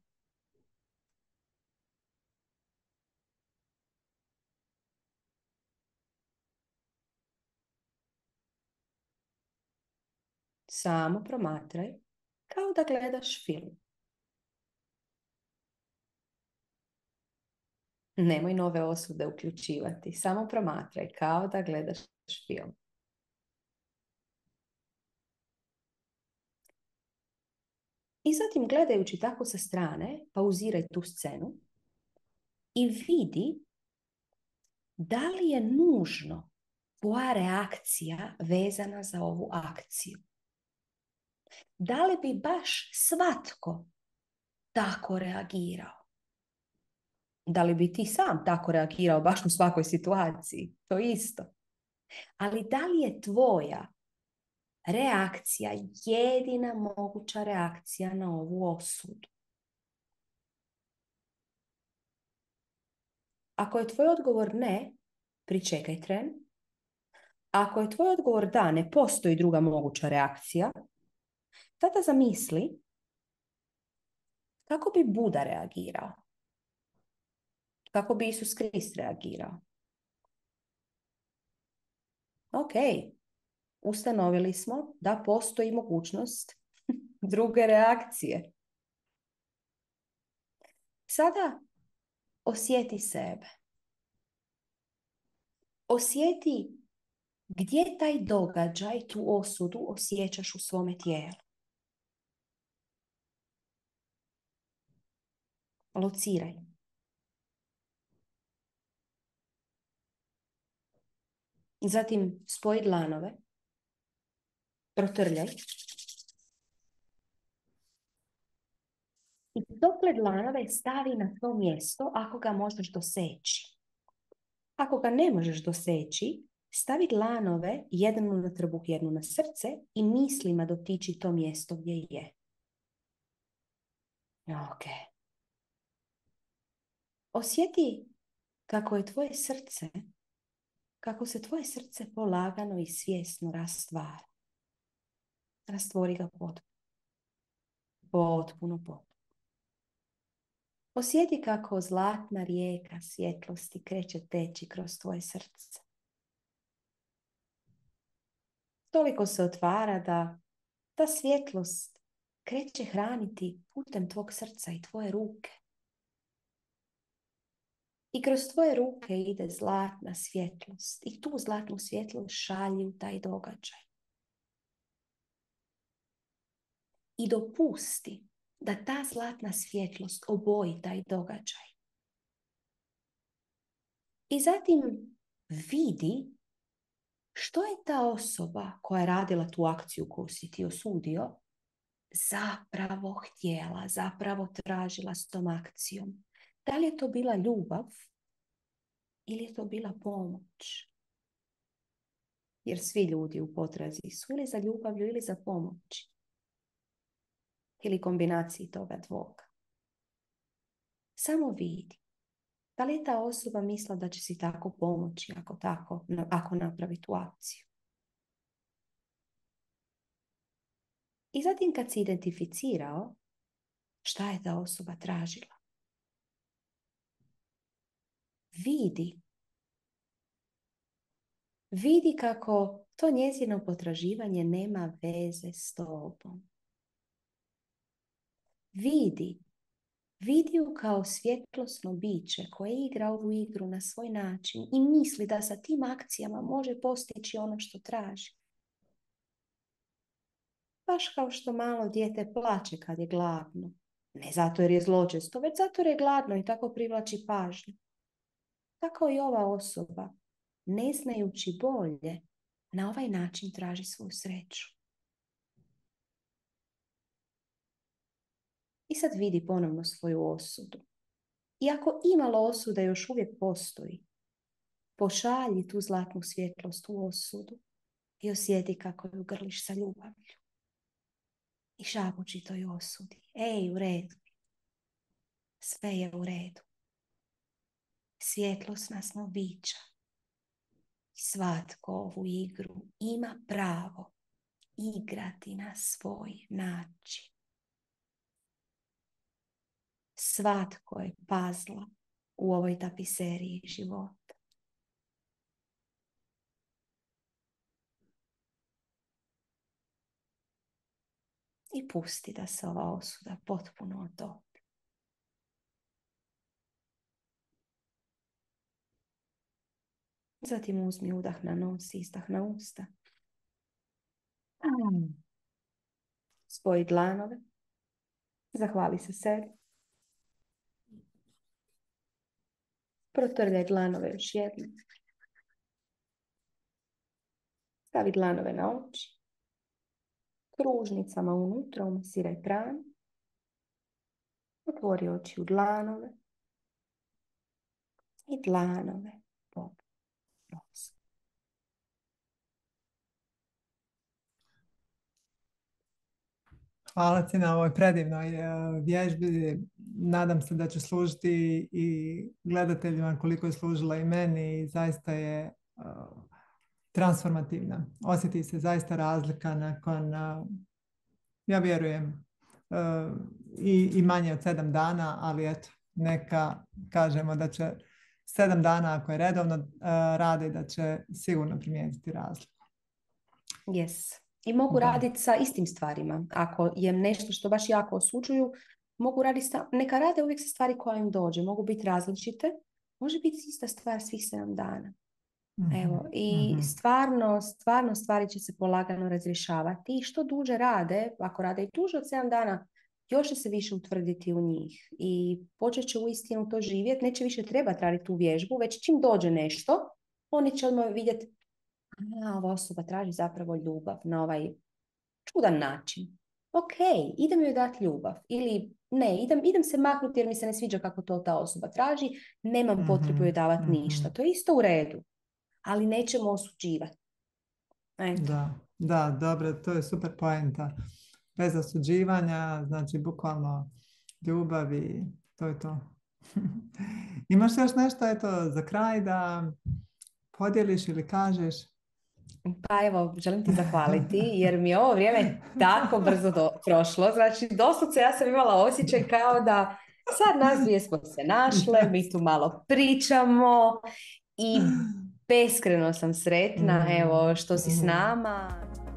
Samo promatraj kao da gledaš film. Nemoj nove osude uključivati. Samo promatraj kao da gledaš film. I zatim, gledajući tako sa strane, pauziraj tu scenu i vidi da li je nužno tvoja reakcija vezana za ovu akciju. Da li bi baš svatko tako reagirao? Da li bi ti sam tako reagirao baš u svakoj situaciji? To isto. Ali da li je tvoja reakcija jedina moguća reakcija na ovu osudu? Ako je tvoj odgovor ne, pričekaj tren. Ako je tvoj odgovor da, ne postoji druga moguća reakcija, tada zamisli kako bi Buda reagirao. Kako bi Isus Krist reagirao. Ok, ustanovili smo da postoji mogućnost druge reakcije. Sada osjeti sebe. Osjeti gdje taj događaj, tu osudu osjećaš u svome tijelu. Lociraj. Zatim spoji dlanove. Protrljaj. I tople dlanove stavi na to mjesto ako ga možeš doseći. Ako ga ne možeš doseći, stavi dlanove, jednu na trbuh, jednu na srce i mislima dotiči to mjesto gdje je. Ok. Osjeti kako je tvoje srce, kako se tvoje srce polagano i svjesno rastvara. Rastvori ga potpuno. Potpuno, potpuno. Osjeti kako zlatna rijeka svjetlosti kreće teći kroz tvoje srce. Toliko se otvara da ta svjetlost kreće hraniti putem tvog srca i tvoje ruke. I kroz tvoje ruke ide zlatna svjetlost. I tu zlatnu svjetlost šalji u taj događaj. I dopusti da ta zlatna svjetlost oboji taj događaj. I zatim vidi što je ta osoba koja je radila tu akciju koju si ti osudio zapravo htjela, zapravo tražila s tom akcijom. Da li je to bila ljubav ili je to bila pomoć? Jer svi ljudi u potrazi su ili za ljubavlju ili za pomoć. Ili kombinaciji toga dvoga. Samo vidi. Da li je ta osoba mislila da će si tako pomoći ako, tako, ako napravi tu akciju? I zatim kad si identificirao šta je ta osoba tražila, vidi. Vidi kako to njezino potraživanje nema veze s tobom. Vidi Vidi ju kao svjetlosno biće koje igra ovu igru na svoj način i misli da sa tim akcijama može postići ono što traži. Baš kao što malo dijete plače kad je gladno. Ne zato jer je zločesto, već zato jer je gladno i tako privlači pažnju. Tako i ova osoba, ne znajući bolje, na ovaj način traži svoju sreću. I sad vidi ponovno svoju osudu. I ako imalo osuda još uvijek postoji, pošalji tu zlatnu svjetlost u osudu i osjeti kako ju grliš sa ljubavlju. I šapući toj osudi. Ej, u redu. Sve je u redu. Svjetlosna smo bića. I svatko ovu igru ima pravo igrati na svoj način. Svatko je puzzla u ovoj tapiseriji života. I pusti da se ova osuda potpuno otopi. Zatim uzmi udah na nos i izdah na usta. Spoji dlanove. Zahvali se sebi. Protrljaj dlanove još jednom. Stavi dlanove na oči. Kružnicama unutra umasiraj pranu. Otvori oči u dlanove. I dlanove pod nos. Hvala ti na ovoj predivnoj vježbi. Nadam se da će služiti i gledateljima koliko je služila i meni. Zaista je transformativna. Osjeti se zaista razlika nakon, ja vjerujem, i, i manje od sedam dana, ali eto, neka kažemo da će sedam dana, ako je redovno radi, da će sigurno primijetiti razliku. Yes. I mogu da. raditi sa istim stvarima. Ako je nešto što baš jako osuđuju, mogu raditi sa, neka rade uvijek sa stvari koja im dođe. Mogu biti različite. Može biti ista stvar svih sedam dana. Mm-hmm. Evo, i mm-hmm. stvarno, stvarno stvari će se polagano razrješavati. I što duže rade, ako rade i duže od sedam dana, još će se više utvrditi u njih. I počet će uistinu to živjeti. Neće više trebati raditi tu vježbu, već čim dođe nešto, oni će odmah vidjeti a, ova osoba traži zapravo ljubav na ovaj čudan način. Ok, idem joj dati ljubav. Ili ne, idem, idem se maknuti jer mi se ne sviđa kako to ta osoba traži. Nemam potrebu joj davati mm-hmm. ništa. To je isto u redu. Ali nećemo osuđivati. Eto. Da, da, dobro, to je super poenta. Bez osuđivanja, znači bukvalno ljubav i to je to. Imaš još nešto eto, za kraj da podijeliš ili kažeš? Pa evo, želim ti zahvaliti jer mi je ovo vrijeme tako brzo do, prošlo. Znači, doslovce ja sam imala osjećaj kao da sad nas dvije smo se našle, mi tu malo pričamo i beskreno sam sretna, evo, što si s nama.